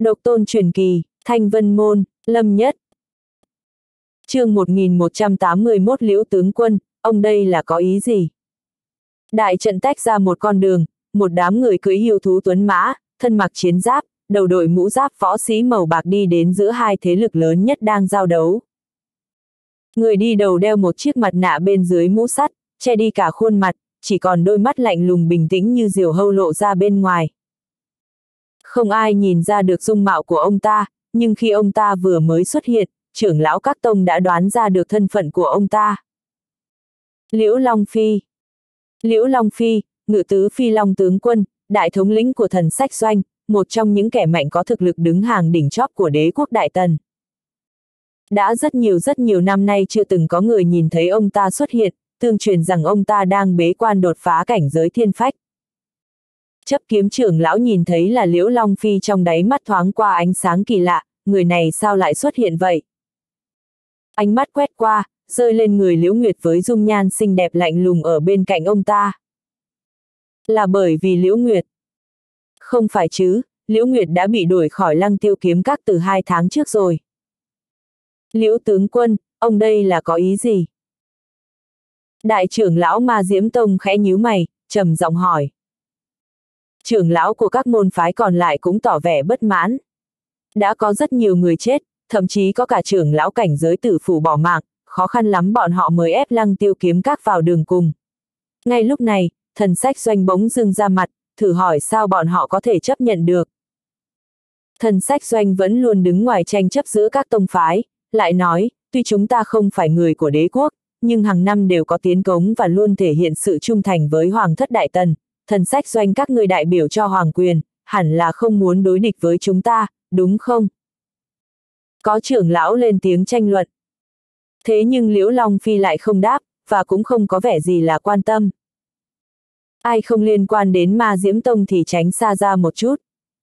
Độc tôn truyền kỳ, Thanh Vân Môn, Lâm Nhất. Chương 1181 Liễu tướng quân, ông đây là có ý gì? Đại trận tách ra một con đường, một đám người cưỡi hươu thú tuấn mã, thân mặc chiến giáp, đầu đội mũ giáp võ sĩ màu bạc đi đến giữa hai thế lực lớn nhất đang giao đấu. Người đi đầu đeo một chiếc mặt nạ bên dưới mũ sắt, che đi cả khuôn mặt, chỉ còn đôi mắt lạnh lùng bình tĩnh như diều hâu lộ ra bên ngoài. Không ai nhìn ra được dung mạo của ông ta, nhưng khi ông ta vừa mới xuất hiện, trưởng lão các tông đã đoán ra được thân phận của ông ta. Liễu Long Phi. Liễu Long Phi, Ngự tứ Phi Long tướng quân, đại thống lĩnh của Thần Sách Doanh, một trong những kẻ mạnh có thực lực đứng hàng đỉnh chóp của đế quốc Đại Tần. Đã rất nhiều năm nay chưa từng có người nhìn thấy ông ta xuất hiện, tương truyền rằng ông ta đang bế quan đột phá cảnh giới thiên phách. Chấp kiếm trưởng lão nhìn thấy là Liễu Long Phi, trong đáy mắt thoáng qua ánh sáng kỳ lạ, người này sao lại xuất hiện vậy? Ánh mắt quét qua, rơi lên người Liễu Nguyệt với dung nhan xinh đẹp lạnh lùng ở bên cạnh ông ta. Là bởi vì Liễu Nguyệt? Không phải chứ, Liễu Nguyệt đã bị đuổi khỏi Lăng Tiêu kiếm các từ 2 tháng trước rồi. Liễu tướng quân, ông đây là có ý gì? Đại trưởng lão Ma Diễm Tông khẽ nhíu mày, trầm giọng hỏi. Trưởng lão của các môn phái còn lại cũng tỏ vẻ bất mãn. Đã có rất nhiều người chết, thậm chí có cả trưởng lão cảnh giới tử phủ bỏ mạng, khó khăn lắm bọn họ mới ép Lăng Tiêu kiếm các vào đường cùng. Ngay lúc này, Thần Sách Doanh bỗng dưng ra mặt, thử hỏi sao bọn họ có thể chấp nhận được. Thần Sách Doanh vẫn luôn đứng ngoài tranh chấp giữa các tông phái, lại nói, tuy chúng ta không phải người của đế quốc, nhưng hàng năm đều có tiến cống và luôn thể hiện sự trung thành với Hoàng thất Đại Tần. Thần Sách Doanh các người đại biểu cho Hoàng quyền, hẳn là không muốn đối địch với chúng ta, đúng không? Có trưởng lão lên tiếng tranh luận. Thế nhưng Liễu Long Phi lại không đáp, và cũng không có vẻ gì là quan tâm. Ai không liên quan đến Ma Diễm Tông thì tránh xa ra một chút.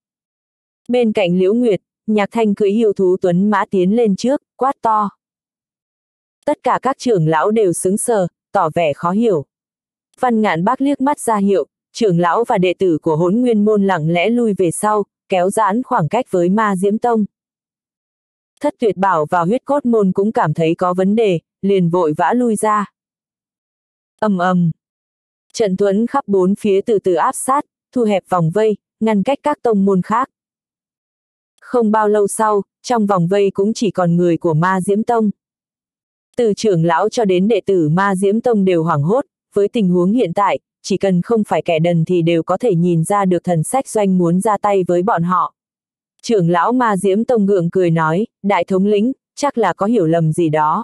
Bên cạnh Liễu Nguyệt, Nhạc Thanh cưỡi hươu thú tuấn mã tiến lên trước, quát to. Tất cả các trưởng lão đều sững sờ, tỏ vẻ khó hiểu. Văn Ngạn Bác liếc mắt ra hiệu, trưởng lão và đệ tử của Hỗn Nguyên môn lặng lẽ lui về sau, kéo giãn khoảng cách với Ma Diễm Tông. Thất Tuyệt Bảo và Huyết Cốt môn cũng cảm thấy có vấn đề, liền vội vã lui ra. Ầm ầm. Trận thuẫn khắp bốn phía từ từ áp sát, thu hẹp vòng vây, ngăn cách các tông môn khác. Không bao lâu sau, trong vòng vây cũng chỉ còn người của Ma Diễm Tông. Từ trưởng lão cho đến đệ tử Ma Diễm Tông đều hoảng hốt, với tình huống hiện tại, chỉ cần không phải kẻ đần thì đều có thể nhìn ra được Thần Sách Doanh muốn ra tay với bọn họ. Trưởng lão Ma Diễm Tông gượng cười nói, đại thống lĩnh, chắc là có hiểu lầm gì đó.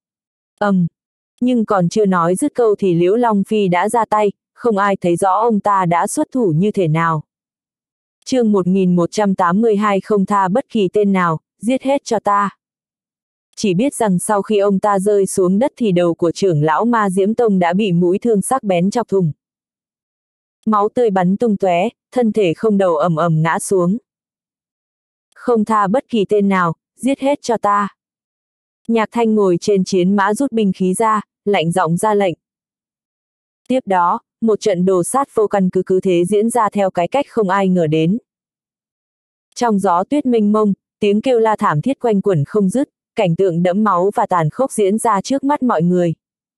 Nhưng còn chưa nói dứt câu thì Liễu Long Phi đã ra tay, không ai thấy rõ ông ta đã xuất thủ như thế nào. Chương 1182 không tha bất kỳ tên nào, giết hết cho ta. Chỉ biết rằng sau khi ông ta rơi xuống đất thì đầu của trưởng lão Ma Diễm Tông đã bị mũi thương sắc bén chọc thủng. Máu tươi bắn tung tóe, thân thể không đầu ầm ầm ngã xuống. Không tha bất kỳ tên nào, giết hết cho ta. Nhạc Thanh ngồi trên chiến mã rút binh khí ra, lạnh giọng ra lệnh. Tiếp đó, một trận đồ sát vô căn cứ thế diễn ra theo cái cách không ai ngờ đến. Trong gió tuyết mênh mông, tiếng kêu la thảm thiết quanh quẩn không dứt, cảnh tượng đẫm máu và tàn khốc diễn ra trước mắt mọi người.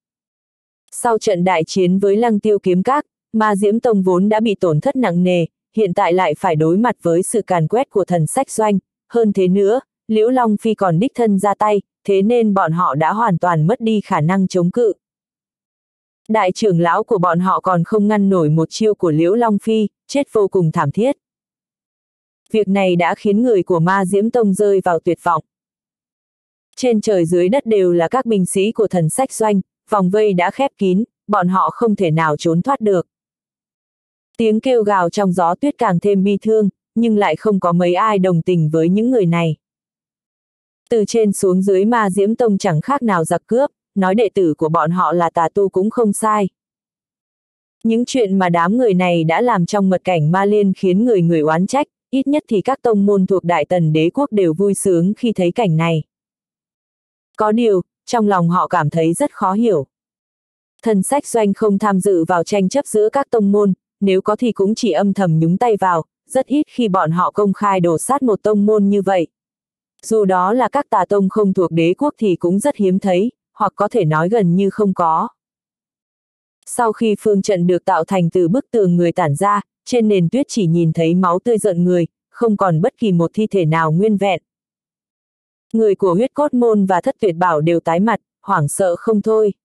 Sau trận đại chiến với Lăng Tiêu kiếm các, Ma Diễm Tông vốn đã bị tổn thất nặng nề, hiện tại lại phải đối mặt với sự càn quét của Thần Sách Doanh. Hơn thế nữa, Liễu Long Phi còn đích thân ra tay, thế nên bọn họ đã hoàn toàn mất đi khả năng chống cự. Đại trưởng lão của bọn họ còn không ngăn nổi một chiêu của Liễu Long Phi, chết vô cùng thảm thiết. Việc này đã khiến người của Ma Diễm Tông rơi vào tuyệt vọng. Trên trời dưới đất đều là các binh sĩ của Thần Sách Doanh, vòng vây đã khép kín, bọn họ không thể nào trốn thoát được. Tiếng kêu gào trong gió tuyết càng thêm bi thương, nhưng lại không có mấy ai đồng tình với những người này. Từ trên xuống dưới Ma Diễm Tông chẳng khác nào giặc cướp, nói đệ tử của bọn họ là tà tu cũng không sai. Những chuyện mà đám người này đã làm trong mật cảnh Ma Liên khiến người người oán trách, ít nhất thì các tông môn thuộc Đại Tần đế quốc đều vui sướng khi thấy cảnh này. Có điều, trong lòng họ cảm thấy rất khó hiểu. Thần Sách Doanh không tham dự vào tranh chấp giữa các tông môn, nếu có thì cũng chỉ âm thầm nhúng tay vào, rất ít khi bọn họ công khai đổ sát một tông môn như vậy. Dù đó là các tà tông không thuộc đế quốc thì cũng rất hiếm thấy, hoặc có thể nói gần như không có. Sau khi phương trận được tạo thành từ bức tường người tản ra, trên nền tuyết chỉ nhìn thấy máu tươi rợn người, không còn bất kỳ một thi thể nào nguyên vẹn. Người của Huyết Cốt Môn và Thất Tuyệt Bảo đều tái mặt, hoảng sợ không thôi.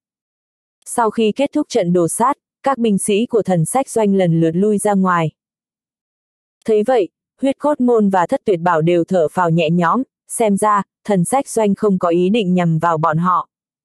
Sau khi kết thúc trận đồ sát, các binh sĩ của Thần Sách Doanh lần lượt lui ra ngoài. Thấy vậy, Huyết Cốt Môn và Thất Tuyệt Bảo đều thở phào nhẹ nhõm, xem ra, Thần Sách Doanh không có ý định nhằm vào bọn họ.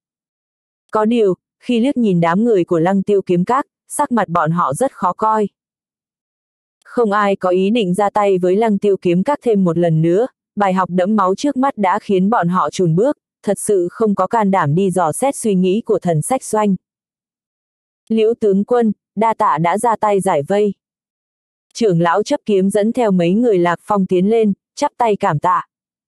Có điều, khi liếc nhìn đám người của Lăng Tiêu Kiếm Các, sắc mặt bọn họ rất khó coi. Không ai có ý định ra tay với Lăng Tiêu Kiếm Các thêm một lần nữa, bài học đẫm máu trước mắt đã khiến bọn họ chùn bước, thật sự không có can đảm đi dò xét suy nghĩ của Thần Sách Doanh. Liễu tướng quân, đa tạ đã ra tay giải vây. Trưởng lão chấp kiếm dẫn theo mấy người Lạc Phong tiến lên, chắp tay cảm tạ.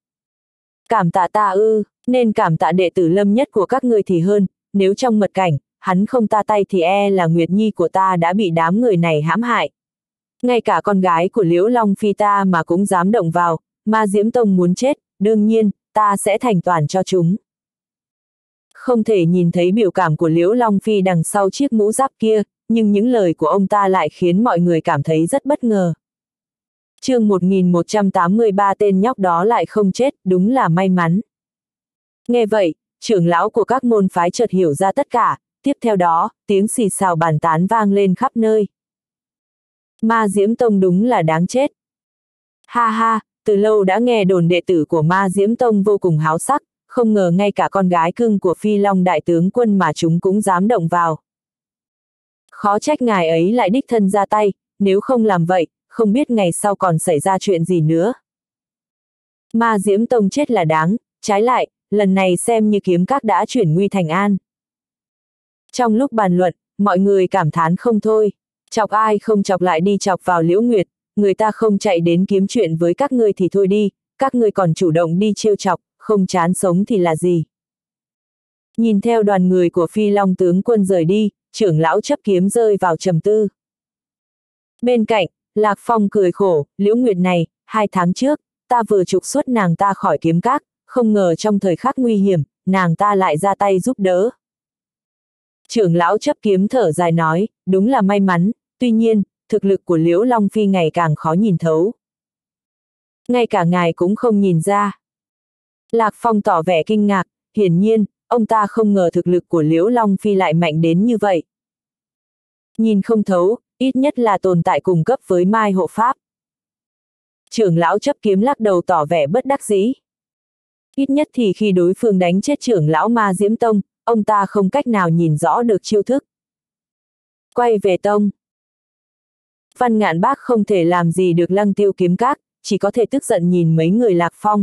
Cảm tạ ta ư, nên cảm tạ đệ tử Lâm Nhất của các ngươi thì hơn, nếu trong mật cảnh, hắn không ta tay thì là Nguyệt Nhi của ta đã bị đám người này hãm hại. Ngay cả con gái của Liễu Long Phi ta mà cũng dám động vào, Ma Diễm Tông muốn chết, đương nhiên, ta sẽ thành toàn cho chúng. Không thể nhìn thấy biểu cảm của Liễu Long Phi đằng sau chiếc mũ giáp kia, nhưng những lời của ông ta lại khiến mọi người cảm thấy rất bất ngờ. Chương 1183 tên nhóc đó lại không chết, đúng là may mắn. Nghe vậy, trưởng lão của các môn phái chợt hiểu ra tất cả, tiếp theo đó, tiếng xì xào bàn tán vang lên khắp nơi. Ma Diễm Tông đúng là đáng chết. Ha ha, từ lâu đã nghe đồn đệ tử của Ma Diễm Tông vô cùng háo sắc, không ngờ ngay cả con gái cưng của Phi Long đại tướng quân mà chúng cũng dám động vào. Khó trách ngài ấy lại đích thân ra tay, nếu không làm vậy, không biết ngày sau còn xảy ra chuyện gì nữa. Ma Diễm Tông chết là đáng, trái lại, lần này xem như kiếm các đã chuyển nguy thành an. Trong lúc bàn luận, mọi người cảm thán không thôi, chọc ai không chọc lại đi chọc vào Liễu Nguyệt, người ta không chạy đến kiếm chuyện với các ngươi thì thôi đi, các ngươi còn chủ động đi trêu chọc, không chán sống thì là gì. Nhìn theo đoàn người của Phi Long tướng quân rời đi, trưởng lão chấp kiếm rơi vào trầm tư. Bên cạnh, Lạc Phong cười khổ, Liễu Nguyệt này, 2 tháng trước, ta vừa trục xuất nàng ta khỏi kiếm các, không ngờ trong thời khắc nguy hiểm, nàng ta lại ra tay giúp đỡ. Trưởng lão chấp kiếm thở dài nói, đúng là may mắn, tuy nhiên, thực lực của Liễu Long Phi ngày càng khó nhìn thấu. Ngay cả ngài cũng không nhìn ra. Lạc Phong tỏ vẻ kinh ngạc, hiển nhiên, ông ta không ngờ thực lực của Liễu Long Phi lại mạnh đến như vậy. Nhìn không thấu, ít nhất là tồn tại cùng cấp với Mai Hộ Pháp. Trưởng lão chấp kiếm lắc đầu tỏ vẻ bất đắc dĩ. Ít nhất thì khi đối phương đánh chết trưởng lão Ma Diễm Tông, ông ta không cách nào nhìn rõ được chiêu thức. Quay về tông. Văn Ngạn Bác không thể làm gì được Lăng Tiêu Kiếm Các, chỉ có thể tức giận nhìn mấy người Lạc Phong.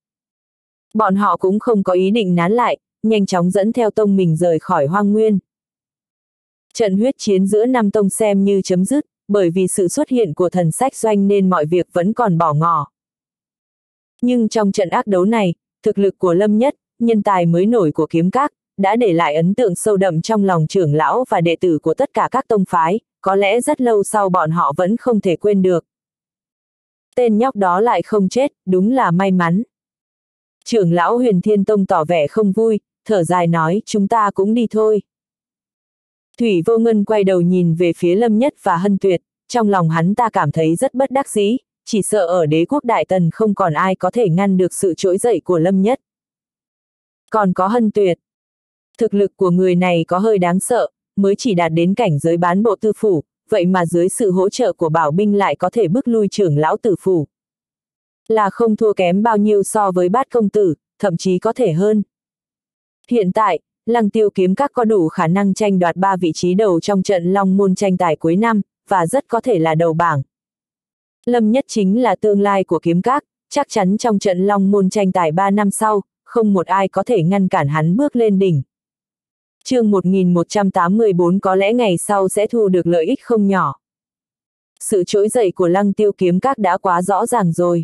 Bọn họ cũng không có ý định nán lại, nhanh chóng dẫn theo tông mình rời khỏi Hoang Nguyên. Trận huyết chiến giữa 5 tông xem như chấm dứt, bởi vì sự xuất hiện của Thần Sách Doanh nên mọi việc vẫn còn bỏ ngỏ. Nhưng trong trận ác đấu này, thực lực của Lâm Nhất, nhân tài mới nổi của kiếm các, đã để lại ấn tượng sâu đậm trong lòng trưởng lão và đệ tử của tất cả các tông phái, có lẽ rất lâu sau bọn họ vẫn không thể quên được. Tên nhóc đó lại không chết, đúng là may mắn. Trưởng lão Huyền Thiên Tông tỏ vẻ không vui, thở dài nói, chúng ta cũng đi thôi. Thủy Vô Ngân quay đầu nhìn về phía Lâm Nhất và Hân Tuyệt, trong lòng hắn ta cảm thấy rất bất đắc dĩ, chỉ sợ ở đế quốc Đại Tần không còn ai có thể ngăn được sự trỗi dậy của Lâm Nhất. Còn có Hân Tuyệt. Thực lực của người này có hơi đáng sợ, mới chỉ đạt đến cảnh giới bán bộ tư phủ, vậy mà dưới sự hỗ trợ của bảo binh lại có thể bức lui trưởng lão tử phủ. Là không thua kém bao nhiêu so với Bát công tử, thậm chí có thể hơn. Hiện tại, Lăng Tiêu Kiếm Các có đủ khả năng tranh đoạt 3 vị trí đầu trong trận Long Môn tranh tài cuối năm, và rất có thể là đầu bảng. Lâm Nhất chính là tương lai của Kiếm Các, chắc chắn trong trận Long Môn tranh tài 3 năm sau, không một ai có thể ngăn cản hắn bước lên đỉnh. Chương 1184 có lẽ ngày sau sẽ thu được lợi ích không nhỏ. Sự trỗi dậy của Lăng Tiêu Kiếm Các đã quá rõ ràng rồi.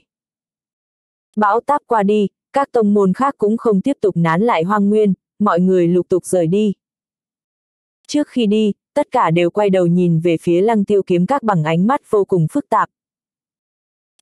Bão táp qua đi, các tông môn khác cũng không tiếp tục nán lại Hoang Nguyên, mọi người lục tục rời đi. Trước khi đi, tất cả đều quay đầu nhìn về phía Lăng Tiêu Kiếm Các bằng ánh mắt vô cùng phức tạp.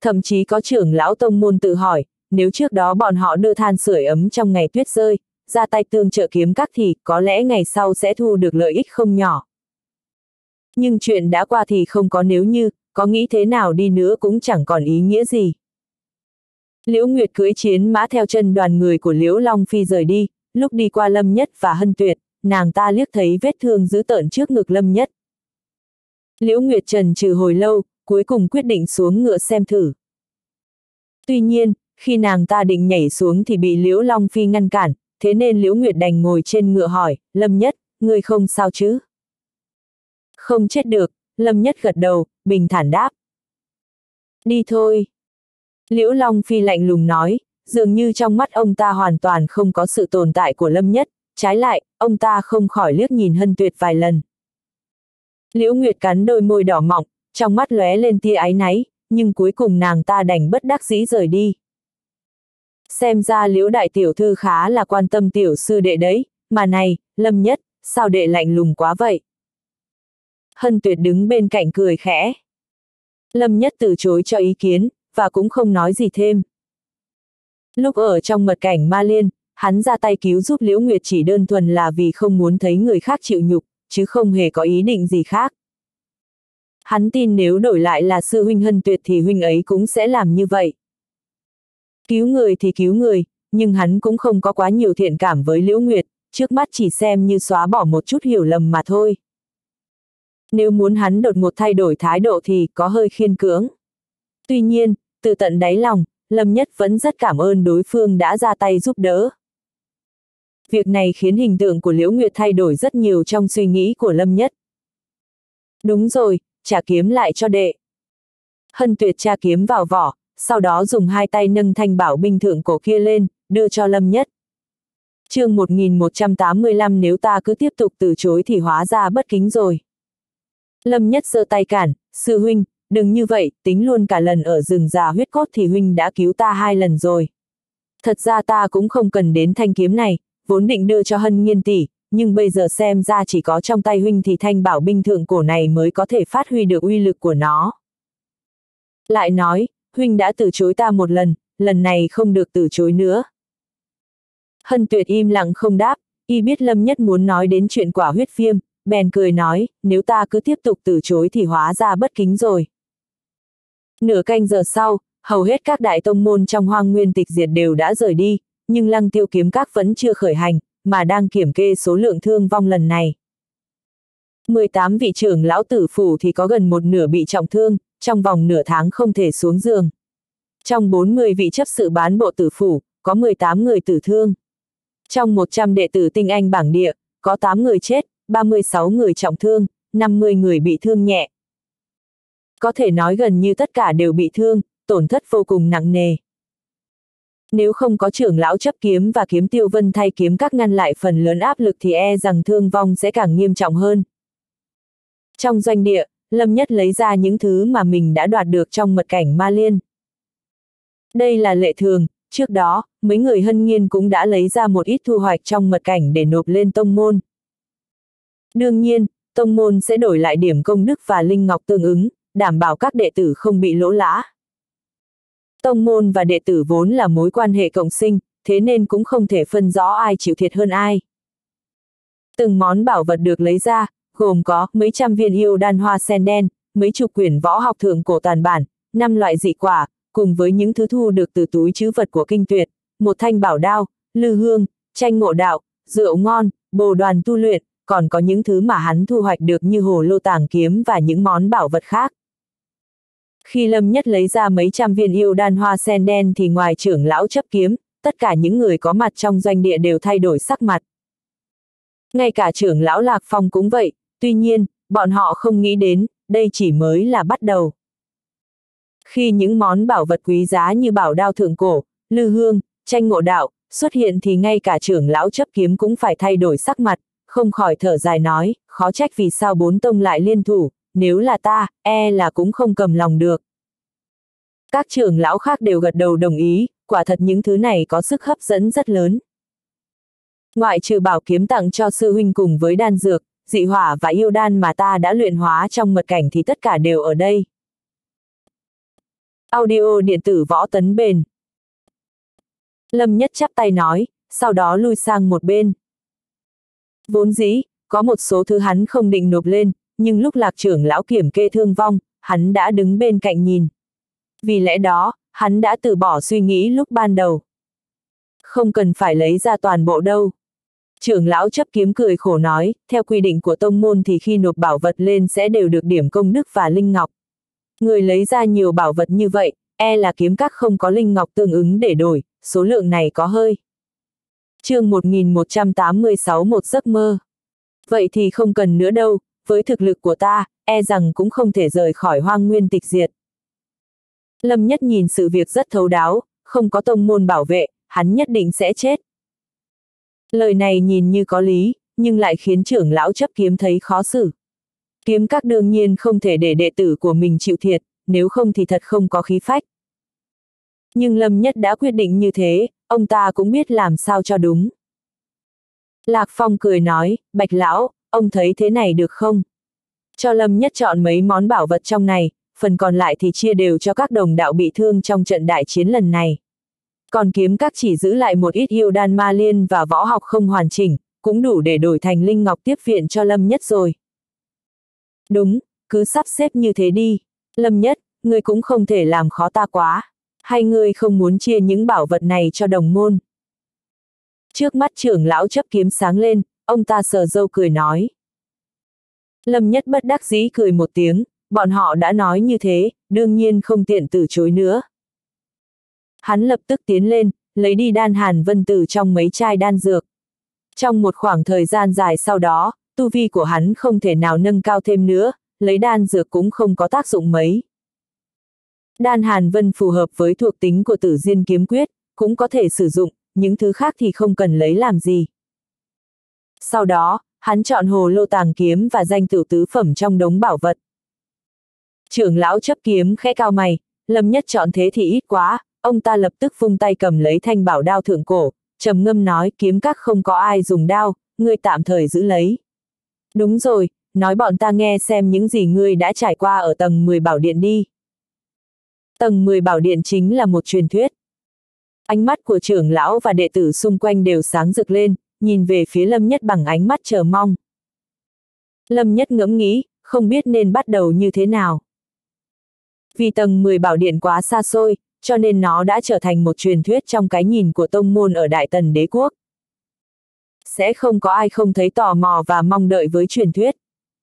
Thậm chí có trưởng lão tông môn tự hỏi, nếu trước đó bọn họ đưa than sưởi ấm trong ngày tuyết rơi, ra tay tương trợ kiếm các thì có lẽ ngày sau sẽ thu được lợi ích không nhỏ. Nhưng chuyện đã qua thì không có nếu như, có nghĩ thế nào đi nữa cũng chẳng còn ý nghĩa gì. Liễu Nguyệt cưỡi chiến mã theo chân đoàn người của Liễu Long Phi rời đi, lúc đi qua Lâm Nhất và Hân Tuyệt, nàng ta liếc thấy vết thương dữ tợn trước ngực Lâm Nhất. Liễu Nguyệt chần chừ hồi lâu, cuối cùng quyết định xuống ngựa xem thử. Tuy nhiên, khi nàng ta định nhảy xuống thì bị Liễu Long Phi ngăn cản, thế nên Liễu Nguyệt đành ngồi trên ngựa hỏi, Lâm Nhất, ngươi không sao chứ? Không chết được, Lâm Nhất gật đầu, bình thản đáp. Đi thôi. Liễu Long Phi lạnh lùng nói, dường như trong mắt ông ta hoàn toàn không có sự tồn tại của Lâm Nhất, trái lại, ông ta không khỏi liếc nhìn Hân Tuyệt vài lần. Liễu Nguyệt cắn đôi môi đỏ mọng, trong mắt lóe lên tia áy náy, nhưng cuối cùng nàng ta đành bất đắc dĩ rời đi. Xem ra Liễu đại tiểu thư khá là quan tâm tiểu sư đệ đấy, mà này, Lâm Nhất, sao đệ lạnh lùng quá vậy? Hân Tuyệt đứng bên cạnh cười khẽ. Lâm Nhất từ chối cho ý kiến, và cũng không nói gì thêm. Lúc ở trong mật cảnh Ma Liên, hắn ra tay cứu giúp Liễu Nguyệt chỉ đơn thuần là vì không muốn thấy người khác chịu nhục, chứ không hề có ý định gì khác. Hắn tin nếu đổi lại là sư huynh Hân Tuyệt thì huynh ấy cũng sẽ làm như vậy. Cứu người thì cứu người, nhưng hắn cũng không có quá nhiều thiện cảm với Liễu Nguyệt, trước mắt chỉ xem như xóa bỏ một chút hiểu lầm mà thôi. Nếu muốn hắn đột ngột thay đổi thái độ thì có hơi khiên cưỡng. Tuy nhiên, từ tận đáy lòng, Lâm Nhất vẫn rất cảm ơn đối phương đã ra tay giúp đỡ. Việc này khiến hình tượng của Liễu Nguyệt thay đổi rất nhiều trong suy nghĩ của Lâm Nhất. Đúng rồi, trả kiếm lại cho đệ. Hân Tuyệt tra kiếm vào vỏ, sau đó dùng hai tay nâng thanh bảo binh thượng cổ kia lên, đưa cho Lâm Nhất. Chương 1185 nếu ta cứ tiếp tục từ chối thì hóa ra bất kính rồi. Lâm Nhất giơ tay cản, sư huynh, đừng như vậy, tính luôn cả lần ở rừng già huyết cốt thì huynh đã cứu ta 2 lần rồi. Thật ra ta cũng không cần đến thanh kiếm này, vốn định đưa cho Hân Nghiên tỷ, nhưng bây giờ xem ra chỉ có trong tay huynh thì thanh bảo binh thượng cổ này mới có thể phát huy được uy lực của nó. Lại nói, huynh đã từ chối ta 1 lần, lần này không được từ chối nữa. Hân Tuyệt im lặng không đáp, y biết Lâm Nhất muốn nói đến chuyện quả huyết viêm, bèn cười nói, nếu ta cứ tiếp tục từ chối thì hóa ra bất kính rồi. Nửa canh giờ sau, hầu hết các đại tông môn trong Hoang Nguyên Tịch Diệt đều đã rời đi, nhưng Lăng Tiêu kiếm các vẫn chưa khởi hành, mà đang kiểm kê số lượng thương vong lần này. 18 vị trưởng lão tử phủ thì có gần 1/2 bị trọng thương, trong vòng nửa tháng không thể xuống giường. Trong 40 vị chấp sự bán bộ tử phủ, có 18 người tử thương. Trong 100 đệ tử tinh anh bảng địa, có 8 người chết, 36 người trọng thương, 50 người bị thương nhẹ. Có thể nói gần như tất cả đều bị thương, tổn thất vô cùng nặng nề. Nếu không có trưởng lão chấp kiếm và kiếm tiêu vân thay kiếm các ngăn lại phần lớn áp lực thì e rằng thương vong sẽ càng nghiêm trọng hơn. Trong doanh địa, Lâm Nhất lấy ra những thứ mà mình đã đoạt được trong mật cảnh Ma Liên. Đây là lệ thường, trước đó, mấy người Hân Nghiên cũng đã lấy ra một ít thu hoạch trong mật cảnh để nộp lên tông môn. Đương nhiên, tông môn sẽ đổi lại điểm công đức và linh ngọc tương ứng, đảm bảo các đệ tử không bị lỗ lã. Tông môn và đệ tử vốn là mối quan hệ cộng sinh, thế nên cũng không thể phân rõ ai chịu thiệt hơn ai. Từng món bảo vật được lấy ra, gồm có mấy trăm viên yêu đan hoa sen đen, mấy chục quyển võ học thượng cổ tàn bản, 5 loại dị quả, cùng với những thứ thu được từ túi trữ vật của Kinh Tuyệt, một thanh bảo đao, lư hương, tranh ngộ đạo, rượu ngon, bồ đoàn tu luyện, còn có những thứ mà hắn thu hoạch được như hồ lô tàng kiếm và những món bảo vật khác. Khi Lâm Nhất lấy ra mấy trăm viên yêu đan hoa sen đen thì ngoài trưởng lão chấp kiếm, tất cả những người có mặt trong doanh địa đều thay đổi sắc mặt. Ngay cả trưởng lão Lạc Phong cũng vậy, tuy nhiên, bọn họ không nghĩ đến, đây chỉ mới là bắt đầu. Khi những món bảo vật quý giá như bảo đao thượng cổ, lư hương, tranh ngộ đạo, xuất hiện thì ngay cả trưởng lão chấp kiếm cũng phải thay đổi sắc mặt, không khỏi thở dài nói, khó trách vì sao 4 tông lại liên thủ, nếu là ta, e là cũng không cầm lòng được. Các trưởng lão khác đều gật đầu đồng ý, quả thật những thứ này có sức hấp dẫn rất lớn. Ngoại trừ bảo kiếm tặng cho sư huynh cùng với đan dược, dị hỏa và yêu đan mà ta đã luyện hóa trong mật cảnh thì tất cả đều ở đây. Audio điện tử Võ Tấn Bền. Lâm Nhất chắp tay nói, sau đó lui sang một bên. Vốn dĩ, có một số thứ hắn không định nộp lên, nhưng lúc Lạc trưởng lão kiểm kê thương vong, hắn đã đứng bên cạnh nhìn. Vì lẽ đó, hắn đã từ bỏ suy nghĩ lúc ban đầu. Không cần phải lấy ra toàn bộ đâu. Trưởng lão chấp kiếm cười khổ nói, theo quy định của tông môn thì khi nộp bảo vật lên sẽ đều được điểm công đức và linh ngọc. Người lấy ra nhiều bảo vật như vậy, e là kiếm các không có linh ngọc tương ứng để đổi, số lượng này có hơi. Chương 1186 một giấc mơ. Vậy thì không cần nữa đâu, với thực lực của ta, e rằng cũng không thể rời khỏi Hoang Nguyên tịch diệt. Lâm Nhất nhìn sự việc rất thấu đáo, không có tông môn bảo vệ, hắn nhất định sẽ chết. Lời này nhìn như có lý, nhưng lại khiến trưởng lão chấp kiếm thấy khó xử. Kiếm các đương nhiên không thể để đệ tử của mình chịu thiệt, nếu không thì thật không có khí phách. Nhưng Lâm Nhất đã quyết định như thế, ông ta cũng biết làm sao cho đúng. Lạc Phong cười nói, Bạch lão, ông thấy thế này được không? Cho Lâm Nhất chọn mấy món bảo vật trong này, phần còn lại thì chia đều cho các đồng đạo bị thương trong trận đại chiến lần này. Còn kiếm các chỉ giữ lại một ít yêu đan ma liên và võ học không hoàn chỉnh, cũng đủ để đổi thành linh ngọc tiếp viện cho Lâm Nhất rồi. Đúng, cứ sắp xếp như thế đi. Lâm Nhất, ngươi cũng không thể làm khó ta quá. Hay ngươi không muốn chia những bảo vật này cho đồng môn? Trước mắt trưởng lão chấp kiếm sáng lên, ông ta sờ râu cười nói. Lâm Nhất bất đắc dĩ cười một tiếng, bọn họ đã nói như thế, đương nhiên không tiện từ chối nữa. Hắn lập tức tiến lên, lấy đi đan hàn vân từ trong mấy chai đan dược. Trong một khoảng thời gian dài sau đó, tu vi của hắn không thể nào nâng cao thêm nữa, lấy đan dược cũng không có tác dụng mấy. Đan hàn vân phù hợp với thuộc tính của Tử Diên kiếm quyết, cũng có thể sử dụng, những thứ khác thì không cần lấy làm gì. Sau đó, hắn chọn hồ lô tàng kiếm và danh tửu tứ phẩm trong đống bảo vật. Trưởng lão chấp kiếm khẽ cao mày, Lâm Nhất chọn thế thì ít quá, ông ta lập tức vung tay cầm lấy thanh bảo đao thượng cổ, trầm ngâm nói kiếm các không có ai dùng đao, ngươi tạm thời giữ lấy. Đúng rồi, nói bọn ta nghe xem những gì ngươi đã trải qua ở tầng 10 bảo điện đi. Tầng 10 bảo điện chính là một truyền thuyết. Ánh mắt của trưởng lão và đệ tử xung quanh đều sáng rực lên, nhìn về phía Lâm Nhất bằng ánh mắt chờ mong. Lâm Nhất ngẫm nghĩ, không biết nên bắt đầu như thế nào. Vì tầng 10 bảo điện quá xa xôi, cho nên nó đã trở thành một truyền thuyết trong cái nhìn của tông môn ở Đại Tần Đế Quốc. Sẽ không có ai không thấy tò mò và mong đợi với truyền thuyết.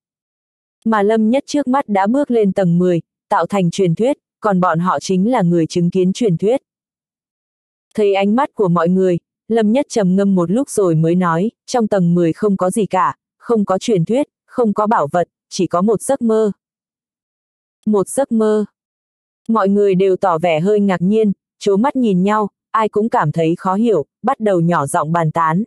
Mà Lâm Nhất trước mắt đã bước lên tầng 10, tạo thành truyền thuyết, còn bọn họ chính là người chứng kiến truyền thuyết. Thấy ánh mắt của mọi người, Lâm Nhất trầm ngâm một lúc rồi mới nói, trong tầng 10 không có gì cả, không có truyền thuyết, không có bảo vật, chỉ có một giấc mơ. Một giấc mơ. Mọi người đều tỏ vẻ hơi ngạc nhiên, trố mắt nhìn nhau, ai cũng cảm thấy khó hiểu, bắt đầu nhỏ giọng bàn tán.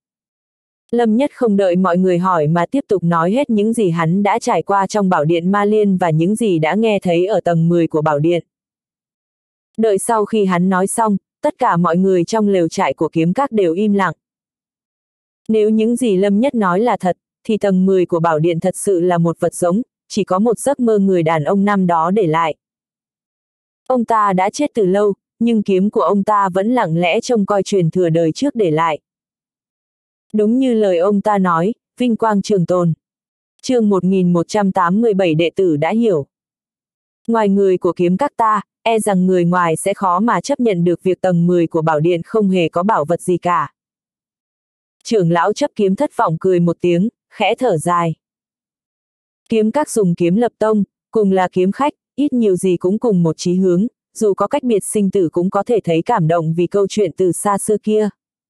Lâm Nhất không đợi mọi người hỏi mà tiếp tục nói hết những gì hắn đã trải qua trong bảo điện Ma Liên và những gì đã nghe thấy ở tầng 10 của bảo điện. Đợi sau khi hắn nói xong, tất cả mọi người trong lều trại của kiếm các đều im lặng. Nếu những gì Lâm Nhất nói là thật, thì tầng 10 của bảo điện thật sự là một vật giống, chỉ có một giấc mơ người đàn ông năm đó để lại. Ông ta đã chết từ lâu, nhưng kiếm của ông ta vẫn lặng lẽ trông coi truyền thừa đời trước để lại. Đúng như lời ông ta nói, vinh quang trường tồn. Chương 1187 đệ tử đã hiểu. Ngoài người của kiếm các ta, e rằng người ngoài sẽ khó mà chấp nhận được việc tầng 10 của bảo điện không hề có bảo vật gì cả. Trưởng lão chấp kiếm thất vọng cười một tiếng, khẽ thở dài. Kiếm các dùng kiếm lập tông, cùng là kiếm khách, ít nhiều gì cũng cùng một chí hướng, dù có cách biệt sinh tử cũng có thể thấy cảm động vì câu chuyện từ xa xưa kia.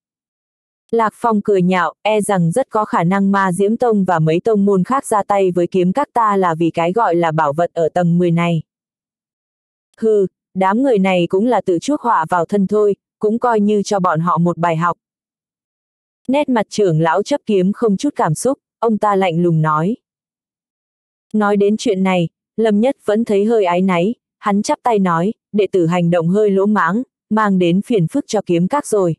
Lạc Phong cười nhạo, e rằng rất có khả năng Ma Diễm Tông và mấy tông môn khác ra tay với kiếm các ta là vì cái gọi là bảo vật ở tầng 10 này. Hừ, đám người này cũng là tự chuốc họa vào thân thôi, cũng coi như cho bọn họ một bài học. Nét mặt trưởng lão chấp kiếm không chút cảm xúc, ông ta lạnh lùng nói. Nói đến chuyện này, Lâm Nhất vẫn thấy hơi áy náy, hắn chắp tay nói, đệ tử hành động hơi lỗ mãng, mang đến phiền phức cho kiếm các rồi.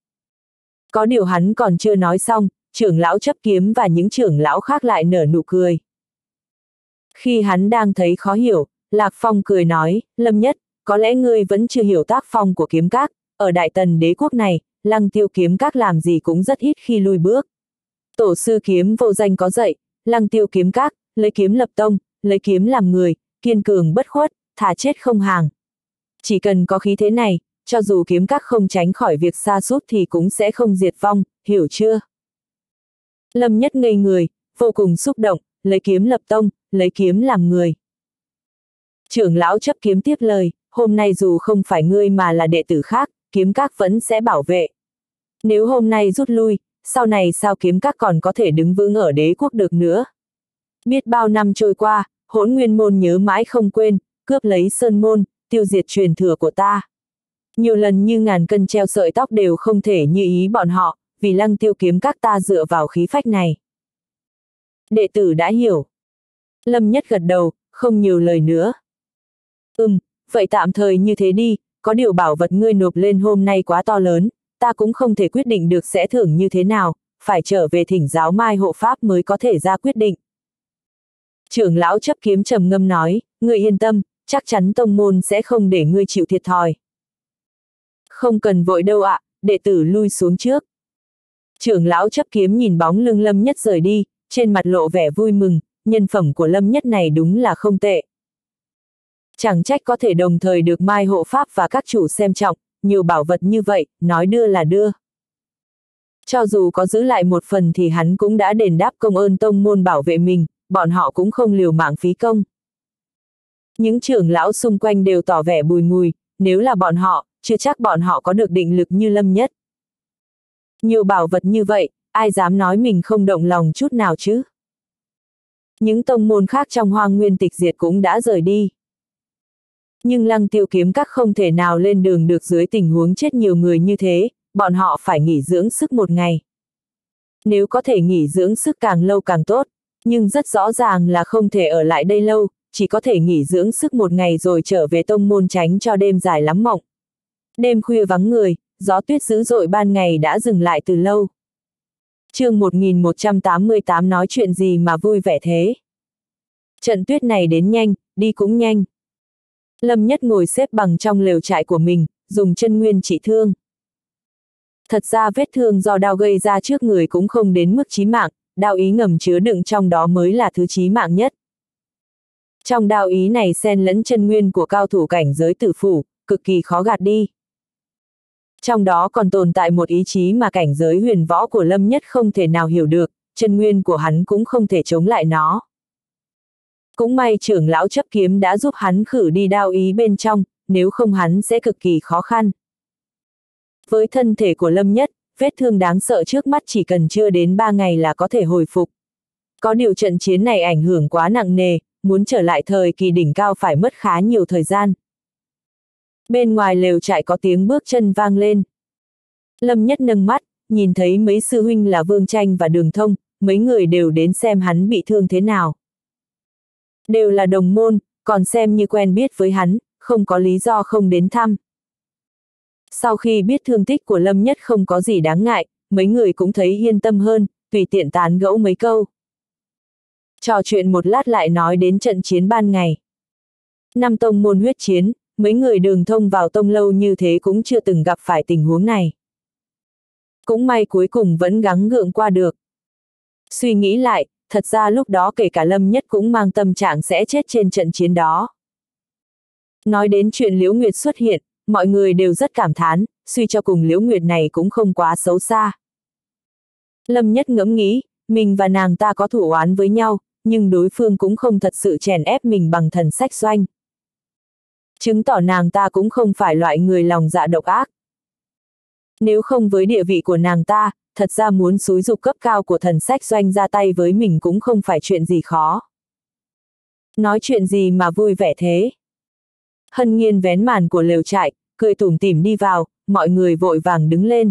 Có điều hắn còn chưa nói xong, trưởng lão chấp kiếm và những trưởng lão khác lại nở nụ cười. Khi hắn đang thấy khó hiểu, Lạc Phong cười nói, Lâm Nhất, có lẽ ngươi vẫn chưa hiểu tác phong của kiếm các, ở Đại Tần đế quốc này, Lăng Tiêu kiếm các làm gì cũng rất ít khi lui bước. Tổ sư kiếm vô danh có dạy, Lăng Tiêu kiếm các, lấy kiếm lập tông, lấy kiếm làm người, kiên cường bất khuất, thà chết không hàng. Chỉ cần có khí thế này, cho dù kiếm các không tránh khỏi việc sa sút thì cũng sẽ không diệt vong, hiểu chưa? Lâm Nhất ngây người, vô cùng xúc động, lấy kiếm lập tông, lấy kiếm làm người. Trưởng lão chấp kiếm tiếp lời, hôm nay dù không phải ngươi mà là đệ tử khác, kiếm các vẫn sẽ bảo vệ. Nếu hôm nay rút lui, sau này sao kiếm các còn có thể đứng vững ở đế quốc được nữa? Biết bao năm trôi qua, Hỗn Nguyên môn nhớ mãi không quên, cướp lấy Sơn môn, tiêu diệt truyền thừa của ta. Nhiều lần như ngàn cân treo sợi tóc đều không thể như ý bọn họ, vì Lăng Tiêu kiếm các ta dựa vào khí phách này. Đệ tử đã hiểu. Lâm Nhất gật đầu, không nhiều lời nữa. Vậy tạm thời như thế đi, có điều bảo vật ngươi nộp lên hôm nay quá to lớn, ta cũng không thể quyết định được sẽ thưởng như thế nào, phải trở về thỉnh giáo Mai hộ pháp mới có thể ra quyết định. Trưởng lão chấp kiếm trầm ngâm nói, ngươi yên tâm, chắc chắn tông môn sẽ không để ngươi chịu thiệt thòi. Không cần vội đâu ạ, đệ tử lui xuống trước. Trưởng lão chấp kiếm nhìn bóng lưng Lâm Nhất rời đi, trên mặt lộ vẻ vui mừng, nhân phẩm của Lâm Nhất này đúng là không tệ. Chẳng trách có thể đồng thời được Mai hộ pháp và các chủ xem trọng, nhiều bảo vật như vậy, nói đưa là đưa. Cho dù có giữ lại một phần thì hắn cũng đã đền đáp công ơn tông môn bảo vệ mình, bọn họ cũng không liều mạng phí công. Những trưởng lão xung quanh đều tỏ vẻ bùi ngùi, nếu là bọn họ, chưa chắc bọn họ có được định lực như Lâm Nhất. Nhiều bảo vật như vậy, ai dám nói mình không động lòng chút nào chứ? Những tông môn khác trong Hoang Nguyên tịch diệt cũng đã rời đi. Nhưng Lăng Tiêu kiếm các không thể nào lên đường được dưới tình huống chết nhiều người như thế, bọn họ phải nghỉ dưỡng sức một ngày. Nếu có thể nghỉ dưỡng sức càng lâu càng tốt, nhưng rất rõ ràng là không thể ở lại đây lâu, chỉ có thể nghỉ dưỡng sức một ngày rồi trở về tông môn tránh cho đêm dài lắm mộng. Đêm khuya vắng người, gió tuyết dữ dội ban ngày đã dừng lại từ lâu. Chương 1188 nói chuyện gì mà vui vẻ thế? Trận tuyết này đến nhanh, đi cũng nhanh. Lâm Nhất ngồi xếp bằng trong lều trại của mình, dùng chân nguyên trị thương. Thật ra vết thương do đao gây ra trước người cũng không đến mức chí mạng, đao ý ngầm chứa đựng trong đó mới là thứ chí mạng nhất. Trong đao ý này xen lẫn chân nguyên của cao thủ cảnh giới tử phủ, cực kỳ khó gạt đi. Trong đó còn tồn tại một ý chí mà cảnh giới huyền võ của Lâm Nhất không thể nào hiểu được, chân nguyên của hắn cũng không thể chống lại nó. Cũng may trưởng lão chấp kiếm đã giúp hắn khử đi đao ý bên trong, nếu không hắn sẽ cực kỳ khó khăn. Với thân thể của Lâm Nhất, vết thương đáng sợ trước mắt chỉ cần chưa đến 3 ngày là có thể hồi phục. Có điều trận chiến này ảnh hưởng quá nặng nề, muốn trở lại thời kỳ đỉnh cao phải mất khá nhiều thời gian. Bên ngoài lều trại có tiếng bước chân vang lên. Lâm Nhất nâng mắt, nhìn thấy mấy sư huynh là Vương Tranh và Đường Thông, mấy người đều đến xem hắn bị thương thế nào. Đều là đồng môn, còn xem như quen biết với hắn, không có lý do không đến thăm. Sau khi biết thương tích của Lâm Nhất không có gì đáng ngại, mấy người cũng thấy yên tâm hơn, tùy tiện tán gẫu mấy câu. Trò chuyện một lát lại nói đến trận chiến ban ngày. 5 tông môn huyết chiến, mấy người Đường Thông vào tông lâu như thế cũng chưa từng gặp phải tình huống này. Cũng may cuối cùng vẫn gắng gượng qua được. Suy nghĩ lại, thật ra lúc đó kể cả Lâm Nhất cũng mang tâm trạng sẽ chết trên trận chiến đó. Nói đến chuyện Liễu Nguyệt xuất hiện, mọi người đều rất cảm thán, suy cho cùng Liễu Nguyệt này cũng không quá xấu xa. Lâm Nhất ngẫm nghĩ, mình và nàng ta có thủ oán với nhau, nhưng đối phương cũng không thật sự chèn ép mình bằng thần sách doanh. Chứng tỏ nàng ta cũng không phải loại người lòng dạ độc ác. Nếu không với địa vị của nàng ta, thật ra muốn xúi giục cấp cao của thần sách doanh ra tay với mình cũng không phải chuyện gì khó. Nói chuyện gì mà vui vẻ thế? Hân Nhiên vén màn của lều trại, cười tủm tỉm đi vào, mọi người vội vàng đứng lên.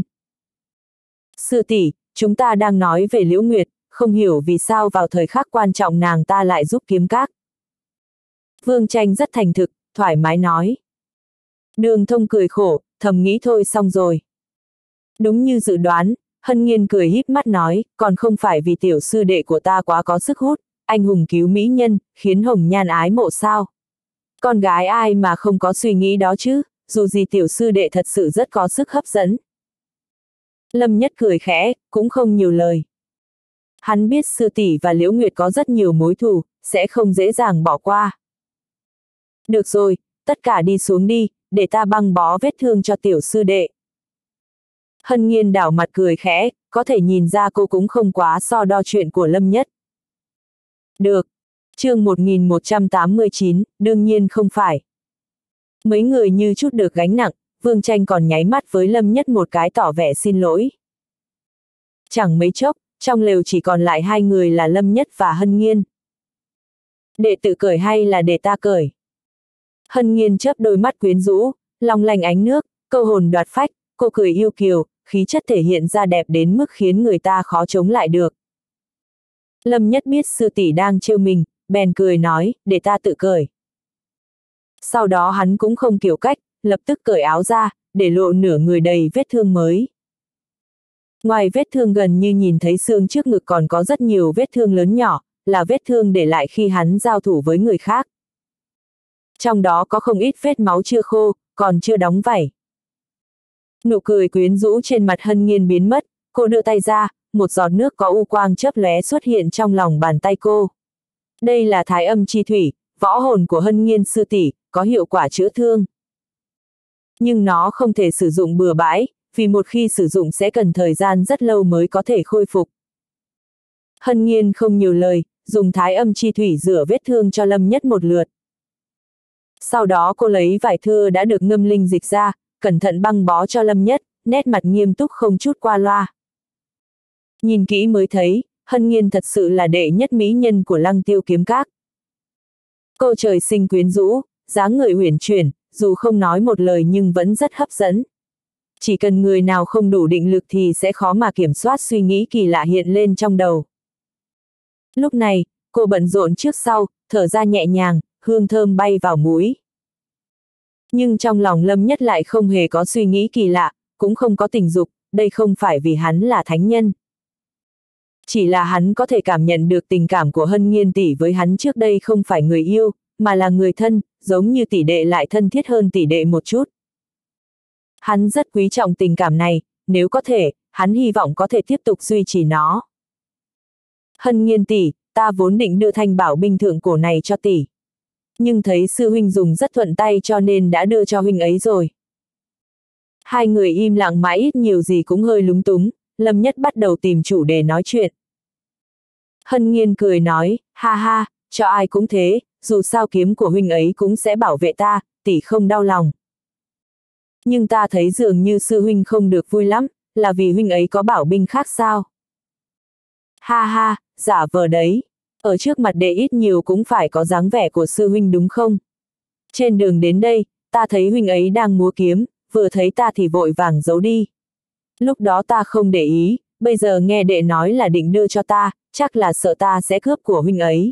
Sư tỷ, chúng ta đang nói về Liễu Nguyệt, không hiểu vì sao vào thời khắc quan trọng nàng ta lại giúp kiếm các. Vương Tranh rất thành thực, thoải mái nói. Đường Thông cười khổ, thầm nghĩ thôi xong rồi. Đúng như dự đoán, Hân Nhiên cười híp mắt nói, còn không phải vì tiểu sư đệ của ta quá có sức hút, anh hùng cứu mỹ nhân, khiến hồng nhan ái mộ sao. Con gái ai mà không có suy nghĩ đó chứ, dù gì tiểu sư đệ thật sự rất có sức hấp dẫn. Lâm Nhất cười khẽ, cũng không nhiều lời. Hắn biết sư tỷ và Liễu Nguyệt có rất nhiều mối thù, sẽ không dễ dàng bỏ qua. Được rồi, tất cả đi xuống đi, để ta băng bó vết thương cho tiểu sư đệ. Hân Nhiên đảo mặt cười khẽ, có thể nhìn ra cô cũng không quá so đo chuyện của Lâm Nhất. Được. Chương 1189, đương nhiên không phải. Mấy người như chút được gánh nặng, Vương Tranh còn nháy mắt với Lâm Nhất một cái tỏ vẻ xin lỗi. Chẳng mấy chốc, trong lều chỉ còn lại hai người là Lâm Nhất và Hân Nhiên. Đệ tự cởi hay là để ta cởi? Hân Nhiên chớp đôi mắt quyến rũ, long lanh ánh nước, câu hồn đoạt phách, cô cười yêu kiều, khí chất thể hiện ra đẹp đến mức khiến người ta khó chống lại được. Lâm Nhất biết sư tỷ đang trêu mình, bèn cười nói, để ta tự cởi. Sau đó hắn cũng không kiểu cách, lập tức cởi áo ra, để lộ nửa người đầy vết thương mới. Ngoài vết thương gần như nhìn thấy xương trước ngực còn có rất nhiều vết thương lớn nhỏ, là vết thương để lại khi hắn giao thủ với người khác. Trong đó có không ít vết máu chưa khô, còn chưa đóng vảy. Nụ cười quyến rũ trên mặt Hân Nhiên biến mất, cô đưa tay ra, một giọt nước có u quang chớp lóe xuất hiện trong lòng bàn tay cô. Đây là Thái Âm Chi Thủy, võ hồn của Hân Nhiên sư tỷ, có hiệu quả chữa thương. Nhưng nó không thể sử dụng bừa bãi, vì một khi sử dụng sẽ cần thời gian rất lâu mới có thể khôi phục. Hân Nhiên không nhiều lời, dùng Thái Âm Chi Thủy rửa vết thương cho Lâm Nhất một lượt. Sau đó cô lấy vải thưa đã được ngâm linh dịch ra, cẩn thận băng bó cho Lâm Nhất, nét mặt nghiêm túc không chút qua loa. Nhìn kỹ mới thấy, Hân Nhiên thật sự là đệ nhất mỹ nhân của Lăng Tiêu Kiếm Các. Cô trời sinh quyến rũ, dáng người uyển chuyển, dù không nói một lời nhưng vẫn rất hấp dẫn. Chỉ cần người nào không đủ định lực thì sẽ khó mà kiểm soát suy nghĩ kỳ lạ hiện lên trong đầu. Lúc này, cô bận rộn trước sau, thở ra nhẹ nhàng, hương thơm bay vào mũi. Nhưng trong lòng Lâm Nhất lại không hề có suy nghĩ kỳ lạ, cũng không có tình dục, đây không phải vì hắn là thánh nhân. Chỉ là hắn có thể cảm nhận được tình cảm của Hân Nhiên tỷ với hắn trước đây không phải người yêu, mà là người thân, giống như tỷ đệ lại thân thiết hơn tỷ đệ một chút. Hắn rất quý trọng tình cảm này, nếu có thể, hắn hy vọng có thể tiếp tục duy trì nó. Hân Nhiên tỷ, ta vốn định đưa thanh bảo binh thượng cổ này cho tỷ. Nhưng thấy sư huynh dùng rất thuận tay cho nên đã đưa cho huynh ấy rồi. Hai người im lặng mãi ít nhiều gì cũng hơi lúng túng, Lâm Nhất bắt đầu tìm chủ đề nói chuyện. Hân Nhiên cười nói, ha ha, cho ai cũng thế, dù sao kiếm của huynh ấy cũng sẽ bảo vệ ta, tỷ không đau lòng. Nhưng ta thấy dường như sư huynh không được vui lắm, là vì huynh ấy có bảo binh khác sao? Ha ha, giả vờ đấy. Ở trước mặt đệ ít nhiều cũng phải có dáng vẻ của sư huynh đúng không? Trên đường đến đây, ta thấy huynh ấy đang múa kiếm, vừa thấy ta thì vội vàng giấu đi. Lúc đó ta không để ý, bây giờ nghe đệ nói là định đưa cho ta, chắc là sợ ta sẽ cướp của huynh ấy.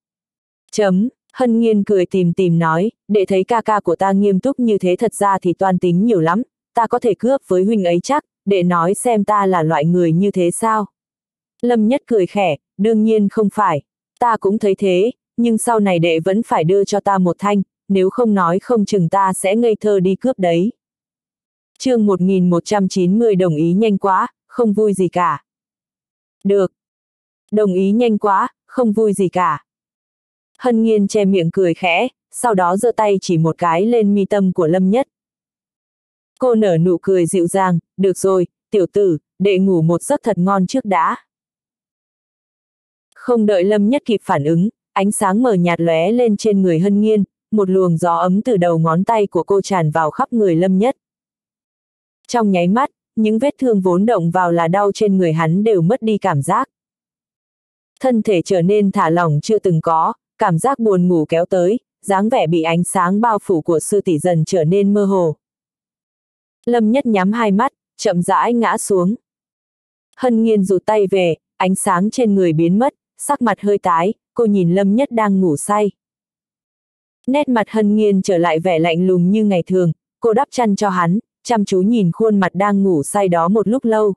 Hân Nhiên cười tìm tìm nói, đệ thấy ca ca của ta nghiêm túc như thế thật ra thì toan tính nhiều lắm, ta có thể cướp với huynh ấy chắc, đệ nói xem ta là loại người như thế sao? Lâm Nhất cười khẽ, đương nhiên không phải, ta cũng thấy thế, nhưng sau này đệ vẫn phải đưa cho ta một thanh, nếu không nói không chừng ta sẽ ngây thơ đi cướp đấy. Chương 1190 đồng ý nhanh quá, không vui gì cả. Được. Đồng ý nhanh quá, không vui gì cả. Hân Nhiên che miệng cười khẽ, sau đó giơ tay chỉ một cái lên mi tâm của Lâm Nhất. Cô nở nụ cười dịu dàng, được rồi, tiểu tử, đệ ngủ một giấc thật ngon trước đã. Không đợi Lâm Nhất kịp phản ứng, ánh sáng mờ nhạt lóe lên trên người Hân Nhiên, một luồng gió ấm từ đầu ngón tay của cô tràn vào khắp người Lâm Nhất. Trong nháy mắt, những vết thương vốn động vào là đau trên người hắn đều mất đi cảm giác. Thân thể trở nên thả lỏng chưa từng có, cảm giác buồn ngủ kéo tới, dáng vẻ bị ánh sáng bao phủ của sư tỷ dần trở nên mơ hồ. Lâm Nhất nhắm hai mắt, chậm rãi ngã xuống. Hân Nhiên rụt tay về, ánh sáng trên người biến mất, sắc mặt hơi tái, cô nhìn Lâm Nhất đang ngủ say. Nét mặt Hân Nhiên trở lại vẻ lạnh lùng như ngày thường, cô đắp chăn cho hắn, chăm chú nhìn khuôn mặt đang ngủ say đó một lúc lâu.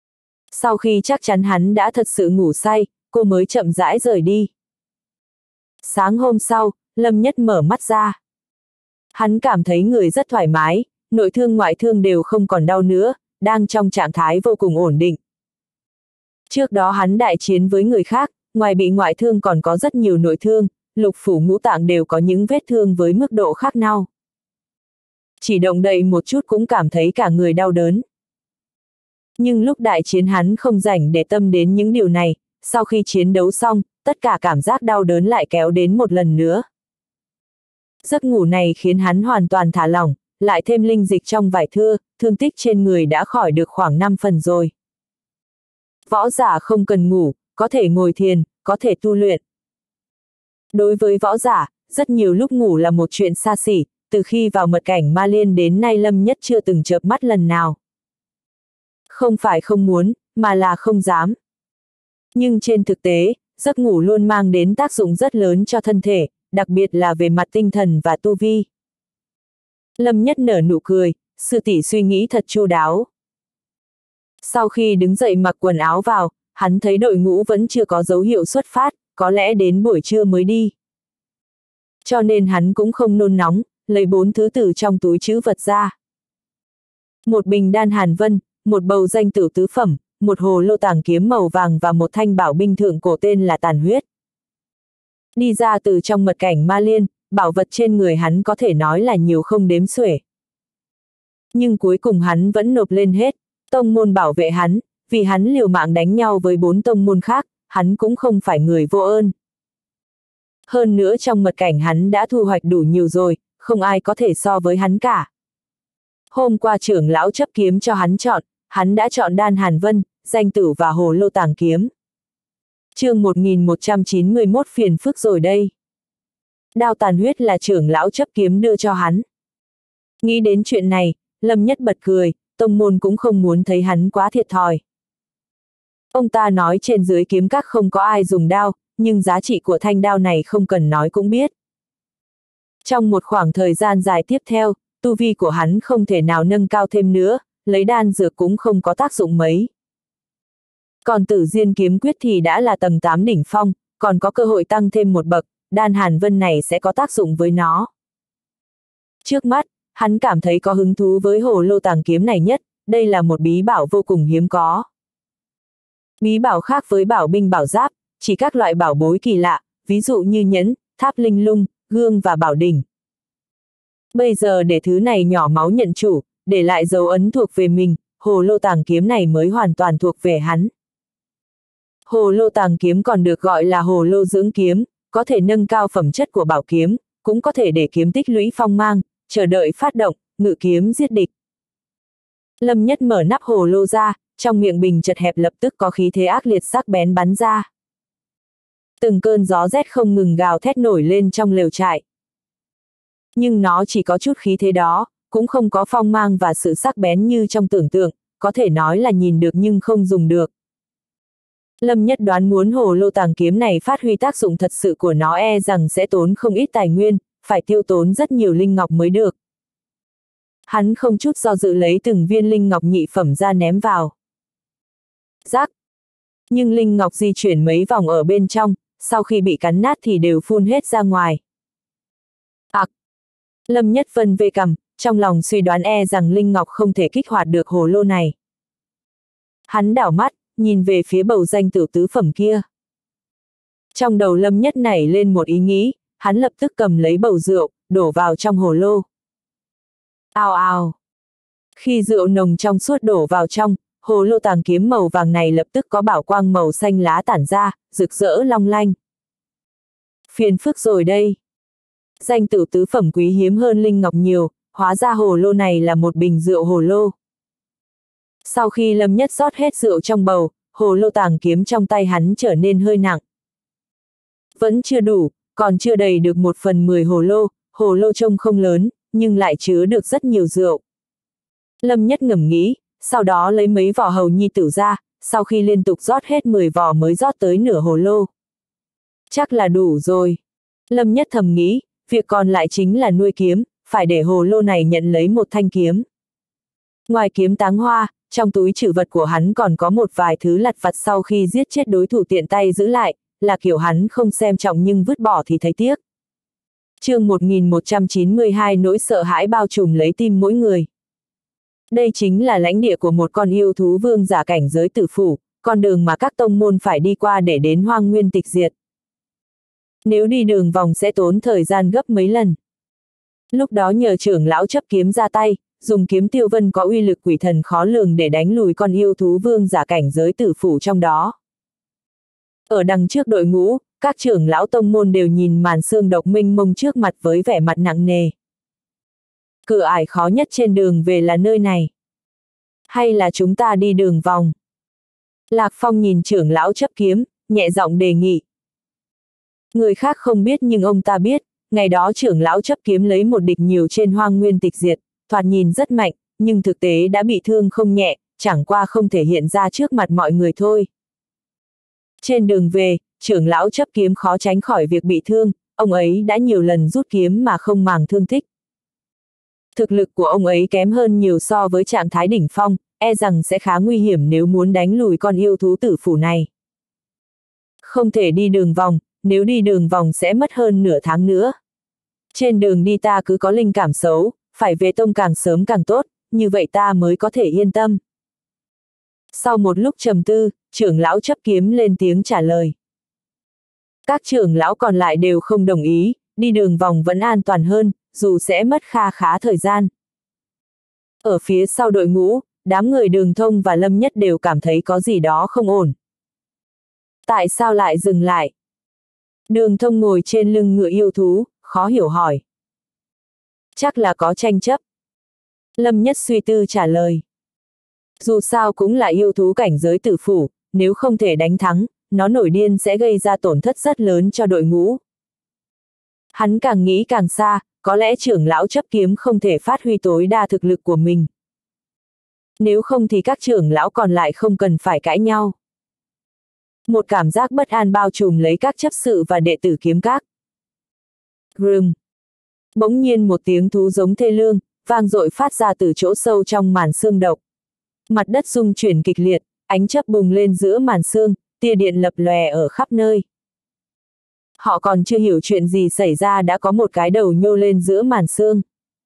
Sau khi chắc chắn hắn đã thật sự ngủ say, cô mới chậm rãi rời đi. Sáng hôm sau, Lâm Nhất mở mắt ra. Hắn cảm thấy người rất thoải mái, nội thương ngoại thương đều không còn đau nữa, đang trong trạng thái vô cùng ổn định. Trước đó hắn đại chiến với người khác, ngoài bị ngoại thương còn có rất nhiều nội thương, lục phủ ngũ tạng đều có những vết thương với mức độ khác nhau. Chỉ động đậy một chút cũng cảm thấy cả người đau đớn. Nhưng lúc đại chiến hắn không rảnh để tâm đến những điều này, sau khi chiến đấu xong, tất cả cảm giác đau đớn lại kéo đến một lần nữa. Giấc ngủ này khiến hắn hoàn toàn thả lỏng, lại thêm linh dịch trong vải thưa, thương tích trên người đã khỏi được khoảng 5 phần rồi. Võ giả không cần ngủ, có thể ngồi thiền, có thể tu luyện. Đối với võ giả, rất nhiều lúc ngủ là một chuyện xa xỉ, từ khi vào mật cảnh Ma Liên đến nay Lâm Nhất chưa từng chợp mắt lần nào. Không phải không muốn, mà là không dám. Nhưng trên thực tế, giấc ngủ luôn mang đến tác dụng rất lớn cho thân thể, đặc biệt là về mặt tinh thần và tu vi. Lâm Nhất nở nụ cười, sư tỷ suy nghĩ thật chu đáo. Sau khi đứng dậy mặc quần áo vào, hắn thấy đội ngũ vẫn chưa có dấu hiệu xuất phát, có lẽ đến buổi trưa mới đi. Cho nên hắn cũng không nôn nóng, lấy 4 thứ từ trong túi trữ vật ra. Một bình đan hàn vân, một bầu danh tử tứ phẩm, một hồ lô tàng kiếm màu vàng và một thanh bảo binh thượng cổ tên là Tàn Huyết. Đi ra từ trong mật cảnh Ma Liên, bảo vật trên người hắn có thể nói là nhiều không đếm xuể. Nhưng cuối cùng hắn vẫn nộp lên hết, tông môn bảo vệ hắn, vì hắn liều mạng đánh nhau với 4 tông môn khác, hắn cũng không phải người vô ơn. Hơn nữa trong mật cảnh hắn đã thu hoạch đủ nhiều rồi, không ai có thể so với hắn cả. Hôm qua trưởng lão chấp kiếm cho hắn đã chọn đan hàn vân, danh tử và hồ lô tàng kiếm. Chương 1191 phiền phức rồi đây. Đao Tàn Huyết là trưởng lão chấp kiếm đưa cho hắn. Nghĩ đến chuyện này, Lâm Nhất bật cười, tông môn cũng không muốn thấy hắn quá thiệt thòi. Ông ta nói trên dưới kiếm các không có ai dùng đao, nhưng giá trị của thanh đao này không cần nói cũng biết. Trong một khoảng thời gian dài tiếp theo, tu vi của hắn không thể nào nâng cao thêm nữa, lấy đan dược cũng không có tác dụng mấy. Còn Tử Diên kiếm quyết thì đã là tầng 8 đỉnh phong, còn có cơ hội tăng thêm một bậc, đan hàn vân này sẽ có tác dụng với nó. Trước mắt, hắn cảm thấy có hứng thú với hồ lô tàng kiếm này nhất, đây là một bí bảo vô cùng hiếm có. Bí bảo khác với bảo binh bảo giáp, chỉ các loại bảo bối kỳ lạ, ví dụ như nhẫn, tháp linh lung, gương và bảo đỉnh. Bây giờ để thứ này nhỏ máu nhận chủ, để lại dấu ấn thuộc về mình, hồ lô tàng kiếm này mới hoàn toàn thuộc về hắn. Hồ lô tàng kiếm còn được gọi là hồ lô dưỡng kiếm, có thể nâng cao phẩm chất của bảo kiếm, cũng có thể để kiếm tích lũy phong mang, chờ đợi phát động, ngự kiếm giết địch. Lâm Nhất mở nắp hồ lô ra, trong miệng bình chật hẹp lập tức có khí thế ác liệt sắc bén bắn ra. Từng cơn gió rét không ngừng gào thét nổi lên trong lều trại. Nhưng nó chỉ có chút khí thế đó, cũng không có phong mang và sự sắc bén như trong tưởng tượng, có thể nói là nhìn được nhưng không dùng được. Lâm Nhất đoán muốn hồ lô tàng kiếm này phát huy tác dụng thật sự của nó e rằng sẽ tốn không ít tài nguyên, phải tiêu tốn rất nhiều linh ngọc mới được. Hắn không chút do dự lấy từng viên linh ngọc nhị phẩm ra ném vào. Rác! Nhưng linh ngọc di chuyển mấy vòng ở bên trong, sau khi bị cắn nát thì đều phun hết ra ngoài. Lâm Nhất vân về cằm, trong lòng suy đoán e rằng linh ngọc không thể kích hoạt được hồ lô này. Hắn đảo mắt, nhìn về phía bầu danh tử tứ phẩm kia. Trong đầu Lâm Nhất nảy lên một ý nghĩ, hắn lập tức cầm lấy bầu rượu, đổ vào trong hồ lô. Ào ào! Khi rượu nồng trong suốt đổ vào trong, hồ lô tàng kiếm màu vàng này lập tức có bảo quang màu xanh lá tản ra, rực rỡ long lanh. Phiền phức rồi đây! Danh tử tứ phẩm quý hiếm hơn linh ngọc nhiều, hóa ra hồ lô này là một bình rượu hồ lô. Sau khi Lâm Nhất rót hết rượu trong bầu, hồ lô tàng kiếm trong tay hắn trở nên hơi nặng. Vẫn chưa đủ, còn chưa đầy được 1/10 hồ lô trông không lớn, nhưng lại chứa được rất nhiều rượu. Lâm Nhất ngẫm nghĩ, sau đó lấy mấy vỏ hầu nhi tử ra, sau khi liên tục rót hết 10 vỏ mới rót tới nửa hồ lô. Chắc là đủ rồi. Lâm Nhất thầm nghĩ, việc còn lại chính là nuôi kiếm, phải để hồ lô này nhận lấy một thanh kiếm. Ngoài kiếm táng hoa, trong túi trữ vật của hắn còn có một vài thứ lặt vặt sau khi giết chết đối thủ tiện tay giữ lại, là kiểu hắn không xem trọng nhưng vứt bỏ thì thấy tiếc. Chương 1192 nỗi sợ hãi bao trùm lấy tim mỗi người. Đây chính là lãnh địa của một con yêu thú vương giả cảnh giới tử phủ, con đường mà các tông môn phải đi qua để đến hoang nguyên tịch diệt. Nếu đi đường vòng sẽ tốn thời gian gấp mấy lần. Lúc đó nhờ trưởng lão chấp kiếm ra tay, dùng kiếm tiêu vân có uy lực quỷ thần khó lường để đánh lùi con yêu thú vương giả cảnh giới tử phủ trong đó. Ở đằng trước đội ngũ, các trưởng lão tông môn đều nhìn màn xương độc mênh mông trước mặt với vẻ mặt nặng nề. Cửa ải khó nhất trên đường về là nơi này. Hay là chúng ta đi đường vòng? Lạc Phong nhìn trưởng lão chấp kiếm, nhẹ giọng đề nghị. Người khác không biết nhưng ông ta biết, ngày đó trưởng lão chấp kiếm lấy một địch nhiều trên hoang nguyên tịch diệt, thoạt nhìn rất mạnh, nhưng thực tế đã bị thương không nhẹ, chẳng qua không thể hiện ra trước mặt mọi người thôi. Trên đường về, trưởng lão chấp kiếm khó tránh khỏi việc bị thương, ông ấy đã nhiều lần rút kiếm mà không màng thương tích. Thực lực của ông ấy kém hơn nhiều so với trạng thái đỉnh phong, e rằng sẽ khá nguy hiểm nếu muốn đánh lùi con yêu thú tử phủ này. Không thể đi đường vòng, nếu đi đường vòng sẽ mất hơn nửa tháng nữa. Trên đường đi ta cứ có linh cảm xấu, phải về tông càng sớm càng tốt, như vậy ta mới có thể yên tâm. Sau một lúc trầm tư, trưởng lão chấp kiếm lên tiếng trả lời. Các trưởng lão còn lại đều không đồng ý, đi đường vòng vẫn an toàn hơn, dù sẽ mất kha khá thời gian. Ở phía sau đội ngũ, đám người Đường Thông và Lâm Nhất đều cảm thấy có gì đó không ổn. Tại sao lại dừng lại? Đường Thông ngồi trên lưng ngựa yêu thú, khó hiểu hỏi. Chắc là có tranh chấp. Lâm Nhất suy tư trả lời. Dù sao cũng là yêu thú cảnh giới tử phủ, nếu không thể đánh thắng, nó nổi điên sẽ gây ra tổn thất rất lớn cho đội ngũ. Hắn càng nghĩ càng xa, có lẽ trưởng lão chấp kiếm không thể phát huy tối đa thực lực của mình. Nếu không thì các trưởng lão còn lại không cần phải cãi nhau. Một cảm giác bất an bao trùm lấy các chấp sự và đệ tử kiếm các. Rừng. Bỗng nhiên một tiếng thú giống thê lương, vang dội phát ra từ chỗ sâu trong màn xương độc. Mặt đất rung chuyển kịch liệt, ánh chớp bùng lên giữa màn xương, tia điện lập lòe ở khắp nơi. Họ còn chưa hiểu chuyện gì xảy ra đã có một cái đầu nhô lên giữa màn xương.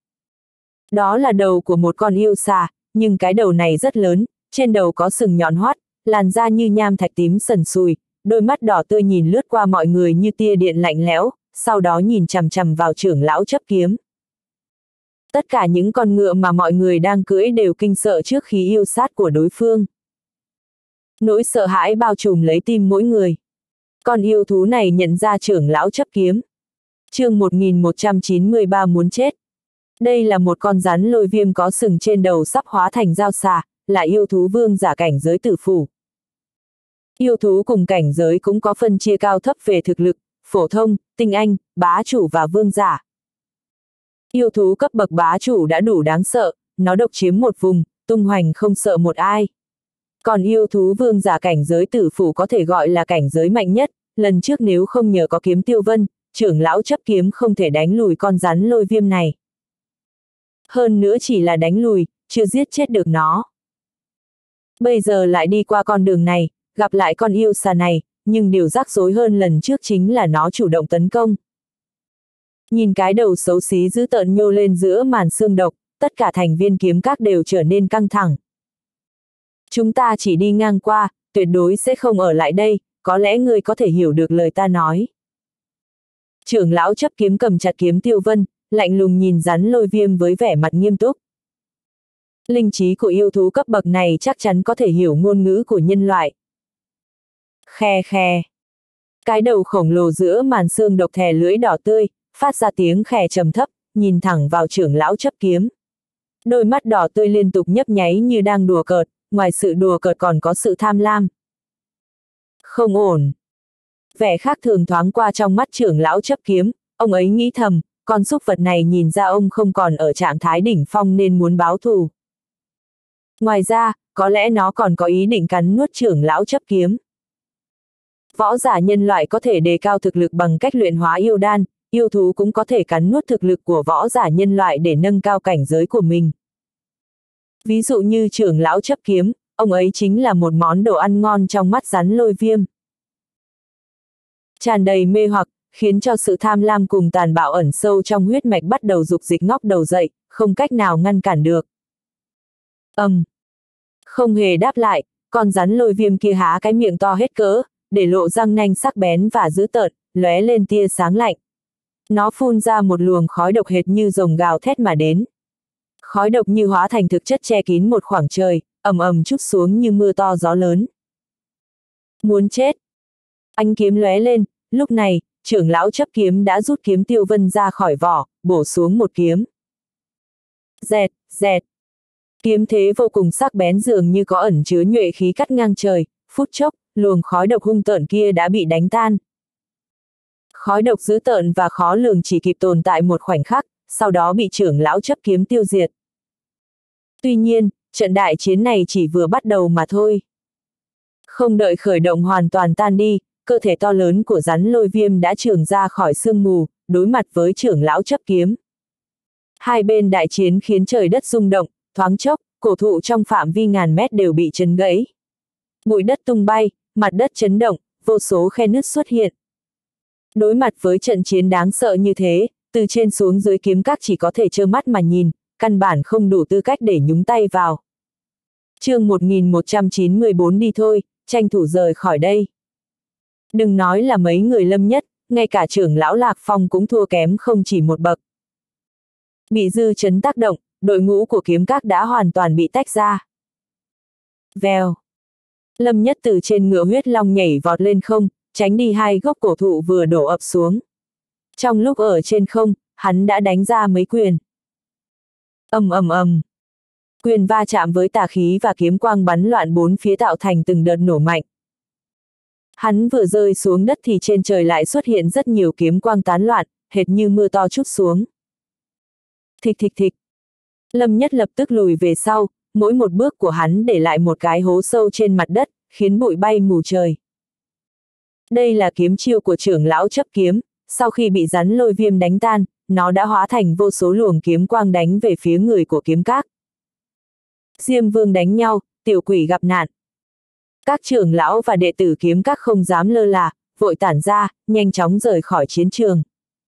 Đó là đầu của một con yêu xà, nhưng cái đầu này rất lớn, trên đầu có sừng nhọn hoắt, làn da như nham thạch tím sần sùi, đôi mắt đỏ tươi nhìn lướt qua mọi người như tia điện lạnh lẽo, sau đó nhìn chằm chằm vào trưởng lão chấp kiếm. Tất cả những con ngựa mà mọi người đang cưỡi đều kinh sợ trước khí yêu sát của đối phương. Nỗi sợ hãi bao trùm lấy tim mỗi người. Con yêu thú này nhận ra trưởng lão chấp kiếm. Chương 1193 muốn chết. Đây là một con rắn lôi viêm có sừng trên đầu sắp hóa thành dao xà, là yêu thú vương giả cảnh giới tử phủ. Yêu thú cùng cảnh giới cũng có phân chia cao thấp về thực lực, phổ thông, tinh anh, bá chủ và vương giả. Yêu thú cấp bậc bá chủ đã đủ đáng sợ, nó độc chiếm một vùng, tung hoành không sợ một ai. Còn yêu thú vương giả cảnh giới tử phủ có thể gọi là cảnh giới mạnh nhất, lần trước nếu không nhờ có kiếm tiêu vân, trưởng lão chấp kiếm không thể đánh lùi con rắn lôi viêm này. Hơn nữa chỉ là đánh lùi, chưa giết chết được nó. Bây giờ lại đi qua con đường này, gặp lại con yêu xà này, nhưng điều rắc rối hơn lần trước chính là nó chủ động tấn công. Nhìn cái đầu xấu xí dữ tợn nhô lên giữa màn xương độc, tất cả thành viên kiếm các đều trở nên căng thẳng. Chúng ta chỉ đi ngang qua, tuyệt đối sẽ không ở lại đây, có lẽ ngươi có thể hiểu được lời ta nói. Trưởng lão chấp kiếm cầm chặt kiếm tiêu vân, lạnh lùng nhìn rắn lôi viêm với vẻ mặt nghiêm túc. Linh trí của yêu thú cấp bậc này chắc chắn có thể hiểu ngôn ngữ của nhân loại. Khe khe. Cái đầu khổng lồ giữa màn xương độc thè lưỡi đỏ tươi, phát ra tiếng khè trầm thấp, nhìn thẳng vào trưởng lão chấp kiếm. Đôi mắt đỏ tươi liên tục nhấp nháy như đang đùa cợt, ngoài sự đùa cợt còn có sự tham lam. Không ổn. Vẻ khác thường thoáng qua trong mắt trưởng lão chấp kiếm, ông ấy nghĩ thầm, con súc vật này nhìn ra ông không còn ở trạng thái đỉnh phong nên muốn báo thù. Ngoài ra, có lẽ nó còn có ý định cắn nuốt trưởng lão chấp kiếm. Võ giả nhân loại có thể đề cao thực lực bằng cách luyện hóa yêu đan, yêu thú cũng có thể cắn nuốt thực lực của võ giả nhân loại để nâng cao cảnh giới của mình. Ví dụ như trưởng lão chấp kiếm, ông ấy chính là một món đồ ăn ngon trong mắt rắn lôi viêm. tràn đầy mê hoặc, khiến cho sự tham lam cùng tàn bạo ẩn sâu trong huyết mạch bắt đầu dục dịch ngóc đầu dậy, không cách nào ngăn cản được. Không hề đáp lại, con rắn lôi viêm kia há cái miệng to hết cỡ, để lộ răng nanh sắc bén và dữ tợn, lóe lên tia sáng lạnh. Nó phun ra một luồng khói độc hệt như rồng gào thét mà đến. Khói độc như hóa thành thực chất che kín một khoảng trời, ầm ầm trút xuống như mưa to gió lớn. Muốn chết. Ánh kiếm lóe lên, lúc này, trưởng lão chấp kiếm đã rút kiếm tiêu vân ra khỏi vỏ, bổ xuống một kiếm. Dẹt, dẹt. Kiếm thế vô cùng sắc bén dường như có ẩn chứa nhuệ khí cắt ngang trời, phút chốc, luồng khói độc hung tợn kia đã bị đánh tan. Khói độc dữ tợn và khó lường chỉ kịp tồn tại một khoảnh khắc, sau đó bị trưởng lão chấp kiếm tiêu diệt. Tuy nhiên, trận đại chiến này chỉ vừa bắt đầu mà thôi. Không đợi khởi động hoàn toàn tan đi, cơ thể to lớn của rắn lôi viêm đã trưởng ra khỏi sương mù, đối mặt với trưởng lão chấp kiếm. Hai bên đại chiến khiến trời đất rung động, thoáng chốc, cổ thụ trong phạm vi ngàn mét đều bị chấn gãy. Bụi đất tung bay, mặt đất chấn động, vô số khe nứt xuất hiện. Đối mặt với trận chiến đáng sợ như thế, từ trên xuống dưới kiếm các chỉ có thể trơ mắt mà nhìn, căn bản không đủ tư cách để nhúng tay vào. Chương 1194 đi thôi, tranh thủ rời khỏi đây. Đừng nói là mấy người Lâm Nhất, ngay cả trưởng lão Lạc Phong cũng thua kém không chỉ một bậc. Bị dư chấn tác động, đội ngũ của kiếm các đã hoàn toàn bị tách ra. Vèo. Lâm Nhất từ trên ngựa huyết long nhảy vọt lên không, tránh đi hai gốc cổ thụ vừa đổ ập xuống. Trong lúc ở trên không, hắn đã đánh ra mấy quyền. Ầm ầm ầm. Quyền va chạm với tà khí và kiếm quang bắn loạn bốn phía tạo thành từng đợt nổ mạnh. Hắn vừa rơi xuống đất thì trên trời lại xuất hiện rất nhiều kiếm quang tán loạn, hệt như mưa to trút xuống. Thịch thịch thịch. Lâm Nhất lập tức lùi về sau, mỗi một bước của hắn để lại một cái hố sâu trên mặt đất, khiến bụi bay mù trời. Đây là kiếm chiêu của trưởng lão chấp kiếm, sau khi bị rắn lôi viêm đánh tan, nó đã hóa thành vô số luồng kiếm quang đánh về phía người của kiếm các. Diêm vương đánh nhau, tiểu quỷ gặp nạn. Các trưởng lão và đệ tử kiếm các không dám lơ là, vội tản ra, nhanh chóng rời khỏi chiến trường.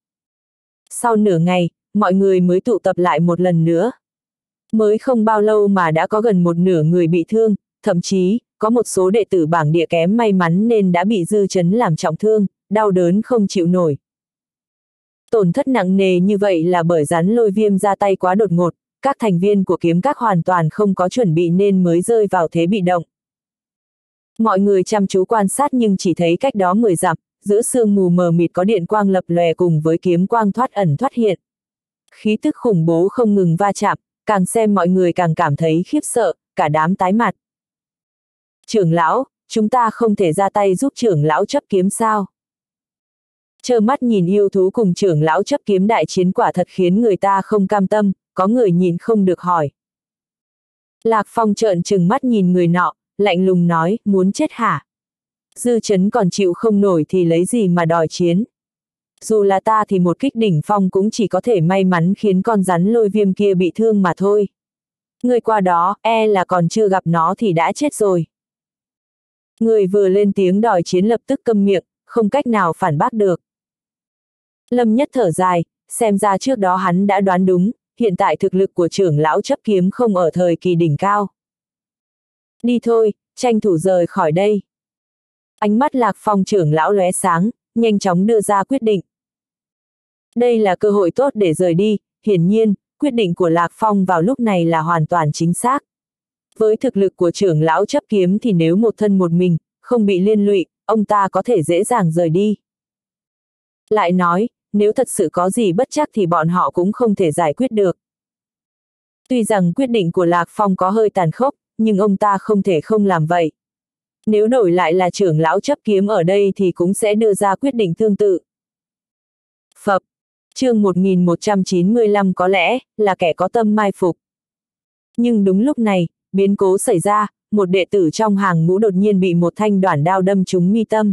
Sau nửa ngày, mọi người mới tụ tập lại một lần nữa. Mới không bao lâu mà đã có gần một nửa người bị thương, thậm chí, có một số đệ tử bảng địa kém may mắn nên đã bị dư chấn làm trọng thương, đau đớn không chịu nổi. Tổn thất nặng nề như vậy là bởi rắn lôi viêm ra tay quá đột ngột, các thành viên của kiếm các hoàn toàn không có chuẩn bị nên mới rơi vào thế bị động. Mọi người chăm chú quan sát nhưng chỉ thấy cách đó 10 dặm, giữa sương mù mờ mịt có điện quang lập lòe cùng với kiếm quang thoát ẩn thoát hiện. Khí tức khủng bố không ngừng va chạm, càng xem mọi người càng cảm thấy khiếp sợ, cả đám tái mặt. Trưởng lão, chúng ta không thể ra tay giúp trưởng lão chấp kiếm sao? Trơ mắt nhìn yêu thú cùng trưởng lão chấp kiếm đại chiến quả thật khiến người ta không cam tâm, có người nhìn không được hỏi. Lạc Phong trợn trừng mắt nhìn người nọ, lạnh lùng nói, muốn chết hả? Dư chấn còn chịu không nổi thì lấy gì mà đòi chiến? Dù là ta thì một kích đỉnh phong cũng chỉ có thể may mắn khiến con rắn lôi viêm kia bị thương mà thôi. Người qua đó, là còn chưa gặp nó thì đã chết rồi. Người vừa lên tiếng đòi chiến lập tức câm miệng, không cách nào phản bác được. Lâm Nhất thở dài, xem ra trước đó hắn đã đoán đúng, hiện tại thực lực của trưởng lão chấp kiếm không ở thời kỳ đỉnh cao. Đi thôi, tranh thủ rời khỏi đây. Ánh mắt Lạc Phong trưởng lão lóe sáng, nhanh chóng đưa ra quyết định. Đây là cơ hội tốt để rời đi, hiển nhiên, quyết định của Lạc Phong vào lúc này là hoàn toàn chính xác. Với thực lực của trưởng lão chấp kiếm thì nếu một thân một mình, không bị liên lụy, ông ta có thể dễ dàng rời đi. Lại nói, nếu thật sự có gì bất trắc thì bọn họ cũng không thể giải quyết được. Tuy rằng quyết định của Lạc Phong có hơi tàn khốc, nhưng ông ta không thể không làm vậy. Nếu đổi lại là trưởng lão chấp kiếm ở đây thì cũng sẽ đưa ra quyết định tương tự. Phập, chương 1195 có lẽ là kẻ có tâm mai phục. Nhưng đúng lúc này, biến cố xảy ra, một đệ tử trong hàng ngũ đột nhiên bị một thanh đoản đao đâm trúng mi tâm.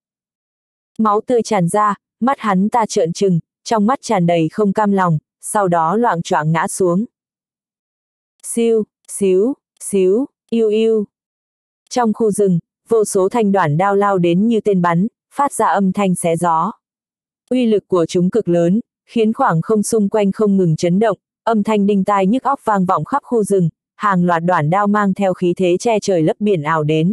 Máu tươi tràn ra, mắt hắn ta trợn trừng, trong mắt tràn đầy không cam lòng, sau đó loạng choạng ngã xuống. Siêu, xíu, xíu, yêu yêu. Trong khu rừng, vô số thanh đoản đao lao đến như tên bắn, phát ra âm thanh xé gió. Uy lực của chúng cực lớn, khiến khoảng không xung quanh không ngừng chấn động, âm thanh đinh tai nhức óc vang vọng khắp khu rừng, hàng loạt đoản đao mang theo khí thế che trời lấp biển ảo đến.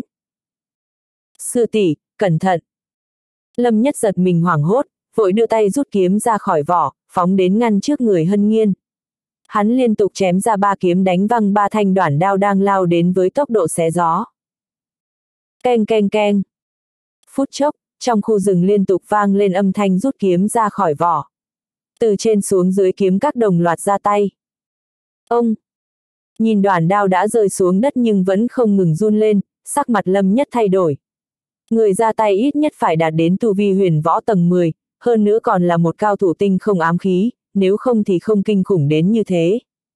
Sư tỷ, cẩn thận! Lâm Nhất giật mình hoảng hốt, vội đưa tay rút kiếm ra khỏi vỏ, phóng đến ngăn trước người Hân Nghiên. Hắn liên tục chém ra 3 kiếm đánh văng 3 thanh đoản đao đang lao đến với tốc độ xé gió. Keng keng keng. Phút chốc, trong khu rừng liên tục vang lên âm thanh rút kiếm ra khỏi vỏ. Từ trên xuống dưới kiếm các đồng loạt ra tay. Ông! Nhìn đoản đao đã rơi xuống đất nhưng vẫn không ngừng run lên, sắc mặt Lâm Nhất thay đổi. Người ra tay ít nhất phải đạt đến tu vi huyền võ tầng 10, hơn nữa còn là một cao thủ tinh không ám khí, nếu không thì không kinh khủng đến như thế.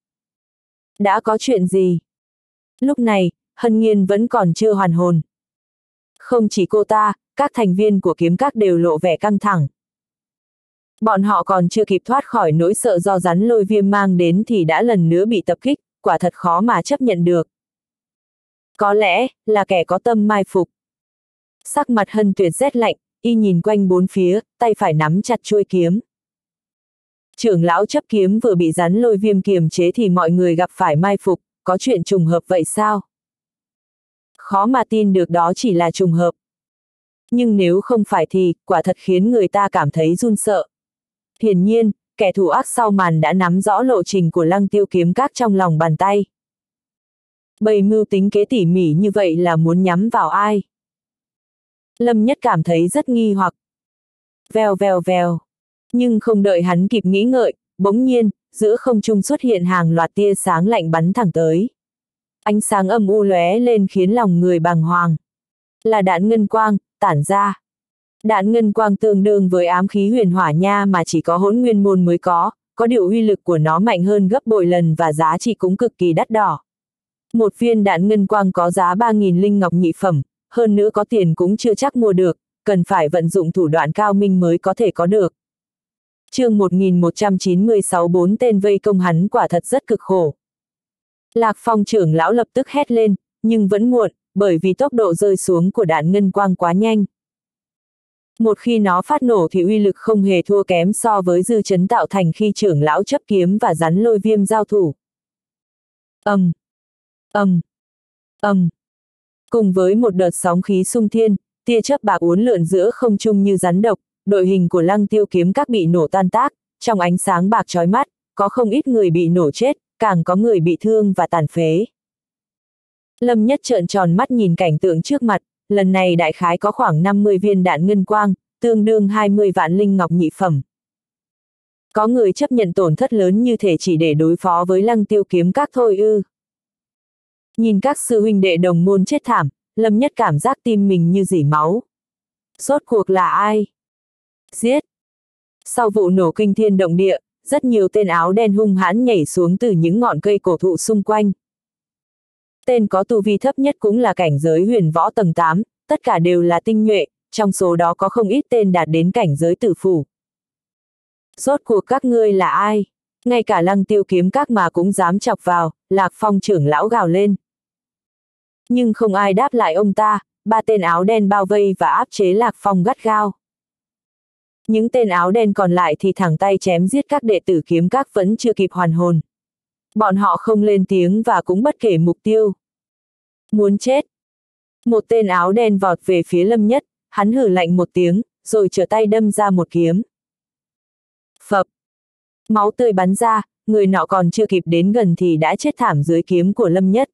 Đã có chuyện gì? Lúc này, Hân Nghiên vẫn còn chưa hoàn hồn. Không chỉ cô ta, các thành viên của kiếm các đều lộ vẻ căng thẳng. Bọn họ còn chưa kịp thoát khỏi nỗi sợ do rắn lôi viêm mang đến thì đã lần nữa bị tập kích, quả thật khó mà chấp nhận được. Có lẽ, là kẻ có tâm mai phục. Sắc mặt Hân Tuyệt rét lạnh, y nhìn quanh bốn phía, tay phải nắm chặt chuôi kiếm. Trưởng lão chấp kiếm vừa bị rắn lôi viêm kiềm chế thì mọi người gặp phải mai phục, có chuyện trùng hợp vậy sao? Khó mà tin được đó chỉ là trùng hợp. Nhưng nếu không phải thì, quả thật khiến người ta cảm thấy run sợ. Hiển nhiên, kẻ thủ ác sau màn đã nắm rõ lộ trình của Lăng Tiêu kiếm các trong lòng bàn tay. Bày mưu tính kế tỉ mỉ như vậy là muốn nhắm vào ai? Lâm Nhất cảm thấy rất nghi hoặc. Vèo vèo vèo. Nhưng không đợi hắn kịp nghĩ ngợi, bỗng nhiên, giữa không trung xuất hiện hàng loạt tia sáng lạnh bắn thẳng tới. Ánh sáng âm u lóe lên khiến lòng người bàng hoàng. Là đạn ngân quang, tản ra. Đạn ngân quang tương đương với ám khí huyền hỏa nha mà chỉ có Hỗn Nguyên môn mới có điều uy lực của nó mạnh hơn gấp bội lần và giá trị cũng cực kỳ đắt đỏ. Một viên đạn ngân quang có giá 3.000 linh ngọc nhị phẩm, hơn nữa có tiền cũng chưa chắc mua được, cần phải vận dụng thủ đoạn cao minh mới có thể có được. Chương 1196 4 tên vây công hắn quả thật rất cực khổ. Lạc Phong trưởng lão lập tức hét lên, nhưng vẫn muộn, bởi vì tốc độ rơi xuống của đạn ngân quang quá nhanh. Một khi nó phát nổ thì uy lực không hề thua kém so với dư chấn tạo thành khi trưởng lão chấp kiếm và rắn lôi viêm giao thủ. Ầm, ầm, ầm. Cùng với một đợt sóng khí xung thiên, tia chớp bạc uốn lượn giữa không trung như rắn độc, đội hình của Lăng Tiêu kiếm các bị nổ tan tác, trong ánh sáng bạc chói mắt, có không ít người bị nổ chết, càng có người bị thương và tàn phế. Lâm Nhất trợn tròn mắt nhìn cảnh tượng trước mặt, lần này đại khái có khoảng 50 viên đạn ngân quang, tương đương 20 vạn linh ngọc nhị phẩm. Có người chấp nhận tổn thất lớn như thể chỉ để đối phó với Lăng Tiêu kiếm các thôi ư? Nhìn các sư huynh đệ đồng môn chết thảm, Lâm Nhất cảm giác tim mình như rỉ máu. Rốt cuộc là ai? Giết! Sau vụ nổ kinh thiên động địa, rất nhiều tên áo đen hung hãn nhảy xuống từ những ngọn cây cổ thụ xung quanh. Tên có tu vi thấp nhất cũng là cảnh giới huyền võ tầng 8, tất cả đều là tinh nhuệ, trong số đó có không ít tên đạt đến cảnh giới tử phủ. Rốt cuộc các ngươi là ai? Ngay cả Lăng Tiêu kiếm các mà cũng dám chọc vào, Lạc Phong trưởng lão gào lên. Nhưng không ai đáp lại ông ta, 3 tên áo đen bao vây và áp chế Lạc Phong gắt gao. Những tên áo đen còn lại thì thẳng tay chém giết các đệ tử kiếm các vẫn chưa kịp hoàn hồn. Bọn họ không lên tiếng và cũng bất kể mục tiêu. Muốn chết. Một tên áo đen vọt về phía Lâm Nhất, hắn hử lạnh một tiếng, rồi trở tay đâm ra một kiếm. Phập. Máu tươi bắn ra, người nọ còn chưa kịp đến gần thì đã chết thảm dưới kiếm của Lâm Nhất.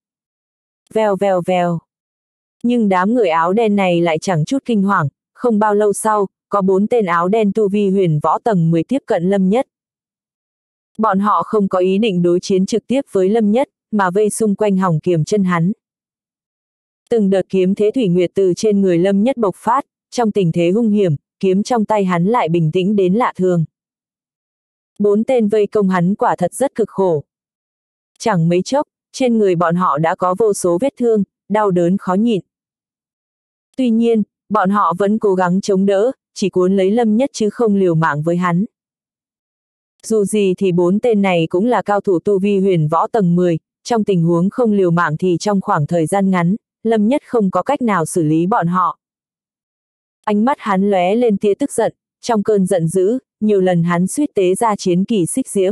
Vèo vèo vèo. Nhưng đám người áo đen này lại chẳng chút kinh hoàng, không bao lâu sau, có 4 tên áo đen tu vi huyền võ tầng 10 tiếp cận Lâm Nhất. Bọn họ không có ý định đối chiến trực tiếp với Lâm Nhất, mà vây xung quanh hỏng kiềm chân hắn. Từng đợt kiếm thế thủy nguyệt từ trên người Lâm Nhất bộc phát, trong tình thế hung hiểm, kiếm trong tay hắn lại bình tĩnh đến lạ thường. 4 tên vây công hắn quả thật rất cực khổ. Chẳng mấy chốc, trên người bọn họ đã có vô số vết thương, đau đớn khó nhịn. Tuy nhiên, bọn họ vẫn cố gắng chống đỡ, chỉ cuốn lấy Lâm Nhất chứ không liều mạng với hắn. Dù gì thì 4 tên này cũng là cao thủ tu vi huyền võ tầng 10, trong tình huống không liều mạng thì trong khoảng thời gian ngắn, Lâm Nhất không có cách nào xử lý bọn họ. Ánh mắt hắn lóe lên tia tức giận, trong cơn giận dữ, nhiều lần hắn suýt tế ra chiến kỳ xích diễm.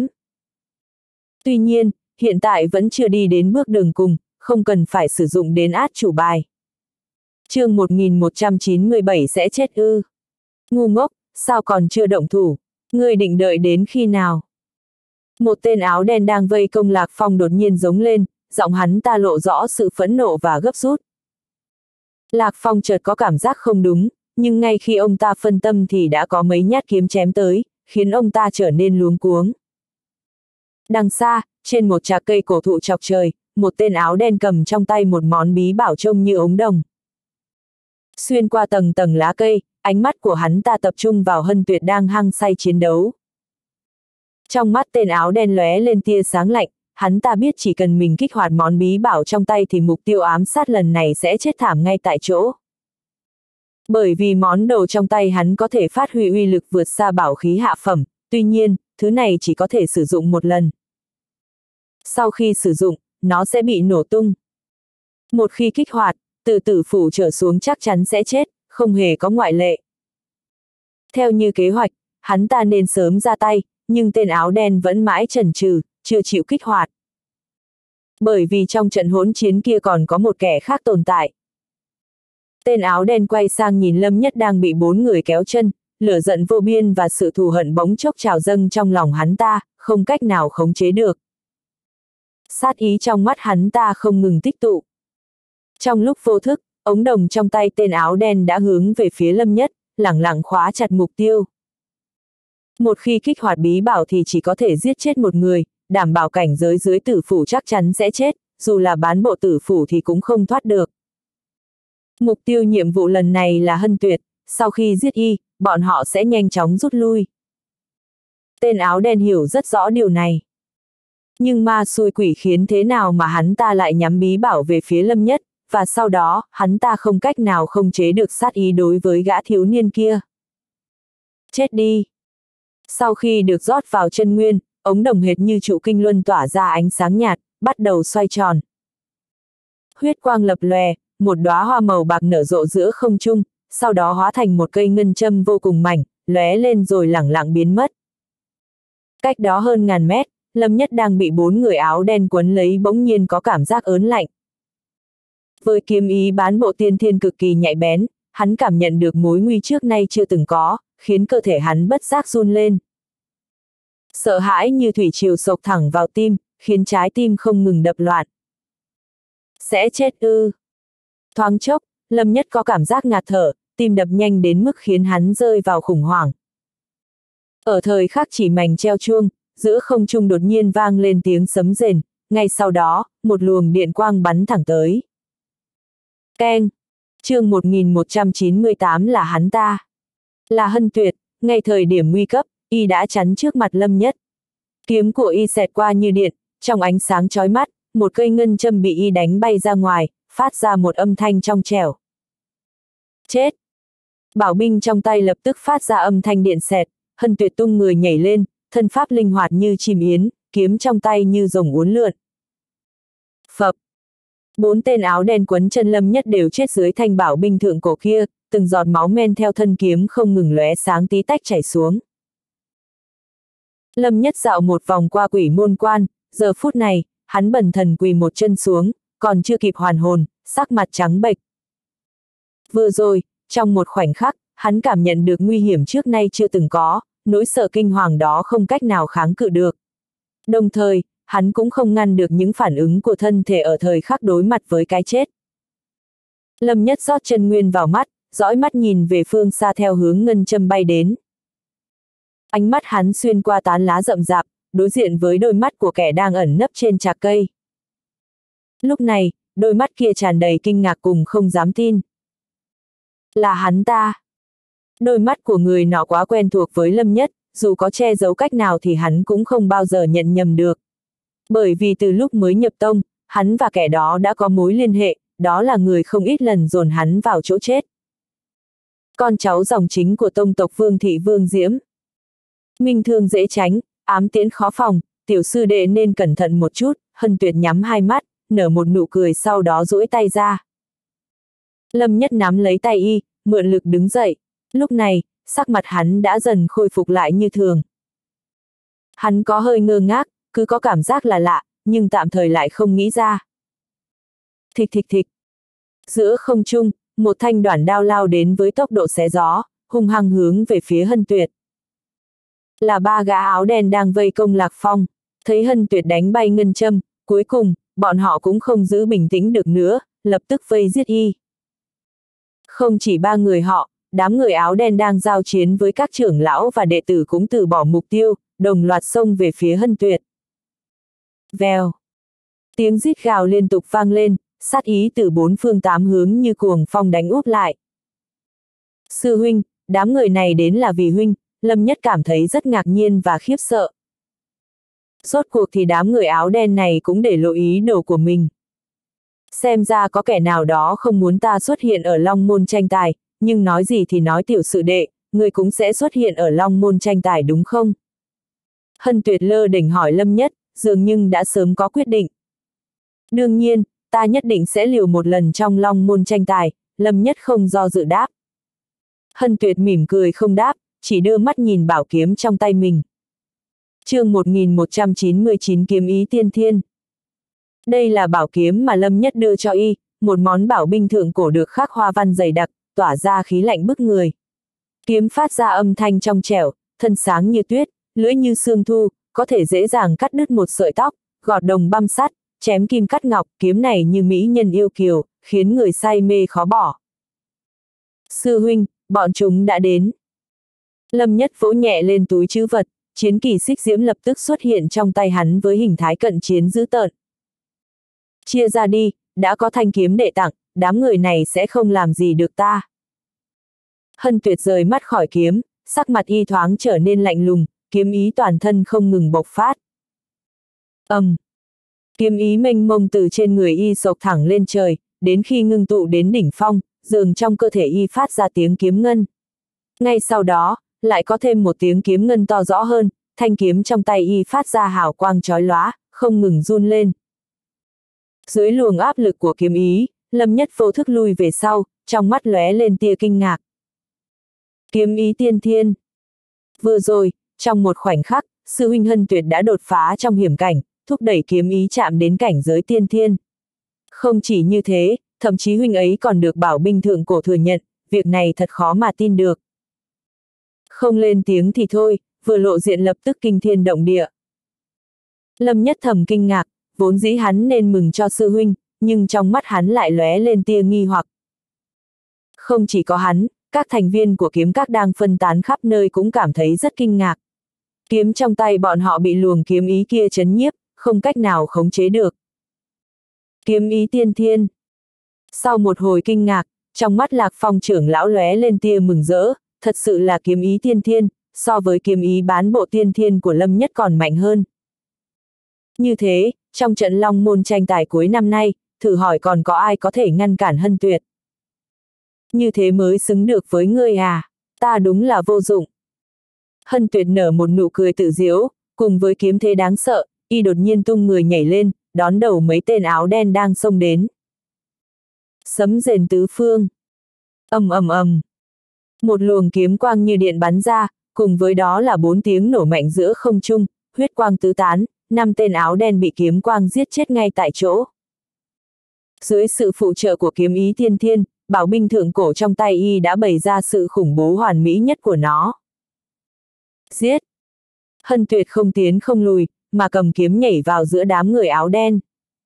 Tuy nhiên, hiện tại vẫn chưa đi đến bước đường cùng, không cần phải sử dụng đến át chủ bài. Chương 1197 sẽ chết ư? Ngu ngốc, sao còn chưa động thủ? Ngươi định đợi đến khi nào? Một tên áo đen đang vây công Lạc Phong đột nhiên giống lên, giọng hắn ta lộ rõ sự phẫn nộ và gấp rút. Lạc Phong chợt có cảm giác không đúng, nhưng ngay khi ông ta phân tâm thì đã có mấy nhát kiếm chém tới, khiến ông ta trở nên luống cuống. Đằng xa, trên một trạc cây cổ thụ chọc trời, một tên áo đen cầm trong tay một món bí bảo trông như ống đồng. Xuyên qua tầng tầng lá cây, ánh mắt của hắn ta tập trung vào Hân Tuyệt đang hăng say chiến đấu. Trong mắt tên áo đen lóe lên tia sáng lạnh, hắn ta biết chỉ cần mình kích hoạt món bí bảo trong tay thì mục tiêu ám sát lần này sẽ chết thảm ngay tại chỗ. Bởi vì món đồ trong tay hắn có thể phát huy uy lực vượt xa bảo khí hạ phẩm, tuy nhiên, thứ này chỉ có thể sử dụng một lần. Sau khi sử dụng, nó sẽ bị nổ tung. Một khi kích hoạt, từ tử phủ trở xuống chắc chắn sẽ chết, không hề có ngoại lệ. Theo như kế hoạch, hắn ta nên sớm ra tay, nhưng tên áo đen vẫn mãi chần chừ, chưa chịu kích hoạt. Bởi vì trong trận hỗn chiến kia còn có một kẻ khác tồn tại. Tên áo đen quay sang nhìn Lâm Nhất đang bị 4 người kéo chân, lửa giận vô biên và sự thù hận bỗng chốc trào dâng trong lòng hắn ta, không cách nào khống chế được. Sát ý trong mắt hắn ta không ngừng tích tụ. Trong lúc vô thức, ống đồng trong tay tên áo đen đã hướng về phía Lâm Nhất, lẳng lặng khóa chặt mục tiêu. Một khi kích hoạt bí bảo thì chỉ có thể giết chết một người, đảm bảo cảnh giới dưới tử phủ chắc chắn sẽ chết, dù là bán bộ tử phủ thì cũng không thoát được. Mục tiêu nhiệm vụ lần này là Hân Tuyệt, sau khi giết y, bọn họ sẽ nhanh chóng rút lui. Tên áo đen hiểu rất rõ điều này. Nhưng ma xui quỷ khiến thế nào mà hắn ta lại nhắm bí bảo về phía Lâm Nhất, và sau đó, hắn ta không cách nào không chế được sát ý đối với gã thiếu niên kia. Chết đi! Sau khi được rót vào chân nguyên, ống đồng hệt như trụ kinh luân tỏa ra ánh sáng nhạt, bắt đầu xoay tròn. Huyết quang lập lòe, một đóa hoa màu bạc nở rộ giữa không trung, sau đó hóa thành một cây ngân châm vô cùng mảnh, lóe lên rồi lẳng lặng biến mất. Cách đó hơn ngàn mét, Lâm Nhất đang bị 4 người áo đen quấn lấy bỗng nhiên có cảm giác ớn lạnh. Với kiếm ý bán bộ tiên thiên cực kỳ nhạy bén, hắn cảm nhận được mối nguy trước nay chưa từng có, khiến cơ thể hắn bất giác run lên. Sợ hãi như thủy triều xộc thẳng vào tim, khiến trái tim không ngừng đập loạn. Sẽ chết ư? Thoáng chốc, Lâm Nhất có cảm giác ngạt thở, tim đập nhanh đến mức khiến hắn rơi vào khủng hoảng. Ở thời khắc chỉ mảnh treo chuông, giữa không trung đột nhiên vang lên tiếng sấm rền, ngay sau đó, một luồng điện quang bắn thẳng tới. Keng! Chương 1198 là hắn ta. Là Hân Tuyệt, ngay thời điểm nguy cấp, y đã chắn trước mặt Lâm Nhất. Kiếm của y xẹt qua như điện, trong ánh sáng chói mắt, một cây ngân châm bị y đánh bay ra ngoài, phát ra một âm thanh trong trẻo. Chết! Bảo binh trong tay lập tức phát ra âm thanh điện xẹt, Hân Tuyệt tung người nhảy lên, thân pháp linh hoạt như chim yến, kiếm trong tay như rồng uốn lượn. Phập! 4 tên áo đen quấn chân Lâm Nhất đều chết dưới thanh bảo binh thượng cổ kia, từng giọt máu men theo thân kiếm không ngừng lóe sáng tí tách chảy xuống. Lâm Nhất dạo một vòng qua quỷ môn quan, giờ phút này, hắn bần thần quỳ một chân xuống, còn chưa kịp hoàn hồn, sắc mặt trắng bệch. Vừa rồi, trong một khoảnh khắc, hắn cảm nhận được nguy hiểm trước nay chưa từng có, nỗi sợ kinh hoàng đó không cách nào kháng cự được. Đồng thời, hắn cũng không ngăn được những phản ứng của thân thể ở thời khắc đối mặt với cái chết. Lâm Nhất rót chân nguyên vào mắt, dõi mắt nhìn về phương xa theo hướng ngân châm bay đến. Ánh mắt hắn xuyên qua tán lá rậm rạp, đối diện với đôi mắt của kẻ đang ẩn nấp trên trạc cây. Lúc này, đôi mắt kia tràn đầy kinh ngạc cùng không dám tin. Là hắn ta. Đôi mắt của người nọ quá quen thuộc với Lâm Nhất, dù có che giấu cách nào thì hắn cũng không bao giờ nhận nhầm được. Bởi vì từ lúc mới nhập tông, hắn và kẻ đó đã có mối liên hệ, đó là người không ít lần dồn hắn vào chỗ chết. Con cháu dòng chính của tông tộc Vương Thị Vương Diễm. Minh thương dễ tránh, ám tiễn khó phòng, tiểu sư đệ nên cẩn thận một chút. Hân Tuyệt nhắm hai mắt, nở một nụ cười sau đó duỗi tay ra. Lâm Nhất nắm lấy tay y, mượn lực đứng dậy. Lúc này, sắc mặt hắn đã dần khôi phục lại như thường. Hắn có hơi ngơ ngác, cứ có cảm giác là lạ, nhưng tạm thời lại không nghĩ ra. Thịch thịch thịch. Giữa không trung, một thanh đoản đao lao đến với tốc độ xé gió, hung hăng hướng về phía Hân Tuyệt. Là ba gã áo đen đang vây công Lạc Phong, thấy Hân Tuyệt đánh bay ngân châm, cuối cùng, bọn họ cũng không giữ bình tĩnh được nữa, lập tức vây giết y. Không chỉ ba người họ, đám người áo đen đang giao chiến với các trưởng lão và đệ tử cũng từ bỏ mục tiêu, đồng loạt xông về phía Hân Tuyệt. Vèo. Tiếng rít gào liên tục vang lên, sát ý từ bốn phương tám hướng như cuồng phong đánh úp lại. Sư huynh, đám người này đến là vì huynh, Lâm Nhất cảm thấy rất ngạc nhiên và khiếp sợ. Rốt cuộc thì đám người áo đen này cũng để lộ ý đồ của mình. Xem ra có kẻ nào đó không muốn ta xuất hiện ở Long Môn tranh tài, nhưng nói gì thì nói tiểu sự đệ, người cũng sẽ xuất hiện ở Long Môn tranh tài đúng không? Hân Tuyệt lơ đỉnh hỏi Lâm Nhất, dường như đã sớm có quyết định. Đương nhiên, ta nhất định sẽ liều một lần trong Long Môn tranh tài, Lâm Nhất không do dự đáp. Hân Tuyệt mỉm cười không đáp, chỉ đưa mắt nhìn bảo kiếm trong tay mình. Chương 1199 kiếm ý tiên thiên. Đây là bảo kiếm mà Lâm Nhất đưa cho y, một món bảo binh thượng cổ được khắc hoa văn dày đặc, tỏa ra khí lạnh bức người. Kiếm phát ra âm thanh trong trẻo, thân sáng như tuyết, lưỡi như sương thu, có thể dễ dàng cắt đứt một sợi tóc, gọt đồng băm sắt, chém kim cắt ngọc, kiếm này như mỹ nhân yêu kiều, khiến người say mê khó bỏ. Sư huynh, bọn chúng đã đến. Lâm Nhất vỗ nhẹ lên túi trữ vật, chiến kỳ xích diễm lập tức xuất hiện trong tay hắn với hình thái cận chiến dữ tợn. Chia ra đi, đã có thanh kiếm đệ tặng, đám người này sẽ không làm gì được ta. Hân Tuyệt rời mắt khỏi kiếm, sắc mặt y thoáng trở nên lạnh lùng, kiếm ý toàn thân không ngừng bộc phát. Kiếm ý mênh mông từ trên người y xộc thẳng lên trời, đến khi ngưng tụ đến đỉnh phong, dường trong cơ thể y phát ra tiếng kiếm ngân. Ngay sau đó, lại có thêm một tiếng kiếm ngân to rõ hơn, thanh kiếm trong tay y phát ra hào quang chói lóa, không ngừng run lên. Dưới luồng áp lực của kiếm ý, Lâm Nhất vô thức lui về sau, trong mắt lóe lên tia kinh ngạc. Kiếm ý tiên thiên. Vừa rồi, trong một khoảnh khắc, sư huynh Hân Tuyệt đã đột phá trong hiểm cảnh, thúc đẩy kiếm ý chạm đến cảnh giới tiên thiên. Không chỉ như thế, thậm chí huynh ấy còn được bảo binh thượng cổ thừa nhận, việc này thật khó mà tin được. Không lên tiếng thì thôi, vừa lộ diện lập tức kinh thiên động địa. Lâm Nhất thầm kinh ngạc, vốn dĩ hắn nên mừng cho sư huynh, nhưng trong mắt hắn lại lóe lên tia nghi hoặc. Không chỉ có hắn, các thành viên của kiếm các đang phân tán khắp nơi cũng cảm thấy rất kinh ngạc. Kiếm trong tay bọn họ bị luồng kiếm ý kia chấn nhiếp, không cách nào khống chế được. Kiếm ý tiên thiên. Sau một hồi kinh ngạc, trong mắt Lạc Phong trưởng lão lóe lên tia mừng rỡ, thật sự là kiếm ý tiên thiên, so với kiếm ý bán bộ tiên thiên của Lâm Nhất còn mạnh hơn. Như thế, trong trận Long Môn tranh tài cuối năm nay, thử hỏi còn có ai có thể ngăn cản Hân Tuyệt. Như thế mới xứng được với ngươi à, ta đúng là vô dụng. Hân Tuyệt nở một nụ cười tự giễu, cùng với kiếm thế đáng sợ, y đột nhiên tung người nhảy lên, đón đầu mấy tên áo đen đang xông đến. Sấm rền tứ phương. Ầm ầm ầm. Một luồng kiếm quang như điện bắn ra, cùng với đó là 4 tiếng nổ mạnh giữa không trung, huyết quang tứ tán, 5 tên áo đen bị kiếm quang giết chết ngay tại chỗ. Dưới sự phụ trợ của kiếm ý tiên thiên, bảo binh thượng cổ trong tay y đã bày ra sự khủng bố hoàn mỹ nhất của nó. Giết! Hân Tuyệt không tiến không lùi, mà cầm kiếm nhảy vào giữa đám người áo đen.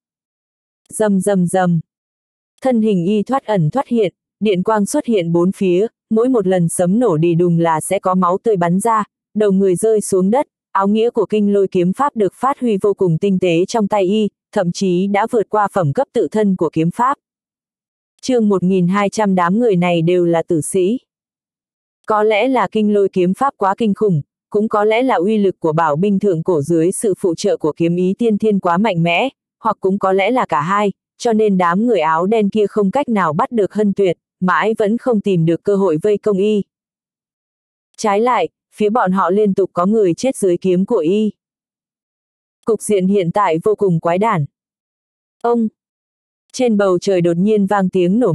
Rầm rầm rầm. Thân hình y thoát ẩn thoát hiện, điện quang xuất hiện bốn phía, mỗi một lần sấm nổ đi đùng là sẽ có máu tươi bắn ra, đầu người rơi xuống đất, áo nghĩa của kinh lôi kiếm pháp được phát huy vô cùng tinh tế trong tay y, thậm chí đã vượt qua phẩm cấp tự thân của kiếm pháp. Chương 1200 đám người này đều là tử sĩ. Có lẽ là kinh lôi kiếm pháp quá kinh khủng, cũng có lẽ là uy lực của bảo binh thượng cổ dưới sự phụ trợ của kiếm ý tiên thiên quá mạnh mẽ, hoặc cũng có lẽ là cả hai, cho nên đám người áo đen kia không cách nào bắt được Hân Tuyệt, mãi vẫn không tìm được cơ hội vây công y. Trái lại, phía bọn họ liên tục có người chết dưới kiếm của y. Cục diện hiện tại vô cùng quái đản. Ông! Trên bầu trời đột nhiên vang tiếng nổ mạnh,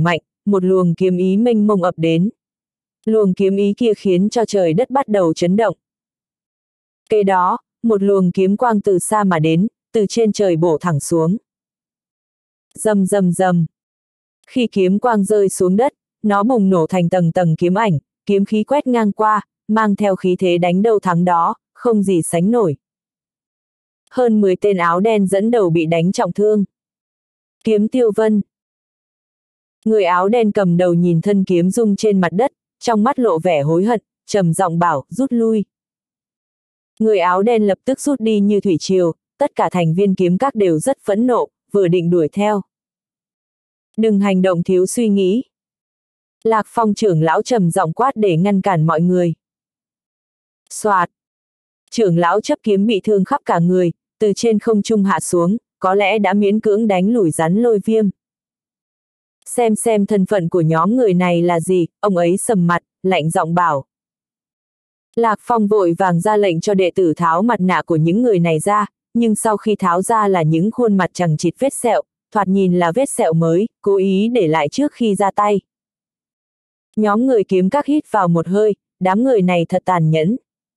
một luồng kiếm ý mênh mông ập đến. Luồng kiếm ý kia khiến cho trời đất bắt đầu chấn động. Kế đó, một luồng kiếm quang từ xa mà đến, từ trên trời bổ thẳng xuống. Rầm rầm rầm. Khi kiếm quang rơi xuống đất, nó bùng nổ thành tầng tầng kiếm ảnh, kiếm khí quét ngang qua, mang theo khí thế đánh đâu thắng đó, không gì sánh nổi. Hơn 10 tên áo đen dẫn đầu bị đánh trọng thương. Kiếm Tiêu Vân. Người áo đen cầm đầu nhìn thân kiếm rung trên mặt đất, trong mắt lộ vẻ hối hận, trầm giọng bảo, rút lui. Người áo đen lập tức rút đi như thủy triều, tất cả thành viên kiếm các đều rất phẫn nộ, vừa định đuổi theo. Đừng hành động thiếu suy nghĩ. Lạc Phong trưởng lão trầm giọng quát để ngăn cản mọi người. Soạt. Trưởng lão chấp kiếm bị thương khắp cả người, từ trên không trung hạ xuống, có lẽ đã miễn cưỡng đánh lùi rắn Lôi Viêm. Xem thân phận của nhóm người này là gì, ông ấy sầm mặt, lạnh giọng bảo. Lạc Phong vội vàng ra lệnh cho đệ tử tháo mặt nạ của những người này ra, nhưng sau khi tháo ra là những khuôn mặt chằng chịt vết sẹo, thoạt nhìn là vết sẹo mới, cố ý để lại trước khi ra tay. Nhóm người kiếm các hít vào một hơi, đám người này thật tàn nhẫn.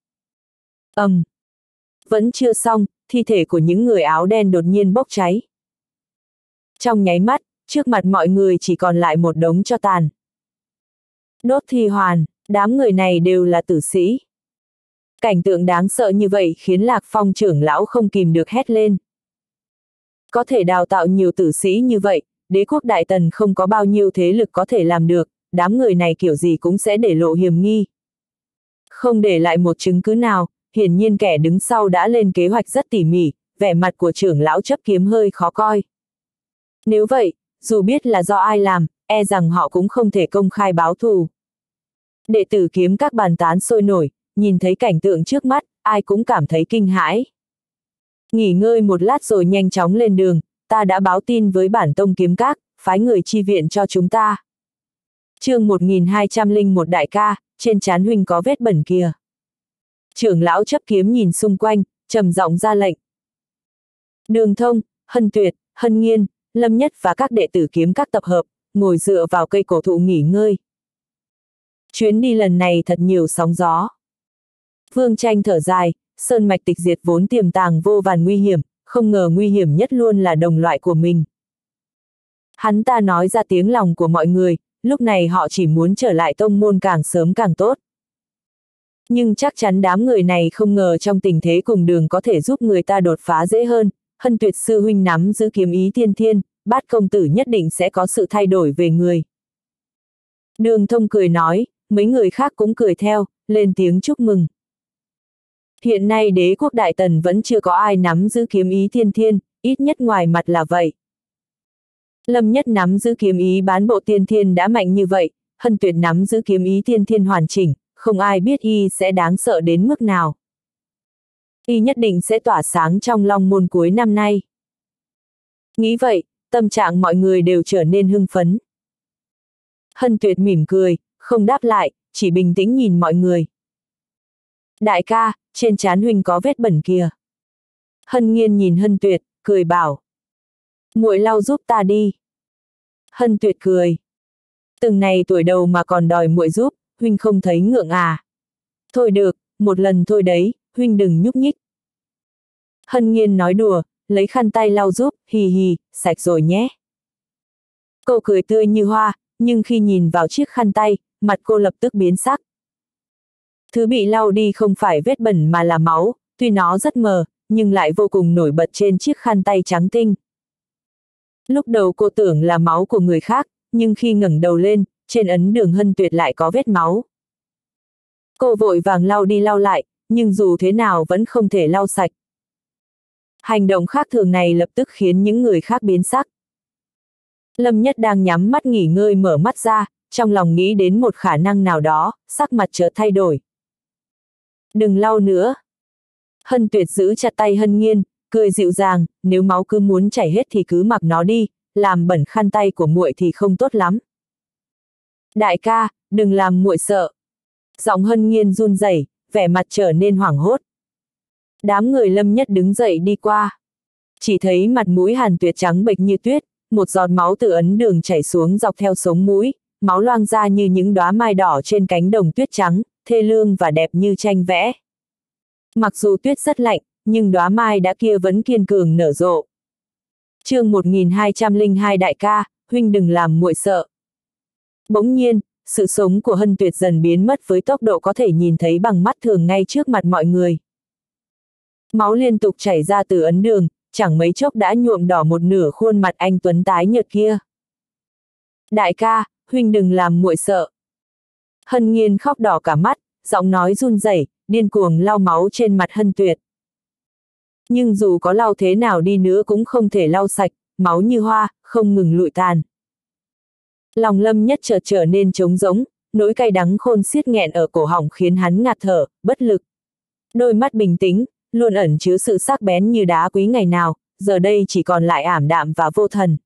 Vẫn chưa xong, thi thể của những người áo đen đột nhiên bốc cháy. Trong nháy mắt, trước mặt mọi người chỉ còn lại một đống tro tàn. Đốt thi hoàn, đám người này đều là tử sĩ. Cảnh tượng đáng sợ như vậy khiến Lạc Phong trưởng lão không kìm được hét lên. Có thể đào tạo nhiều tử sĩ như vậy, đế quốc Đại Tần không có bao nhiêu thế lực có thể làm được, đám người này kiểu gì cũng sẽ để lộ hiểm nghi. Không để lại một chứng cứ nào, hiển nhiên kẻ đứng sau đã lên kế hoạch rất tỉ mỉ, vẻ mặt của trưởng lão chấp kiếm hơi khó coi. Nếu vậy, dù biết là do ai làm, e rằng họ cũng không thể công khai báo thù. Đệ tử kiếm các bàn tán sôi nổi, nhìn thấy cảnh tượng trước mắt, ai cũng cảm thấy kinh hãi. Nghỉ ngơi một lát rồi nhanh chóng lên đường, ta đã báo tin với bản tông kiếm các, phái người chi viện cho chúng ta. Chương 1201 đại ca, trên trán huynh có vết bẩn kìa. Trưởng lão chấp kiếm nhìn xung quanh, trầm giọng ra lệnh. Đường Thông, Hân Tuyệt, Hân Nghiên, Lâm Nhất và các đệ tử kiếm các tập hợp, ngồi dựa vào cây cổ thụ nghỉ ngơi. Chuyến đi lần này thật nhiều sóng gió. Vương Tranh thở dài, sơn mạch tịch diệt vốn tiềm tàng vô vàn nguy hiểm, không ngờ nguy hiểm nhất luôn là đồng loại của mình. Hắn ta nói ra tiếng lòng của mọi người, lúc này họ chỉ muốn trở lại tông môn càng sớm càng tốt. Nhưng chắc chắn đám người này không ngờ trong tình thế cùng đường có thể giúp người ta đột phá dễ hơn. Hân Tuyệt sư huynh nắm giữ kiếm ý tiên thiên, Bát công tử nhất định sẽ có sự thay đổi về người. Đường Thông cười nói, mấy người khác cũng cười theo, lên tiếng chúc mừng. Hiện nay đế quốc Đại Tần vẫn chưa có ai nắm giữ kiếm ý tiên thiên, ít nhất ngoài mặt là vậy. Lâm Nhất nắm giữ kiếm ý bán bộ tiên thiên đã mạnh như vậy, Hân Tuyệt nắm giữ kiếm ý tiên thiên hoàn chỉnh, không ai biết y sẽ đáng sợ đến mức nào. Y nhất định sẽ tỏa sáng trong Long Môn cuối năm nay. Nghĩ vậy, tâm trạng mọi người đều trở nên hưng phấn. Hân Tuyệt mỉm cười, không đáp lại, chỉ bình tĩnh nhìn mọi người. Đại ca, trên trán huynh có vết bẩn kìa. Hân Nghiên nhìn Hân Tuyệt, cười bảo. Muội lau giúp ta đi. Hân Tuyệt cười. Từng này tuổi đầu mà còn đòi muội giúp, huynh không thấy ngượng à? Thôi được, một lần thôi đấy, huynh đừng nhúc nhích. Hân Nghiên nói đùa, lấy khăn tay lau giúp, hì hì, sạch rồi nhé. Cô cười tươi như hoa, nhưng khi nhìn vào chiếc khăn tay, mặt cô lập tức biến sắc. Thứ bị lau đi không phải vết bẩn mà là máu, tuy nó rất mờ, nhưng lại vô cùng nổi bật trên chiếc khăn tay trắng tinh. Lúc đầu cô tưởng là máu của người khác, nhưng khi ngẩng đầu lên, trên ấn đường Hân Tuyệt lại có vết máu. Cô vội vàng lau đi lau lại, nhưng dù thế nào vẫn không thể lau sạch. Hành động khác thường này lập tức khiến những người khác biến sắc. Lâm Nhất đang nhắm mắt nghỉ ngơi mở mắt ra, trong lòng nghĩ đến một khả năng nào đó, sắc mặt chợt thay đổi. Đừng lau nữa. Hân Tuyệt giữ chặt tay Hân Nghiên, cười dịu dàng, nếu máu cứ muốn chảy hết thì cứ mặc nó đi, làm bẩn khăn tay của muội thì không tốt lắm. Đại ca, đừng làm muội sợ. Giọng Hân Nghiên run rẩy, vẻ mặt trở nên hoảng hốt. Đám người Lâm Nhất đứng dậy đi qua. Chỉ thấy mặt mũi Hàn Tuyệt trắng bệch như tuyết, một giọt máu từ ấn đường chảy xuống dọc theo sống mũi, máu loang ra như những đóa mai đỏ trên cánh đồng tuyết trắng, thê lương và đẹp như tranh vẽ. Mặc dù tuyết rất lạnh, nhưng đóa mai đã kia vẫn kiên cường nở rộ. Chương 1202 đại ca, huynh đừng làm muội sợ. Bỗng nhiên, sự sống của Hân Tuyệt dần biến mất với tốc độ có thể nhìn thấy bằng mắt thường ngay trước mặt mọi người. Máu liên tục chảy ra từ ấn đường, chẳng mấy chốc đã nhuộm đỏ một nửa khuôn mặt anh tuấn tái nhợt kia. Đại ca, huynh đừng làm muội sợ. Hân Nghiên khóc đỏ cả mắt, giọng nói run rẩy, điên cuồng lau máu trên mặt Hân Tuyệt. Nhưng dù có lau thế nào đi nữa cũng không thể lau sạch, máu như hoa, không ngừng lụi tàn. Lòng Lâm Nhất chợt trở nên trống rỗng, nỗi cay đắng khôn xiết nghẹn ở cổ họng khiến hắn ngạt thở, bất lực. Đôi mắt bình tĩnh, luôn ẩn chứa sự sắc bén như đá quý ngày nào, giờ đây chỉ còn lại ảm đạm và vô thần.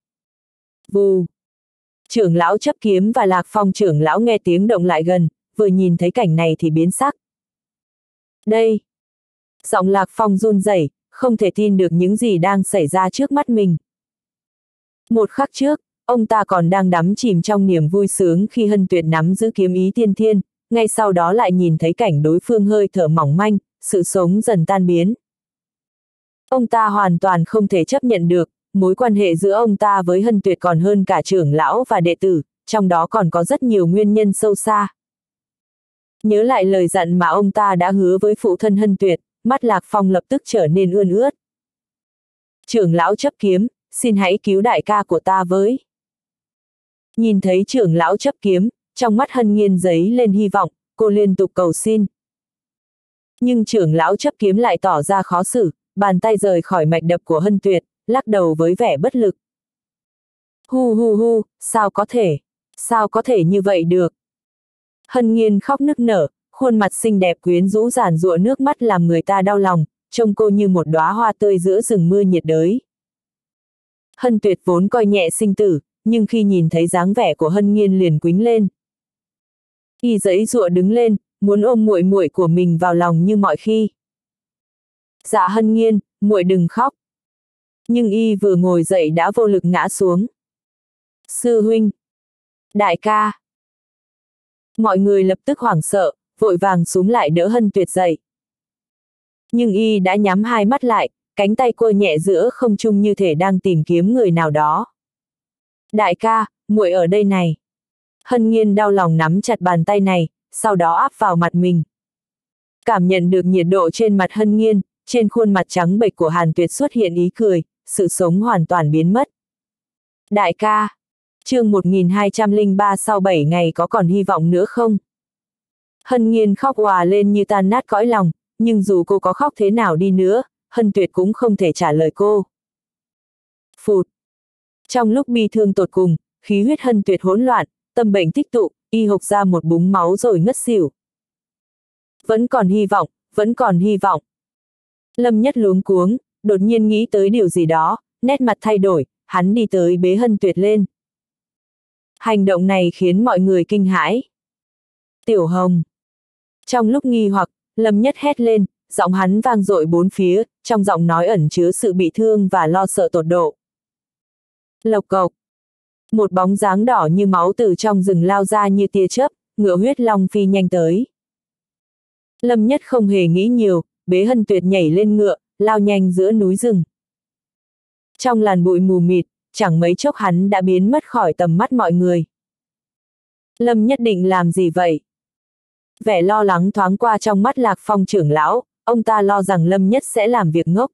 Vù! Trưởng lão Chấp Kiếm và Lạc Phong trưởng lão nghe tiếng động lại gần, vừa nhìn thấy cảnh này thì biến sắc. Đây! Giọng Lạc Phong run rẩy, không thể tin được những gì đang xảy ra trước mắt mình. Một khắc trước, ông ta còn đang đắm chìm trong niềm vui sướng khi Hân Tuyệt nắm giữ kiếm ý tiên thiên, ngay sau đó lại nhìn thấy cảnh đối phương hơi thở mỏng manh, sự sống dần tan biến. Ông ta hoàn toàn không thể chấp nhận được, mối quan hệ giữa ông ta với Hân Tuyệt còn hơn cả trưởng lão và đệ tử, trong đó còn có rất nhiều nguyên nhân sâu xa. Nhớ lại lời dặn mà ông ta đã hứa với phụ thân Hân Tuyệt, mắt Lạc Phong lập tức trở nên ươn ướt. Trưởng lão Chấp Kiếm, xin hãy cứu đại ca của ta với. Nhìn thấy trưởng lão Chấp Kiếm, trong mắt Hân Nghiên dấy lên hy vọng, cô liên tục cầu xin. Nhưng trưởng lão Chấp Kiếm lại tỏ ra khó xử, bàn tay rời khỏi mạch đập của Hân Tuyệt, lắc đầu với vẻ bất lực. Hu hu hu, sao có thể như vậy được. Hân Nghiên khóc nức nở, khuôn mặt xinh đẹp quyến rũ giàn giụa nước mắt làm người ta đau lòng, trông cô như một đóa hoa tươi giữa rừng mưa nhiệt đới. Hân Tuyệt vốn coi nhẹ sinh tử, nhưng khi nhìn thấy dáng vẻ của Hân Nghiên liền quýnh lên. Y giãy giụa đứng lên, muốn ôm muội muội của mình vào lòng như mọi khi. Dạ Hân Nghiên, muội đừng khóc. Nhưng y vừa ngồi dậy đã vô lực ngã xuống. Sư huynh! Đại ca! Mọi người lập tức hoảng sợ, vội vàng xúm lại đỡ Hân Tuyệt dậy. Nhưng y đã nhắm hai mắt lại, cánh tay cô nhẹ giữa không trung như thể đang tìm kiếm người nào đó. Đại ca, muội ở đây này. Hân Nghiên đau lòng nắm chặt bàn tay này, sau đó áp vào mặt mình. Cảm nhận được nhiệt độ trên mặt Hân Nghiên, trên khuôn mặt trắng bệch của Hàn Tuyệt xuất hiện ý cười, sự sống hoàn toàn biến mất. Đại ca, chương 1203 sau 7 ngày có còn hy vọng nữa không? Hân Nghiên khóc òa lên như tan nát cõi lòng, nhưng dù cô có khóc thế nào đi nữa, Hân Tuyệt cũng không thể trả lời cô. Phụt! Trong lúc bi thương tột cùng, khí huyết Hân Tuyệt hỗn loạn, tâm bệnh tích tụ, y hộc ra một búng máu rồi ngất xỉu. Vẫn còn hy vọng, vẫn còn hy vọng. Lâm Nhất luống cuống, đột nhiên nghĩ tới điều gì đó, nét mặt thay đổi, hắn đi tới bế Hân Tuyệt lên. Hành động này khiến mọi người kinh hãi. Tiểu Hồng! Trong lúc nghi hoặc, Lâm Nhất hét lên, giọng hắn vang dội bốn phía, trong giọng nói ẩn chứa sự bị thương và lo sợ tột độ. Lộc cộc! Một bóng dáng đỏ như máu từ trong rừng lao ra như tia chớp, ngựa huyết long phi nhanh tới. Lâm Nhất không hề nghĩ nhiều, bế Hân Tuyệt nhảy lên ngựa, lao nhanh giữa núi rừng. Trong làn bụi mù mịt, chẳng mấy chốc hắn đã biến mất khỏi tầm mắt mọi người. Lâm Nhất định làm gì vậy? Vẻ lo lắng thoáng qua trong mắt Lạc Phong trưởng lão, ông ta lo rằng Lâm Nhất sẽ làm việc ngốc.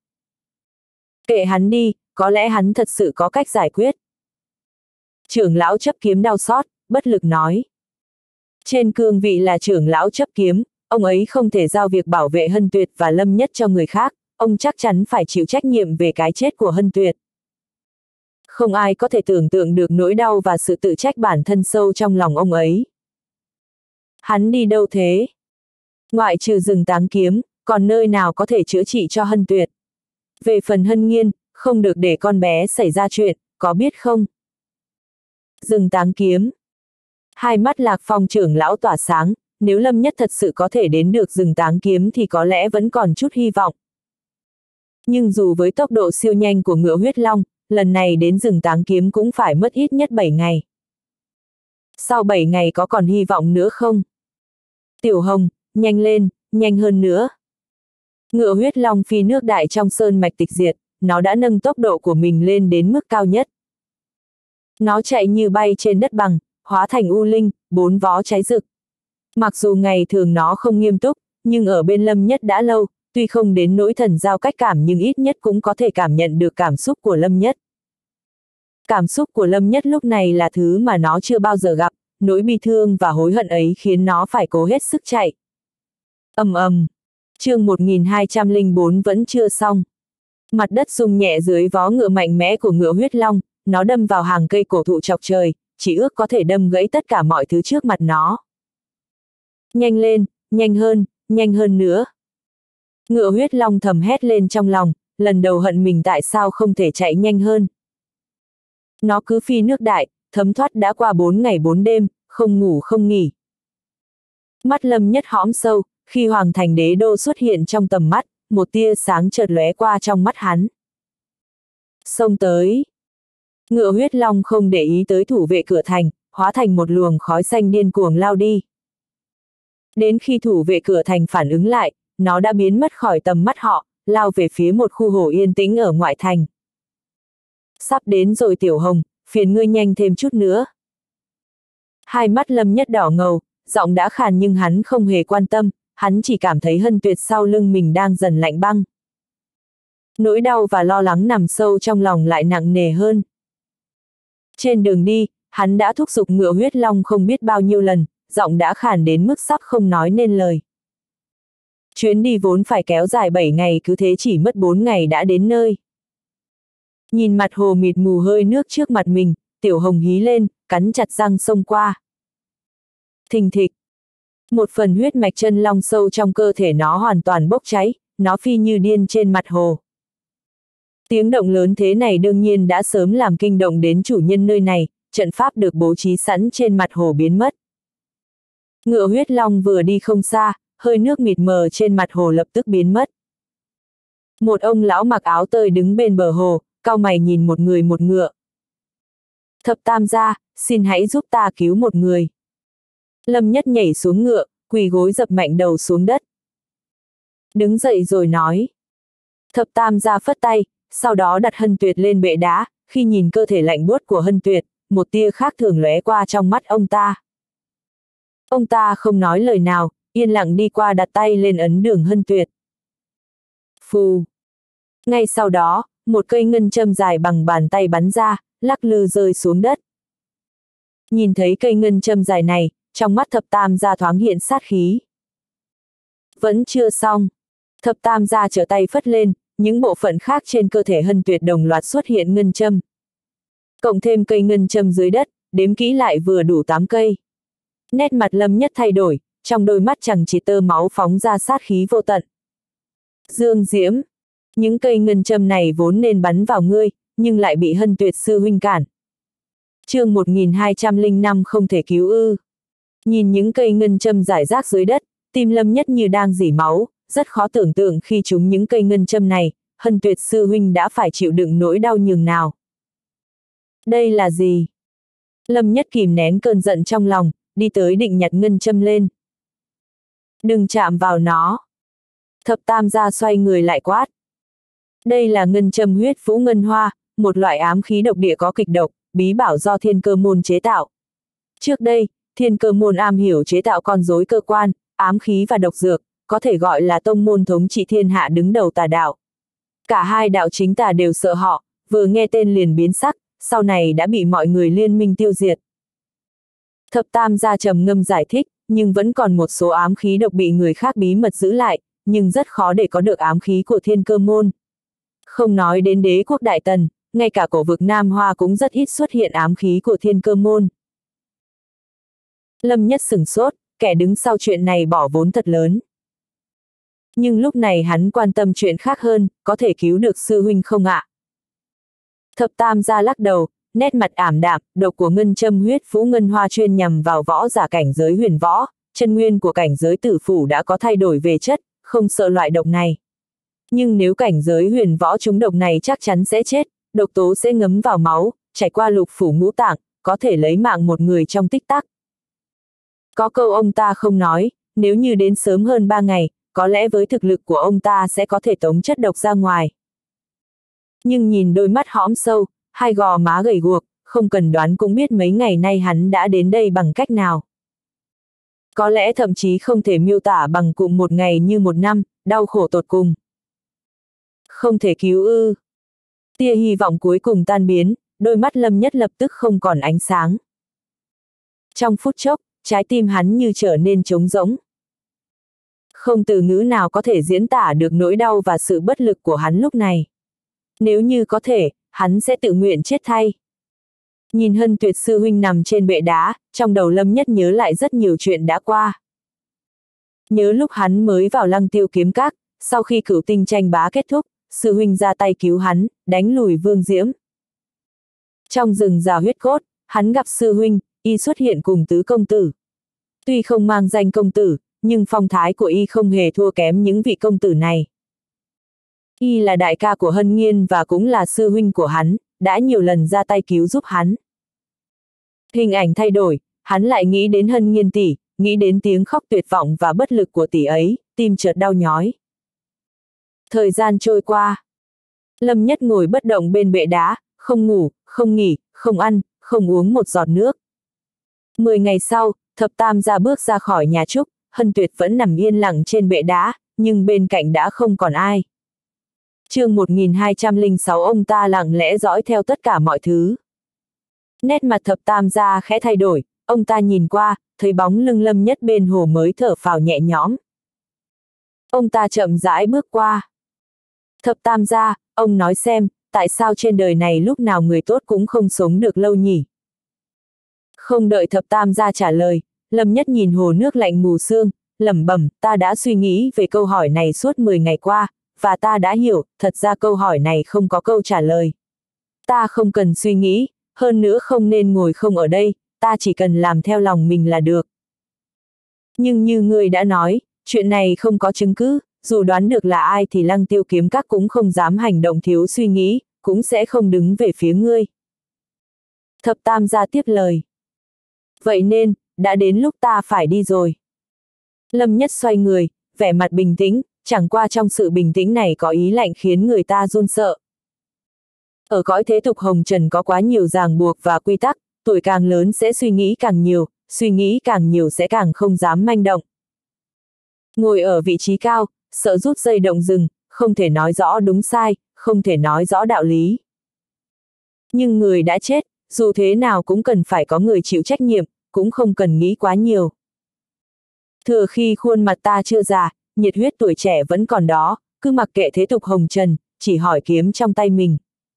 Kệ hắn đi, có lẽ hắn thật sự có cách giải quyết. Trưởng lão Chấp Kiếm đau xót, bất lực nói. Trên cương vị là trưởng lão Chấp Kiếm, ông ấy không thể giao việc bảo vệ Hân Tuyệt và Lâm Nhất cho người khác, ông chắc chắn phải chịu trách nhiệm về cái chết của Hân Tuyệt. Không ai có thể tưởng tượng được nỗi đau và sự tự trách bản thân sâu trong lòng ông ấy. Hắn đi đâu thế? Ngoại trừ rừng Táng Kiếm, còn nơi nào có thể chữa trị cho Hân Tuyệt? Về phần Hân Nghiên, không được để con bé xảy ra chuyện, có biết không? Rừng Táng Kiếm. Hai mắt Lạc Phong trưởng lão tỏa sáng, nếu Lâm Nhất thật sự có thể đến được rừng Táng Kiếm thì có lẽ vẫn còn chút hy vọng. Nhưng dù với tốc độ siêu nhanh của ngựa huyết long, lần này đến rừng Táng Kiếm cũng phải mất ít nhất 7 ngày. Sau 7 ngày có còn hy vọng nữa không? Tiểu Hồng, nhanh lên, nhanh hơn nữa. Ngựa huyết long phi nước đại trong sơn mạch tịch diệt, nó đã nâng tốc độ của mình lên đến mức cao nhất. Nó chạy như bay trên đất bằng, hóa thành u linh, 4 vó cháy rực. Mặc dù ngày thường nó không nghiêm túc, nhưng ở bên Lâm Nhất đã lâu, tuy không đến nỗi thần giao cách cảm nhưng ít nhất cũng có thể cảm nhận được cảm xúc của Lâm Nhất. Cảm xúc của Lâm Nhất lúc này là thứ mà nó chưa bao giờ gặp, nỗi bi thương và hối hận ấy khiến nó phải cố hết sức chạy. Ầm ầm, chương 1204 vẫn chưa xong. Mặt đất rung nhẹ dưới vó ngựa mạnh mẽ của ngựa huyết long, nó đâm vào hàng cây cổ thụ chọc trời, chỉ ước có thể đâm gãy tất cả mọi thứ trước mặt nó. Nhanh lên, nhanh hơn nữa. Ngựa huyết long thầm hét lên trong lòng, lần đầu hận mình tại sao không thể chạy nhanh hơn. Nó cứ phi nước đại, thấm thoát đã qua 4 ngày 4 đêm, không ngủ không nghỉ. Mắt Lâm Nhất hõm sâu, khi Hoàng Thành Đế Đô xuất hiện trong tầm mắt, một tia sáng chợt lóe qua trong mắt hắn. Xông tới. Ngựa huyết long không để ý tới thủ vệ cửa thành, hóa thành một luồng khói xanh điên cuồng lao đi. Đến khi thủ vệ cửa thành phản ứng lại, nó đã biến mất khỏi tầm mắt họ, lao về phía một khu hồ yên tĩnh ở ngoại thành. Sắp đến rồi Tiểu Hồng, phiền ngươi nhanh thêm chút nữa. Hai mắt Lâm Nhất đỏ ngầu, giọng đã khàn nhưng hắn không hề quan tâm, hắn chỉ cảm thấy Hân Tuyệt sau lưng mình đang dần lạnh băng. Nỗi đau và lo lắng nằm sâu trong lòng lại nặng nề hơn. Trên đường đi, hắn đã thúc giục ngựa huyết long không biết bao nhiêu lần, giọng đã khàn đến mức sắp không nói nên lời. Chuyến đi vốn phải kéo dài 7 ngày cứ thế chỉ mất 4 ngày đã đến nơi. Nhìn mặt hồ mịt mù hơi nước trước mặt mình, Tiểu Hồng hí lên, cắn chặt răng xông qua. Thình thịch. Một phần huyết mạch chân long sâu trong cơ thể nó hoàn toàn bốc cháy, nó phi như điên trên mặt hồ. Tiếng động lớn thế này đương nhiên đã sớm làm kinh động đến chủ nhân nơi này, trận pháp được bố trí sẵn trên mặt hồ biến mất. Ngựa huyết long vừa đi không xa, hơi nước mịt mờ trên mặt hồ lập tức biến mất. Một ông lão mặc áo tơi đứng bên bờ hồ, cau mày nhìn một người một ngựa. Thập tam gia, xin hãy giúp ta cứu một người. Lâm Nhất nhảy xuống ngựa, quỳ gối dập mạnh đầu xuống đất. Đứng dậy rồi nói. Thập tam gia phất tay, sau đó đặt Hân Tuyệt lên bệ đá, khi nhìn cơ thể lạnh buốt của Hân Tuyệt, một tia khác thường lóe qua trong mắt ông ta. Ông ta không nói lời nào, yên lặng đi qua đặt tay lên ấn đường Hân Tuyệt. Phù. Ngay sau đó, một cây ngân châm dài bằng bàn tay bắn ra, lắc lư rơi xuống đất. Nhìn thấy cây ngân châm dài này, trong mắt thập tam gia thoáng hiện sát khí. Vẫn chưa xong. Thập tam gia trở tay phất lên, những bộ phận khác trên cơ thể Hân Tuyệt đồng loạt xuất hiện ngân châm. Cộng thêm cây ngân châm dưới đất, đếm kỹ lại vừa đủ 8 cây. Nét mặt Lâm Nhất thay đổi, trong đôi mắt chẳng chỉ tơ máu phóng ra sát khí vô tận. Dương Diễm, những cây ngân châm này vốn nên bắn vào ngươi, nhưng lại bị Hân Tuyệt sư huynh cản. Chương 1205 không thể cứu ư. Nhìn những cây ngân châm rải rác dưới đất, tim Lâm Nhất như đang rỉ máu, rất khó tưởng tượng khi trúng những cây ngân châm này, Hân Tuyệt sư huynh đã phải chịu đựng nỗi đau nhường nào. Đây là gì? Lâm Nhất kìm nén cơn giận trong lòng, đi tới định nhặt ngân châm lên. Đừng chạm vào nó. Thập tam gia xoay người lại quát. Đây là ngân châm huyết vũ ngân hoa, một loại ám khí độc địa có kịch độc, bí bảo do Thiên Cơ môn chế tạo. Trước đây, Thiên Cơ môn am hiểu chế tạo con rối cơ quan, ám khí và độc dược, có thể gọi là tông môn thống trị thiên hạ đứng đầu tà đạo. Cả hai đạo chính tà đều sợ họ, vừa nghe tên liền biến sắc, sau này đã bị mọi người liên minh tiêu diệt. Thập tam gia trầm ngâm giải thích, nhưng vẫn còn một số ám khí độc bị người khác bí mật giữ lại, nhưng rất khó để có được ám khí của Thiên Cơ môn. Không nói đến đế quốc Đại Tần, ngay cả cổ vực Nam Hoa cũng rất ít xuất hiện ám khí của Thiên Cơ môn. Lâm Nhất sửng sốt, kẻ đứng sau chuyện này bỏ vốn thật lớn. Nhưng lúc này hắn quan tâm chuyện khác hơn, có thể cứu được sư huynh không ạ? Thập tam gia lắc đầu, nét mặt ảm đạm, độc của ngân châm huyết vũ ngân hoa chuyên nhằm vào võ giả cảnh giới huyền võ, chân nguyên của cảnh giới tử phủ đã có thay đổi về chất, không sợ loại độc này. Nhưng nếu cảnh giới huyền võ trúng độc này chắc chắn sẽ chết, độc tố sẽ ngấm vào máu, trải qua lục phủ ngũ tạng, có thể lấy mạng một người trong tích tắc. Có câu ông ta không nói, nếu như đến sớm hơn 3 ngày, có lẽ với thực lực của ông ta sẽ có thể tống chất độc ra ngoài. Nhưng nhìn đôi mắt hõm sâu, hai gò má gầy guộc, không cần đoán cũng biết mấy ngày nay hắn đã đến đây bằng cách nào. Có lẽ thậm chí không thể miêu tả bằng cụm một ngày như một năm, đau khổ tột cùng. Không thể cứu ư. Tia hy vọng cuối cùng tan biến, đôi mắt Lâm Nhất lập tức không còn ánh sáng. Trong phút chốc, trái tim hắn như trở nên trống rỗng. Không từ ngữ nào có thể diễn tả được nỗi đau và sự bất lực của hắn lúc này. Nếu như có thể, hắn sẽ tự nguyện chết thay. Nhìn Hân Tuyệt sư huynh nằm trên bệ đá, trong đầu Lâm Nhất nhớ lại rất nhiều chuyện đã qua. Nhớ lúc hắn mới vào Lăng Tiêu Kiếm Các, sau khi cửu tinh tranh bá kết thúc, sư huynh ra tay cứu hắn, đánh lùi Vương Diễm. Trong rừng rào huyết cốt, hắn gặp sư huynh, y xuất hiện cùng tứ công tử. Tuy không mang danh công tử, nhưng phong thái của y không hề thua kém những vị công tử này. Y là đại ca của Hân Nghiên và cũng là sư huynh của hắn, đã nhiều lần ra tay cứu giúp hắn. Hình ảnh thay đổi, hắn lại nghĩ đến Hân Nghiên tỷ, nghĩ đến tiếng khóc tuyệt vọng và bất lực của tỷ ấy, tim chợt đau nhói. Thời gian trôi qua. Lâm Nhất ngồi bất động bên bệ đá, không ngủ, không nghỉ, không ăn, không uống một giọt nước. 10 ngày sau, Thập Tam gia bước ra khỏi nhà trúc, Hân Tuyệt vẫn nằm yên lặng trên bệ đá, nhưng bên cạnh đã không còn ai. Chương 1206 ông ta lặng lẽ dõi theo tất cả mọi thứ. Nét mặt Thập Tam gia khẽ thay đổi, ông ta nhìn qua, thấy bóng lưng Lâm Nhất bên hồ mới thở phào nhẹ nhõm. Ông ta chậm rãi bước qua. Thập Tam gia, ông nói xem, tại sao trên đời này lúc nào người tốt cũng không sống được lâu nhỉ? Không đợi Thập Tam gia trả lời, Lâm Nhất nhìn hồ nước lạnh mù sương, lẩm bẩm, ta đã suy nghĩ về câu hỏi này suốt 10 ngày qua, và ta đã hiểu, thật ra câu hỏi này không có câu trả lời. Ta không cần suy nghĩ, hơn nữa không nên ngồi không ở đây, ta chỉ cần làm theo lòng mình là được. Nhưng như ngươi đã nói, chuyện này không có chứng cứ, dù đoán được là ai thì Lăng Tiêu Kiếm Các cũng không dám hành động thiếu suy nghĩ, cũng sẽ không đứng về phía ngươi. Thập Tam gia tiếp lời. Vậy nên, đã đến lúc ta phải đi rồi. Lâm Nhất xoay người, vẻ mặt bình tĩnh, chẳng qua trong sự bình tĩnh này có ý lạnh khiến người ta run sợ. Ở cõi thế tục hồng trần có quá nhiều ràng buộc và quy tắc, tuổi càng lớn sẽ suy nghĩ càng nhiều, suy nghĩ càng nhiều sẽ càng không dám manh động. Ngồi ở vị trí cao, sợ rút dây động rừng, không thể nói rõ đúng sai, không thể nói rõ đạo lý. Nhưng người đã chết, dù thế nào cũng cần phải có người chịu trách nhiệm, cũng không cần nghĩ quá nhiều. Thừa khi khuôn mặt ta chưa già, nhiệt huyết tuổi trẻ vẫn còn đó, cứ mặc kệ thế tục hồng trần, chỉ hỏi kiếm trong tay mình.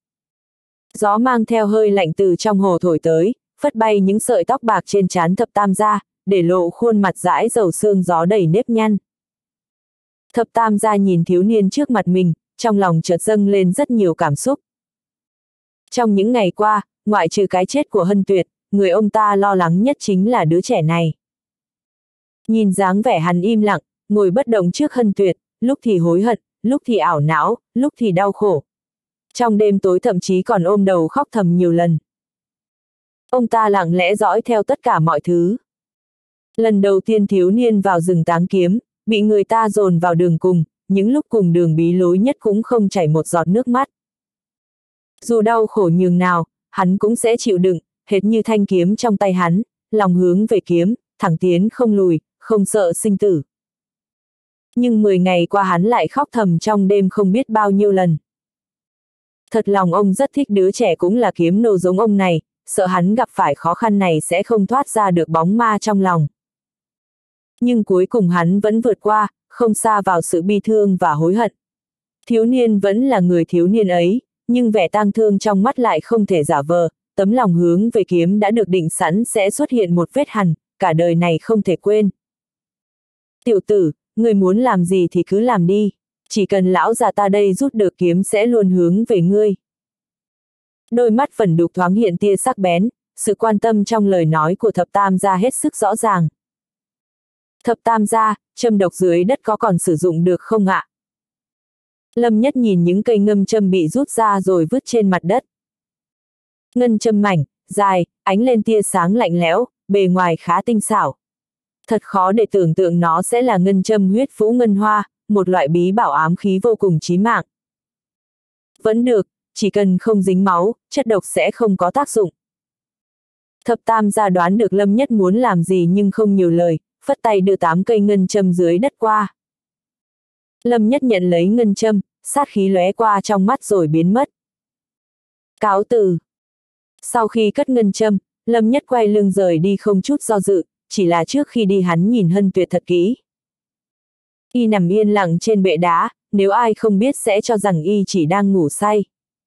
Gió mang theo hơi lạnh từ trong hồ thổi tới, phất bay những sợi tóc bạc trên trán Thập Tam gia, để lộ khuôn mặt dãi dầu xương gió đầy nếp nhăn. Thập Tam gia nhìn thiếu niên trước mặt mình, trong lòng chợt dâng lên rất nhiều cảm xúc. Trong những ngày qua, ngoại trừ cái chết của Hân Tuyệt, người ông ta lo lắng nhất chính là đứa trẻ này. Nhìn dáng vẻ hắn im lặng, ngồi bất động trước Hân Tuyệt, lúc thì hối hận, lúc thì ảo não, lúc thì đau khổ. Trong đêm tối thậm chí còn ôm đầu khóc thầm nhiều lần. Ông ta lặng lẽ dõi theo tất cả mọi thứ. Lần đầu tiên thiếu niên vào rừng táng kiếm, bị người ta dồn vào đường cùng, những lúc cùng đường bí lối nhất cũng không chảy một giọt nước mắt. Dù đau khổ nhường nào, hắn cũng sẽ chịu đựng, hệt như thanh kiếm trong tay hắn, lòng hướng về kiếm, thẳng tiến không lùi, không sợ sinh tử. Nhưng 10 ngày qua hắn lại khóc thầm trong đêm không biết bao nhiêu lần. Thật lòng ông rất thích đứa trẻ cũng là kiếm nô giống ông này, sợ hắn gặp phải khó khăn này sẽ không thoát ra được bóng ma trong lòng. Nhưng cuối cùng hắn vẫn vượt qua, không sa vào sự bi thương và hối hận. Thiếu niên vẫn là người thiếu niên ấy, nhưng vẻ tang thương trong mắt lại không thể giả vờ, tấm lòng hướng về kiếm đã được định sẵn sẽ xuất hiện một vết hằn, cả đời này không thể quên. Tiểu tử, người muốn làm gì thì cứ làm đi, chỉ cần lão già ta đây rút được kiếm sẽ luôn hướng về ngươi. Đôi mắt Vẩn Đục thoáng hiện tia sắc bén, sự quan tâm trong lời nói của Thập Tam gia hết sức rõ ràng. Thập Tam gia, châm độc dưới đất có còn sử dụng được không ạ? Lâm Nhất nhìn những cây ngâm châm bị rút ra rồi vứt trên mặt đất, Ngân châm mảnh, dài, ánh lên tia sáng lạnh lẽo, bề ngoài khá tinh xảo. Thật khó để tưởng tượng nó sẽ là ngân châm huyết vũ ngân hoa, một loại bí bảo ám khí vô cùng chí mạng. Vẫn được, chỉ cần không dính máu, chất độc sẽ không có tác dụng. Thập tam gia đoán được Lâm Nhất muốn làm gì nhưng không nhiều lời, phất tay đưa 8 cây ngân châm dưới đất qua. Lâm Nhất nhận lấy ngân châm, sát khí lóe qua trong mắt rồi biến mất. Cáo từ. Sau khi cất ngân châm, Lâm Nhất quay lưng rời đi không chút do dự, chỉ là trước khi đi hắn nhìn Hân Tuyệt thật kỹ. Y nằm yên lặng trên bệ đá, nếu ai không biết sẽ cho rằng y chỉ đang ngủ say.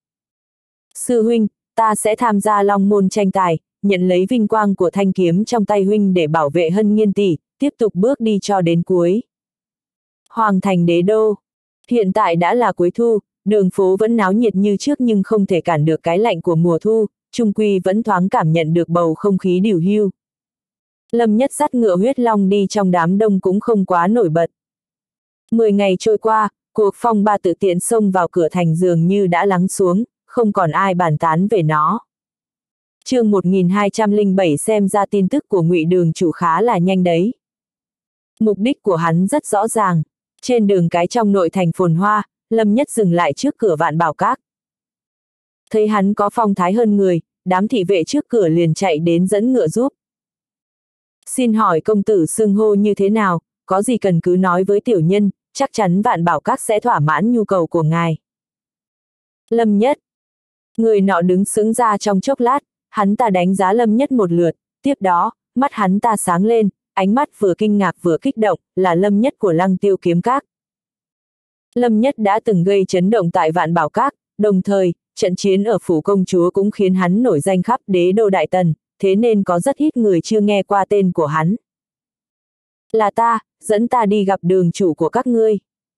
Sư huynh, ta sẽ tham gia Long môn tranh tài, nhận lấy vinh quang của thanh kiếm trong tay huynh để bảo vệ Hân Nghiên tỷ, tiếp tục bước đi cho đến cuối. Hoàng thành đế đô. Hiện tại đã là cuối thu, đường phố vẫn náo nhiệt như trước nhưng không thể cản được cái lạnh của mùa thu, chung quy vẫn thoáng cảm nhận được bầu không khí điều hưu. Lâm Nhất dắt ngựa huyết long đi trong đám đông cũng không quá nổi bật. 10 ngày trôi qua, cuộc phong ba tự tiện xông vào cửa thành dường như đã lắng xuống, không còn ai bàn tán về nó. Chương 1207 xem ra tin tức của Ngụy Đường chủ khá là nhanh đấy. Mục đích của hắn rất rõ ràng. Trên đường cái trong nội thành phồn hoa, Lâm Nhất dừng lại trước cửa Vạn Bảo Các. Thấy hắn có phong thái hơn người, đám thị vệ trước cửa liền chạy đến dẫn ngựa giúp. Xin hỏi công tử xưng hô như thế nào, có gì cần cứ nói với tiểu nhân, chắc chắn Vạn Bảo Các sẽ thỏa mãn nhu cầu của ngài. Lâm Nhất. Người nọ đứng sững ra trong chốc lát, hắn ta đánh giá Lâm Nhất một lượt, tiếp đó, mắt hắn ta sáng lên, ánh mắt vừa kinh ngạc vừa kích động, là Lâm Nhất của Lăng Tiêu Kiếm Các. Lâm Nhất đã từng gây chấn động tại Vạn Bảo Các, đồng thời, trận chiến ở phủ công chúa cũng khiến hắn nổi danh khắp đế đô Đại Tần, thế nên có rất ít người chưa nghe qua tên của hắn. Là ta, dẫn ta đi gặp đường chủ của các ngươi.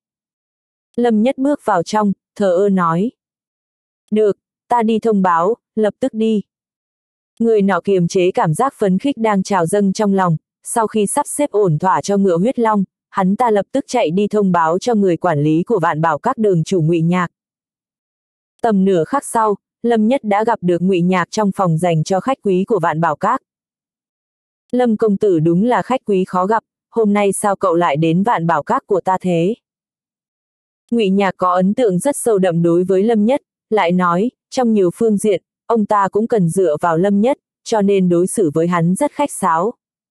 Lâm Nhất bước vào trong, thờ ơ nói. Được, ta đi thông báo, lập tức đi. Người nọ kiềm chế cảm giác phấn khích đang trào dâng trong lòng, sau khi sắp xếp ổn thỏa cho ngựa huyết long, hắn ta lập tức chạy đi thông báo cho người quản lý của Vạn Bảo Các đường chủ Ngụy Nhạc. Tầm nửa khắc sau, Lâm Nhất đã gặp được Ngụy Nhạc trong phòng dành cho khách quý của Vạn Bảo Các. Lâm công tử đúng là khách quý khó gặp, hôm nay sao cậu lại đến Vạn Bảo Các của ta thế? Ngụy Nhạc có ấn tượng rất sâu đậm đối với Lâm Nhất, lại nói, trong nhiều phương diện, ông ta cũng cần dựa vào Lâm Nhất, cho nên đối xử với hắn rất khách sáo.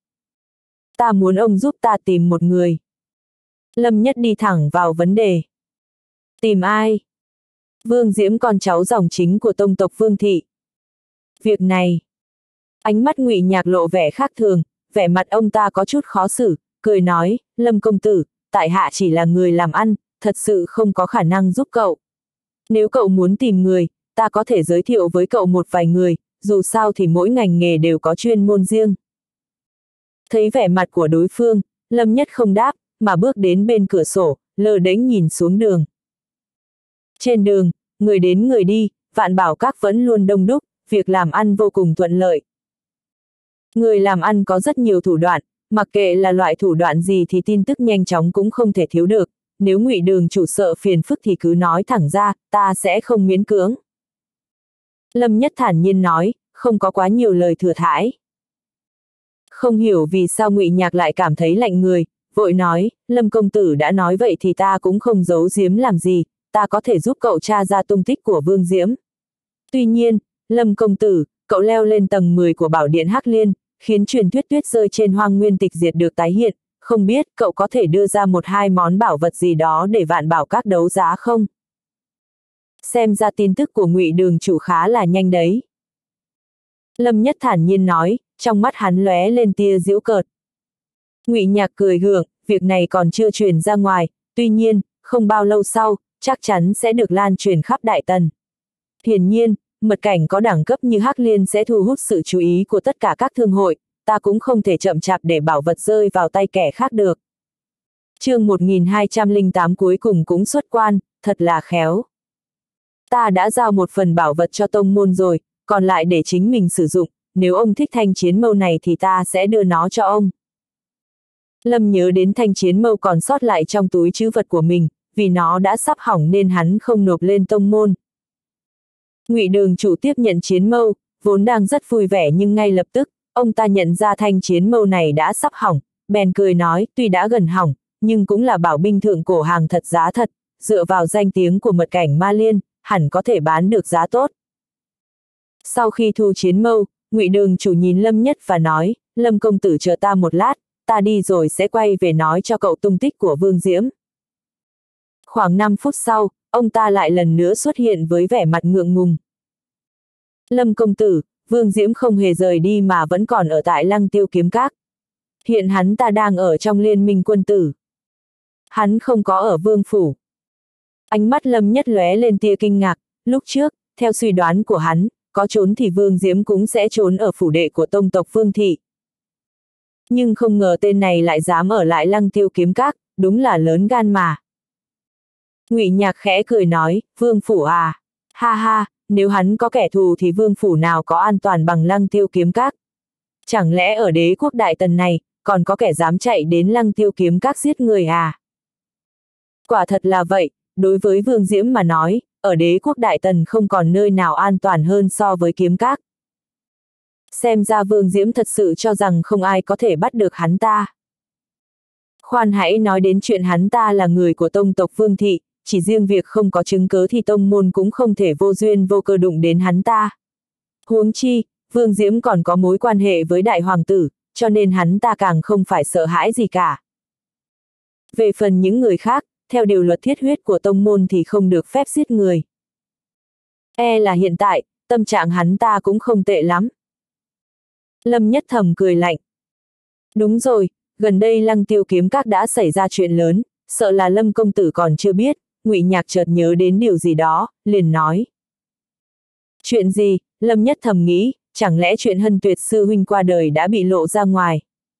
Ta muốn ông giúp ta tìm một người. Lâm Nhất đi thẳng vào vấn đề. Tìm ai? Vương Diễm, con cháu dòng chính của tông tộc Vương Thị. Việc này. Ánh mắt Ngụy Nhạc lộ vẻ khác thường, vẻ mặt ông ta có chút khó xử, cười nói, Lâm công tử, tại hạ chỉ là người làm ăn, thật sự không có khả năng giúp cậu. Nếu cậu muốn tìm người, ta có thể giới thiệu với cậu một vài người, dù sao thì mỗi ngành nghề đều có chuyên môn riêng. Thấy vẻ mặt của đối phương, Lâm Nhất không đáp, mà bước đến bên cửa sổ, lơ đễnh nhìn xuống đường. Trên đường, người đến người đi, Vạn Bảo Các vẫn luôn đông đúc, việc làm ăn vô cùng thuận lợi. Người làm ăn có rất nhiều thủ đoạn, mặc kệ là loại thủ đoạn gì thì tin tức nhanh chóng cũng không thể thiếu được, nếu Ngụy đường chủ sợ phiền phức thì cứ nói thẳng ra, ta sẽ không miễn cưỡng. Lâm Nhất thản nhiên nói, không có quá nhiều lời thừa thãi. Không hiểu vì sao Ngụy Nhạc lại cảm thấy lạnh người, vội nói, Lâm công tử đã nói vậy thì ta cũng không giấu giếm làm gì, ta có thể giúp cậu tra ra tung tích của Vương Diễm. Tuy nhiên, Lâm công tử, cậu leo lên tầng 10 của Bảo Điện Hắc Liên, khiến truyền thuyết tuyết rơi trên Hoang Nguyên Tịch Diệt được tái hiện, không biết cậu có thể đưa ra một hai món bảo vật gì đó để Vạn Bảo Các đấu giá không? Xem ra tin tức của Ngụy đường chủ khá là nhanh đấy. Lâm Nhất thản nhiên nói, trong mắt hắn lóe lên tia giễu cợt. Ngụy Nhạc cười gượng, việc này còn chưa truyền ra ngoài, tuy nhiên, không bao lâu sau, chắc chắn sẽ được lan truyền khắp Đại Tần. Hiển nhiên, mật cảnh có đẳng cấp như Hắc Liên sẽ thu hút sự chú ý của tất cả các thương hội, ta cũng không thể chậm chạp để bảo vật rơi vào tay kẻ khác được. Chương 1208 cuối cùng cũng xuất quan, thật là khéo. Ta đã giao một phần bảo vật cho tông môn rồi, còn lại để chính mình sử dụng, nếu ông thích thanh chiến mâu này thì ta sẽ đưa nó cho ông. Lâm nhớ đến thanh chiến mâu còn sót lại trong túi trữ vật của mình, vì nó đã sắp hỏng nên hắn không nộp lên tông môn. Ngụy đường chủ tiếp nhận chiến mâu, vốn đang rất vui vẻ nhưng ngay lập tức, ông ta nhận ra thanh chiến mâu này đã sắp hỏng, bèn cười nói, tuy đã gần hỏng, nhưng cũng là bảo binh thượng cổ hàng thật giá thật, dựa vào danh tiếng của mật cảnh Ma Liên, hẳn có thể bán được giá tốt. Sau khi thu chiến mâu, Ngụy Đường chủ nhìn Lâm Nhất và nói, Lâm công tử chờ ta một lát, ta đi rồi sẽ quay về nói cho cậu tung tích của Vương Diễm. Khoảng 5 phút sau, ông ta lại lần nữa xuất hiện với vẻ mặt ngượng ngùng. Lâm công tử, Vương Diễm không hề rời đi mà vẫn còn ở tại Lăng Tiêu Kiếm Các. Hiện hắn ta đang ở trong Liên Minh Quân Tử. Hắn không có ở Vương Phủ. Ánh mắt Lâm Nhất lóe lên tia kinh ngạc, lúc trước, theo suy đoán của hắn, có trốn thì Vương Diễm cũng sẽ trốn ở phủ đệ của tông tộc Vương Thị. Nhưng không ngờ tên này lại dám ở lại Lăng Tiêu Kiếm Các, đúng là lớn gan mà. Ngụy Nhạc khẽ cười nói, Vương Phủ à, ha ha, nếu hắn có kẻ thù thì Vương Phủ nào có an toàn bằng Lăng Tiêu Kiếm Các. Chẳng lẽ ở Đế quốc Đại Tần này, còn có kẻ dám chạy đến Lăng Tiêu Kiếm Các giết người à? Quả thật là vậy, đối với Vương Diễm mà nói, ở Đế quốc Đại Tần không còn nơi nào an toàn hơn so với Kiếm Các. Xem ra Vương Diễm thật sự cho rằng không ai có thể bắt được hắn ta. Khoan hãy nói đến chuyện hắn ta là người của tông tộc Vương Thị, chỉ riêng việc không có chứng cớ thì tông môn cũng không thể vô duyên vô cơ đụng đến hắn ta. Huống chi, Vương Diễm còn có mối quan hệ với đại hoàng tử, cho nên hắn ta càng không phải sợ hãi gì cả. Về phần những người khác, theo điều luật thiết huyết của tông môn thì không được phép giết người. E là hiện tại, tâm trạng hắn ta cũng không tệ lắm. Lâm Nhất thầm cười lạnh. Đúng rồi, gần đây Lăng Tiêu Kiếm Các đã xảy ra chuyện lớn, sợ là Lâm công tử còn chưa biết. Ngụy Nhạc chợt nhớ đến điều gì đó, liền nói. Chuyện gì? Lâm Nhất thầm nghĩ, chẳng lẽ chuyện Hân Tuyệt sư huynh qua đời đã bị lộ ra ngoài.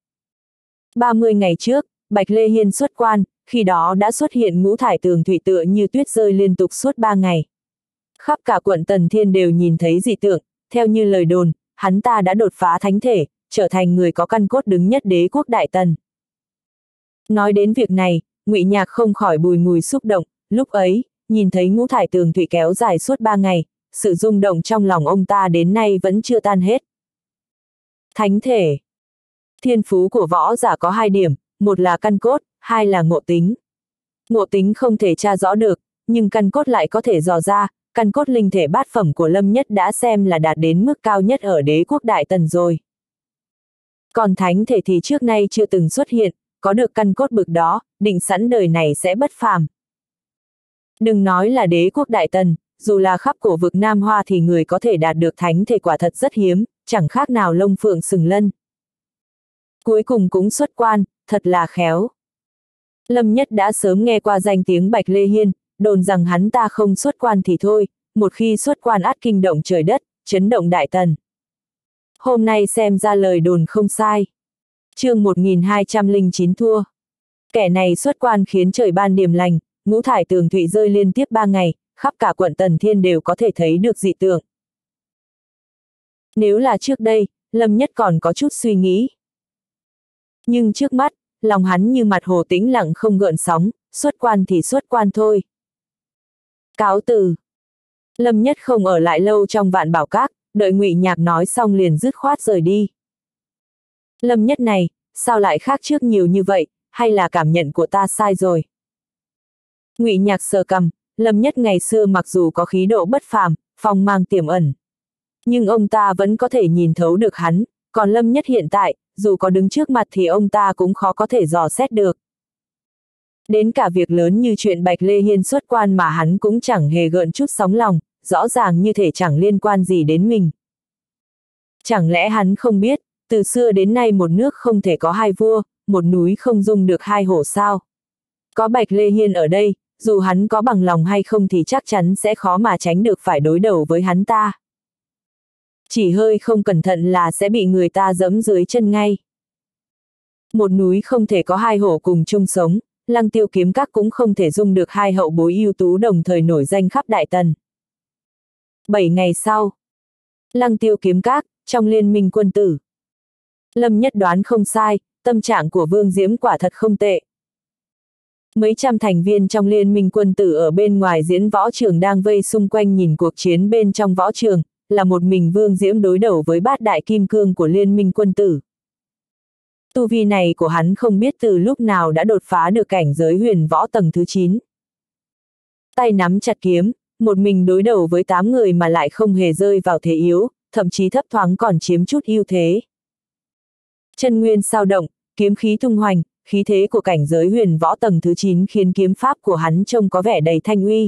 30 ngày trước, Bạch Lê Hiên xuất quan, khi đó đã xuất hiện ngũ thải tường thủy tựa như tuyết rơi liên tục suốt 3 ngày. Khắp cả quận Tần Thiên đều nhìn thấy dị tượng, theo như lời đồn, hắn ta đã đột phá thánh thể, trở thành người có căn cốt đứng nhất Đế quốc Đại Tần. Nói đến việc này, Ngụy Nhạc không khỏi bùi ngùi xúc động, lúc ấy, nhìn thấy ngũ thải tường thủy kéo dài suốt 3 ngày, sự rung động trong lòng ông ta đến nay vẫn chưa tan hết. Thánh thể. Thiên phú của võ giả có 2 điểm, một là căn cốt, 2 là ngộ tính. Ngộ tính không thể tra rõ được, nhưng căn cốt lại có thể dò ra, căn cốt linh thể bát phẩm của Lâm Nhất đã xem là đạt đến mức cao nhất ở Đế quốc Đại Tần rồi. Còn thánh thể thì trước nay chưa từng xuất hiện, có được căn cốt bực đó, định sẵn đời này sẽ bất phàm. Đừng nói là Đế quốc Đại Tần, dù là khắp cổ vực Nam Hoa thì người có thể đạt được thánh thể quả thật rất hiếm, chẳng khác nào lông phượng sừng lân. Cuối cùng cũng xuất quan, thật là khéo. Lâm Nhất đã sớm nghe qua danh tiếng Bạch Lê Hiên, đồn rằng hắn ta không xuất quan thì thôi, một khi xuất quan ắt kinh động trời đất, chấn động Đại Tần. Hôm nay xem ra lời đồn không sai. Chương 1209 thua. Kẻ này xuất quan khiến trời ban điềm lành, ngũ thải tường thụy rơi liên tiếp 3 ngày, khắp cả quận Tần Thiên đều có thể thấy được dị tượng. Nếu là trước đây, Lâm Nhất còn có chút suy nghĩ. Nhưng trước mắt, lòng hắn như mặt hồ tĩnh lặng không gợn sóng, xuất quan thì xuất quan thôi. Cáo từ. Lâm Nhất không ở lại lâu trong Vạn Bảo Các, đợi Ngụy Nhạc nói xong liền dứt khoát rời đi. Lâm Nhất này, sao lại khác trước nhiều như vậy, hay là cảm nhận của ta sai rồi? Ngụy Nhạc sờ cằm, Lâm Nhất ngày xưa mặc dù có khí độ bất phàm, phong mang tiềm ẩn. Nhưng ông ta vẫn có thể nhìn thấu được hắn, còn Lâm Nhất hiện tại, dù có đứng trước mặt thì ông ta cũng khó có thể dò xét được. Đến cả việc lớn như chuyện Bạch Lê Hiên xuất quan mà hắn cũng chẳng hề gợn chút sóng lòng, rõ ràng như thể chẳng liên quan gì đến mình. Chẳng lẽ hắn không biết, từ xưa đến nay một nước không thể có 2 vua, một núi không dung được 2 hổ sao? Có Bạch Lê Hiên ở đây, dù hắn có bằng lòng hay không thì chắc chắn sẽ khó mà tránh được phải đối đầu với hắn ta. Chỉ hơi không cẩn thận là sẽ bị người ta giẫm dưới chân ngay. Một núi không thể có 2 hổ cùng chung sống, Lăng Tiêu Kiếm Các cũng không thể dung được 2 hậu bối ưu tú đồng thời nổi danh khắp Đại Tần. 7 ngày sau, Lăng Tiêu Kiếm Các, trong Liên Minh Quân Tử. Lâm Nhất đoán không sai, tâm trạng của Vương Diễm quả thật không tệ. Mấy trăm thành viên trong Liên Minh Quân Tử ở bên ngoài diễn võ trường đang vây xung quanh nhìn cuộc chiến bên trong võ trường, là một mình Vương Diễm đối đầu với bát đại kim cương của Liên minh quân tử. Tu vi này của hắn không biết từ lúc nào đã đột phá được cảnh giới huyền võ tầng thứ 9. Tay nắm chặt kiếm, một mình đối đầu với 8 người mà lại không hề rơi vào thế yếu, thậm chí thấp thoáng còn chiếm chút ưu thế. Chân nguyên sao động, kiếm khí tung hoành, khí thế của cảnh giới huyền võ tầng thứ 9 khiến kiếm pháp của hắn trông có vẻ đầy thanh uy.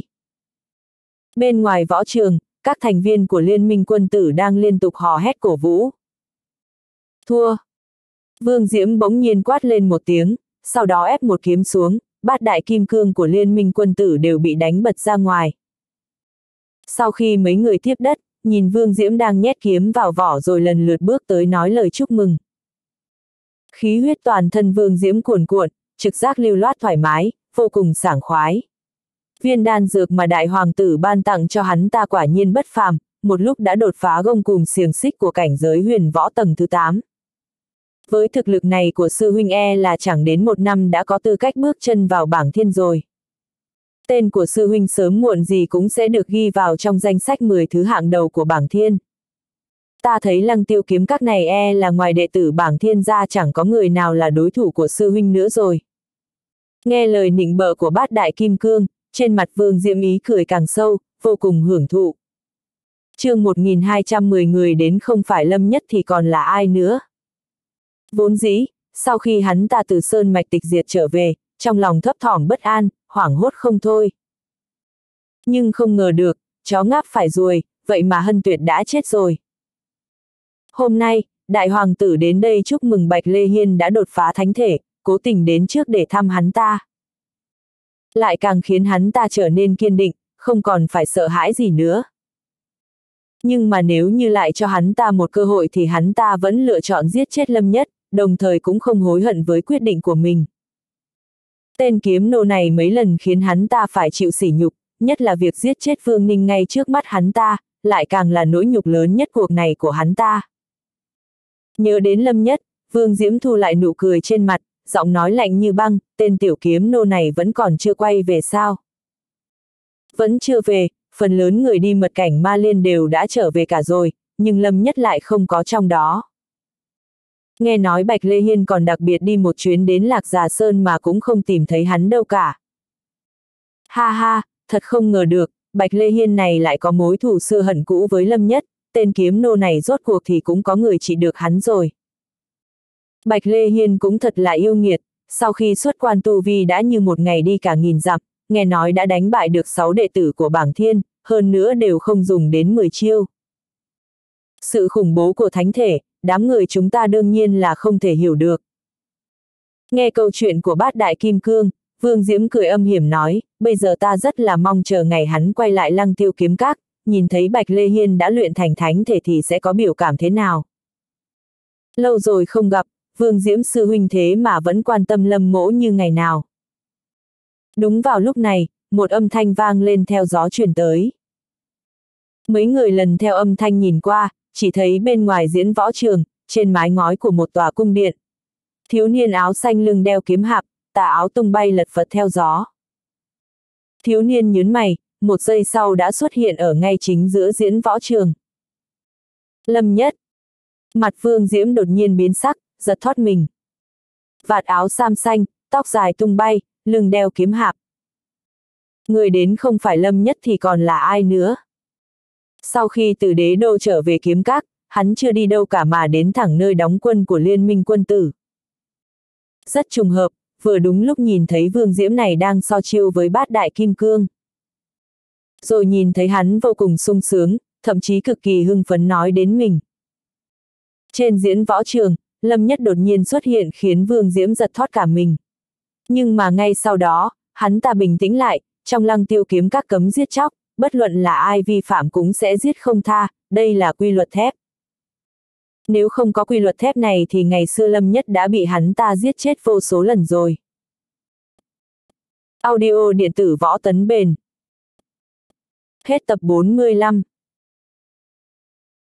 Bên ngoài võ trường, các thành viên của Liên minh quân tử đang liên tục hò hét cổ vũ. Thua! Vương Diễm bỗng nhiên quát lên một tiếng, sau đó ép một kiếm xuống, bát đại kim cương của Liên minh quân tử đều bị đánh bật ra ngoài. Sau khi mấy người tiếp đất, nhìn Vương Diễm đang nhét kiếm vào vỏ rồi lần lượt bước tới nói lời chúc mừng. Khí huyết toàn thân Vương Diễm cuồn cuộn, trực giác lưu loát thoải mái, vô cùng sảng khoái. Viên đan dược mà đại hoàng tử ban tặng cho hắn ta quả nhiên bất phàm, một lúc đã đột phá gông cùm xiềng xích của cảnh giới huyền võ tầng thứ 8. Với thực lực này của sư huynh là chẳng đến 1 năm đã có tư cách bước chân vào bảng thiên rồi. Tên của sư huynh sớm muộn gì cũng sẽ được ghi vào trong danh sách 10 thứ hạng đầu của bảng thiên. Ta thấy Lăng Tiêu kiếm các này là ngoài đệ tử bảng thiên ra chẳng có người nào là đối thủ của sư huynh nữa rồi. Nghe lời nịnh bợ của bát đại kim cương, trên mặt Vương Diễm ý cười càng sâu, vô cùng hưởng thụ. Chương 1210 người đến không phải Lâm Nhất thì còn là ai nữa. Vốn dĩ, sau khi hắn ta từ sơn mạch tịch diệt trở về, trong lòng thấp thỏm bất an, hoảng hốt không thôi. Nhưng không ngờ được, chó ngáp phải ruồi, vậy mà Hân Tuyệt đã chết rồi. Hôm nay, đại hoàng tử đến đây chúc mừng Bạch Lê Hiên đã đột phá thánh thể, cố tình đến trước để thăm hắn ta. Lại càng khiến hắn ta trở nên kiên định, không còn phải sợ hãi gì nữa. Nhưng mà nếu như lại cho hắn ta một cơ hội thì hắn ta vẫn lựa chọn giết chết Lâm Nhất, đồng thời cũng không hối hận với quyết định của mình. Tên kiếm nô này mấy lần khiến hắn ta phải chịu sỉ nhục, nhất là việc giết chết Vương Ninh ngay trước mắt hắn ta, lại càng là nỗi nhục lớn nhất cuộc này của hắn ta. Nhớ đến Lâm Nhất, Vương Diễm thu lại nụ cười trên mặt, giọng nói lạnh như băng, tên tiểu kiếm nô này vẫn còn chưa quay về sao? Vẫn chưa về, phần lớn người đi mật cảnh Ma Liên đều đã trở về cả rồi, nhưng Lâm Nhất lại không có trong đó. Nghe nói Bạch Lê Hiên còn đặc biệt đi một chuyến đến Lạc Già Sơn mà cũng không tìm thấy hắn đâu cả. Ha ha, thật không ngờ được, Bạch Lê Hiên này lại có mối thù xưa hận cũ với Lâm Nhất, tên kiếm nô này rốt cuộc thì cũng có người trị được hắn rồi. Bạch Lê Hiên cũng thật là yêu nghiệt, sau khi xuất quan tu vi đã như một ngày đi cả nghìn dặm, nghe nói đã đánh bại được 6 đệ tử của bảng thiên, hơn nữa đều không dùng đến 10 chiêu. Sự khủng bố của thánh thể, đám người chúng ta đương nhiên là không thể hiểu được. Nghe câu chuyện của bát đại kim cương, Vương Diễm cười âm hiểm nói, bây giờ ta rất là mong chờ ngày hắn quay lại Lăng Tiêu kiếm các, nhìn thấy Bạch Lê Hiên đã luyện thành thánh thể thì sẽ có biểu cảm thế nào. Lâu rồi không gặp, Vương Diễm sư huynh thế mà vẫn quan tâm Lâm Mỗ như ngày nào. Đúng vào lúc này, một âm thanh vang lên theo gió truyền tới. Mấy người lần theo âm thanh nhìn qua, chỉ thấy bên ngoài diễn võ trường, trên mái ngói của một tòa cung điện. Thiếu niên áo xanh lưng đeo kiếm hạp, tà áo tung bay lật phật theo gió. Thiếu niên nhướng mày, một giây sau đã xuất hiện ở ngay chính giữa diễn võ trường. Lâm Nhất. Mặt Vương Diễm đột nhiên biến sắc, giật thót mình. Vạt áo sam xanh, tóc dài tung bay, lưng đeo kiếm hạp. Người đến không phải Lâm Nhất thì còn là ai nữa. Sau khi từ đế đô trở về kiếm các, hắn chưa đi đâu cả mà đến thẳng nơi đóng quân của Liên minh quân tử. Rất trùng hợp, vừa đúng lúc nhìn thấy Vương Diễm này đang so chiêu với bát đại kim cương. Rồi nhìn thấy hắn vô cùng sung sướng, thậm chí cực kỳ hưng phấn nói đến mình. Trên diễn võ trường, Lâm Nhất đột nhiên xuất hiện khiến Vương Diễm giật thót cả mình. Nhưng mà ngay sau đó, hắn ta bình tĩnh lại, trong Lăng Tiêu kiếm các cấm giết chóc, bất luận là ai vi phạm cũng sẽ giết không tha, đây là quy luật thép. Nếu không có quy luật thép này thì ngày xưa Lâm Nhất đã bị hắn ta giết chết vô số lần rồi. Audio điện tử Võ Tấn Bền. Hết tập 45.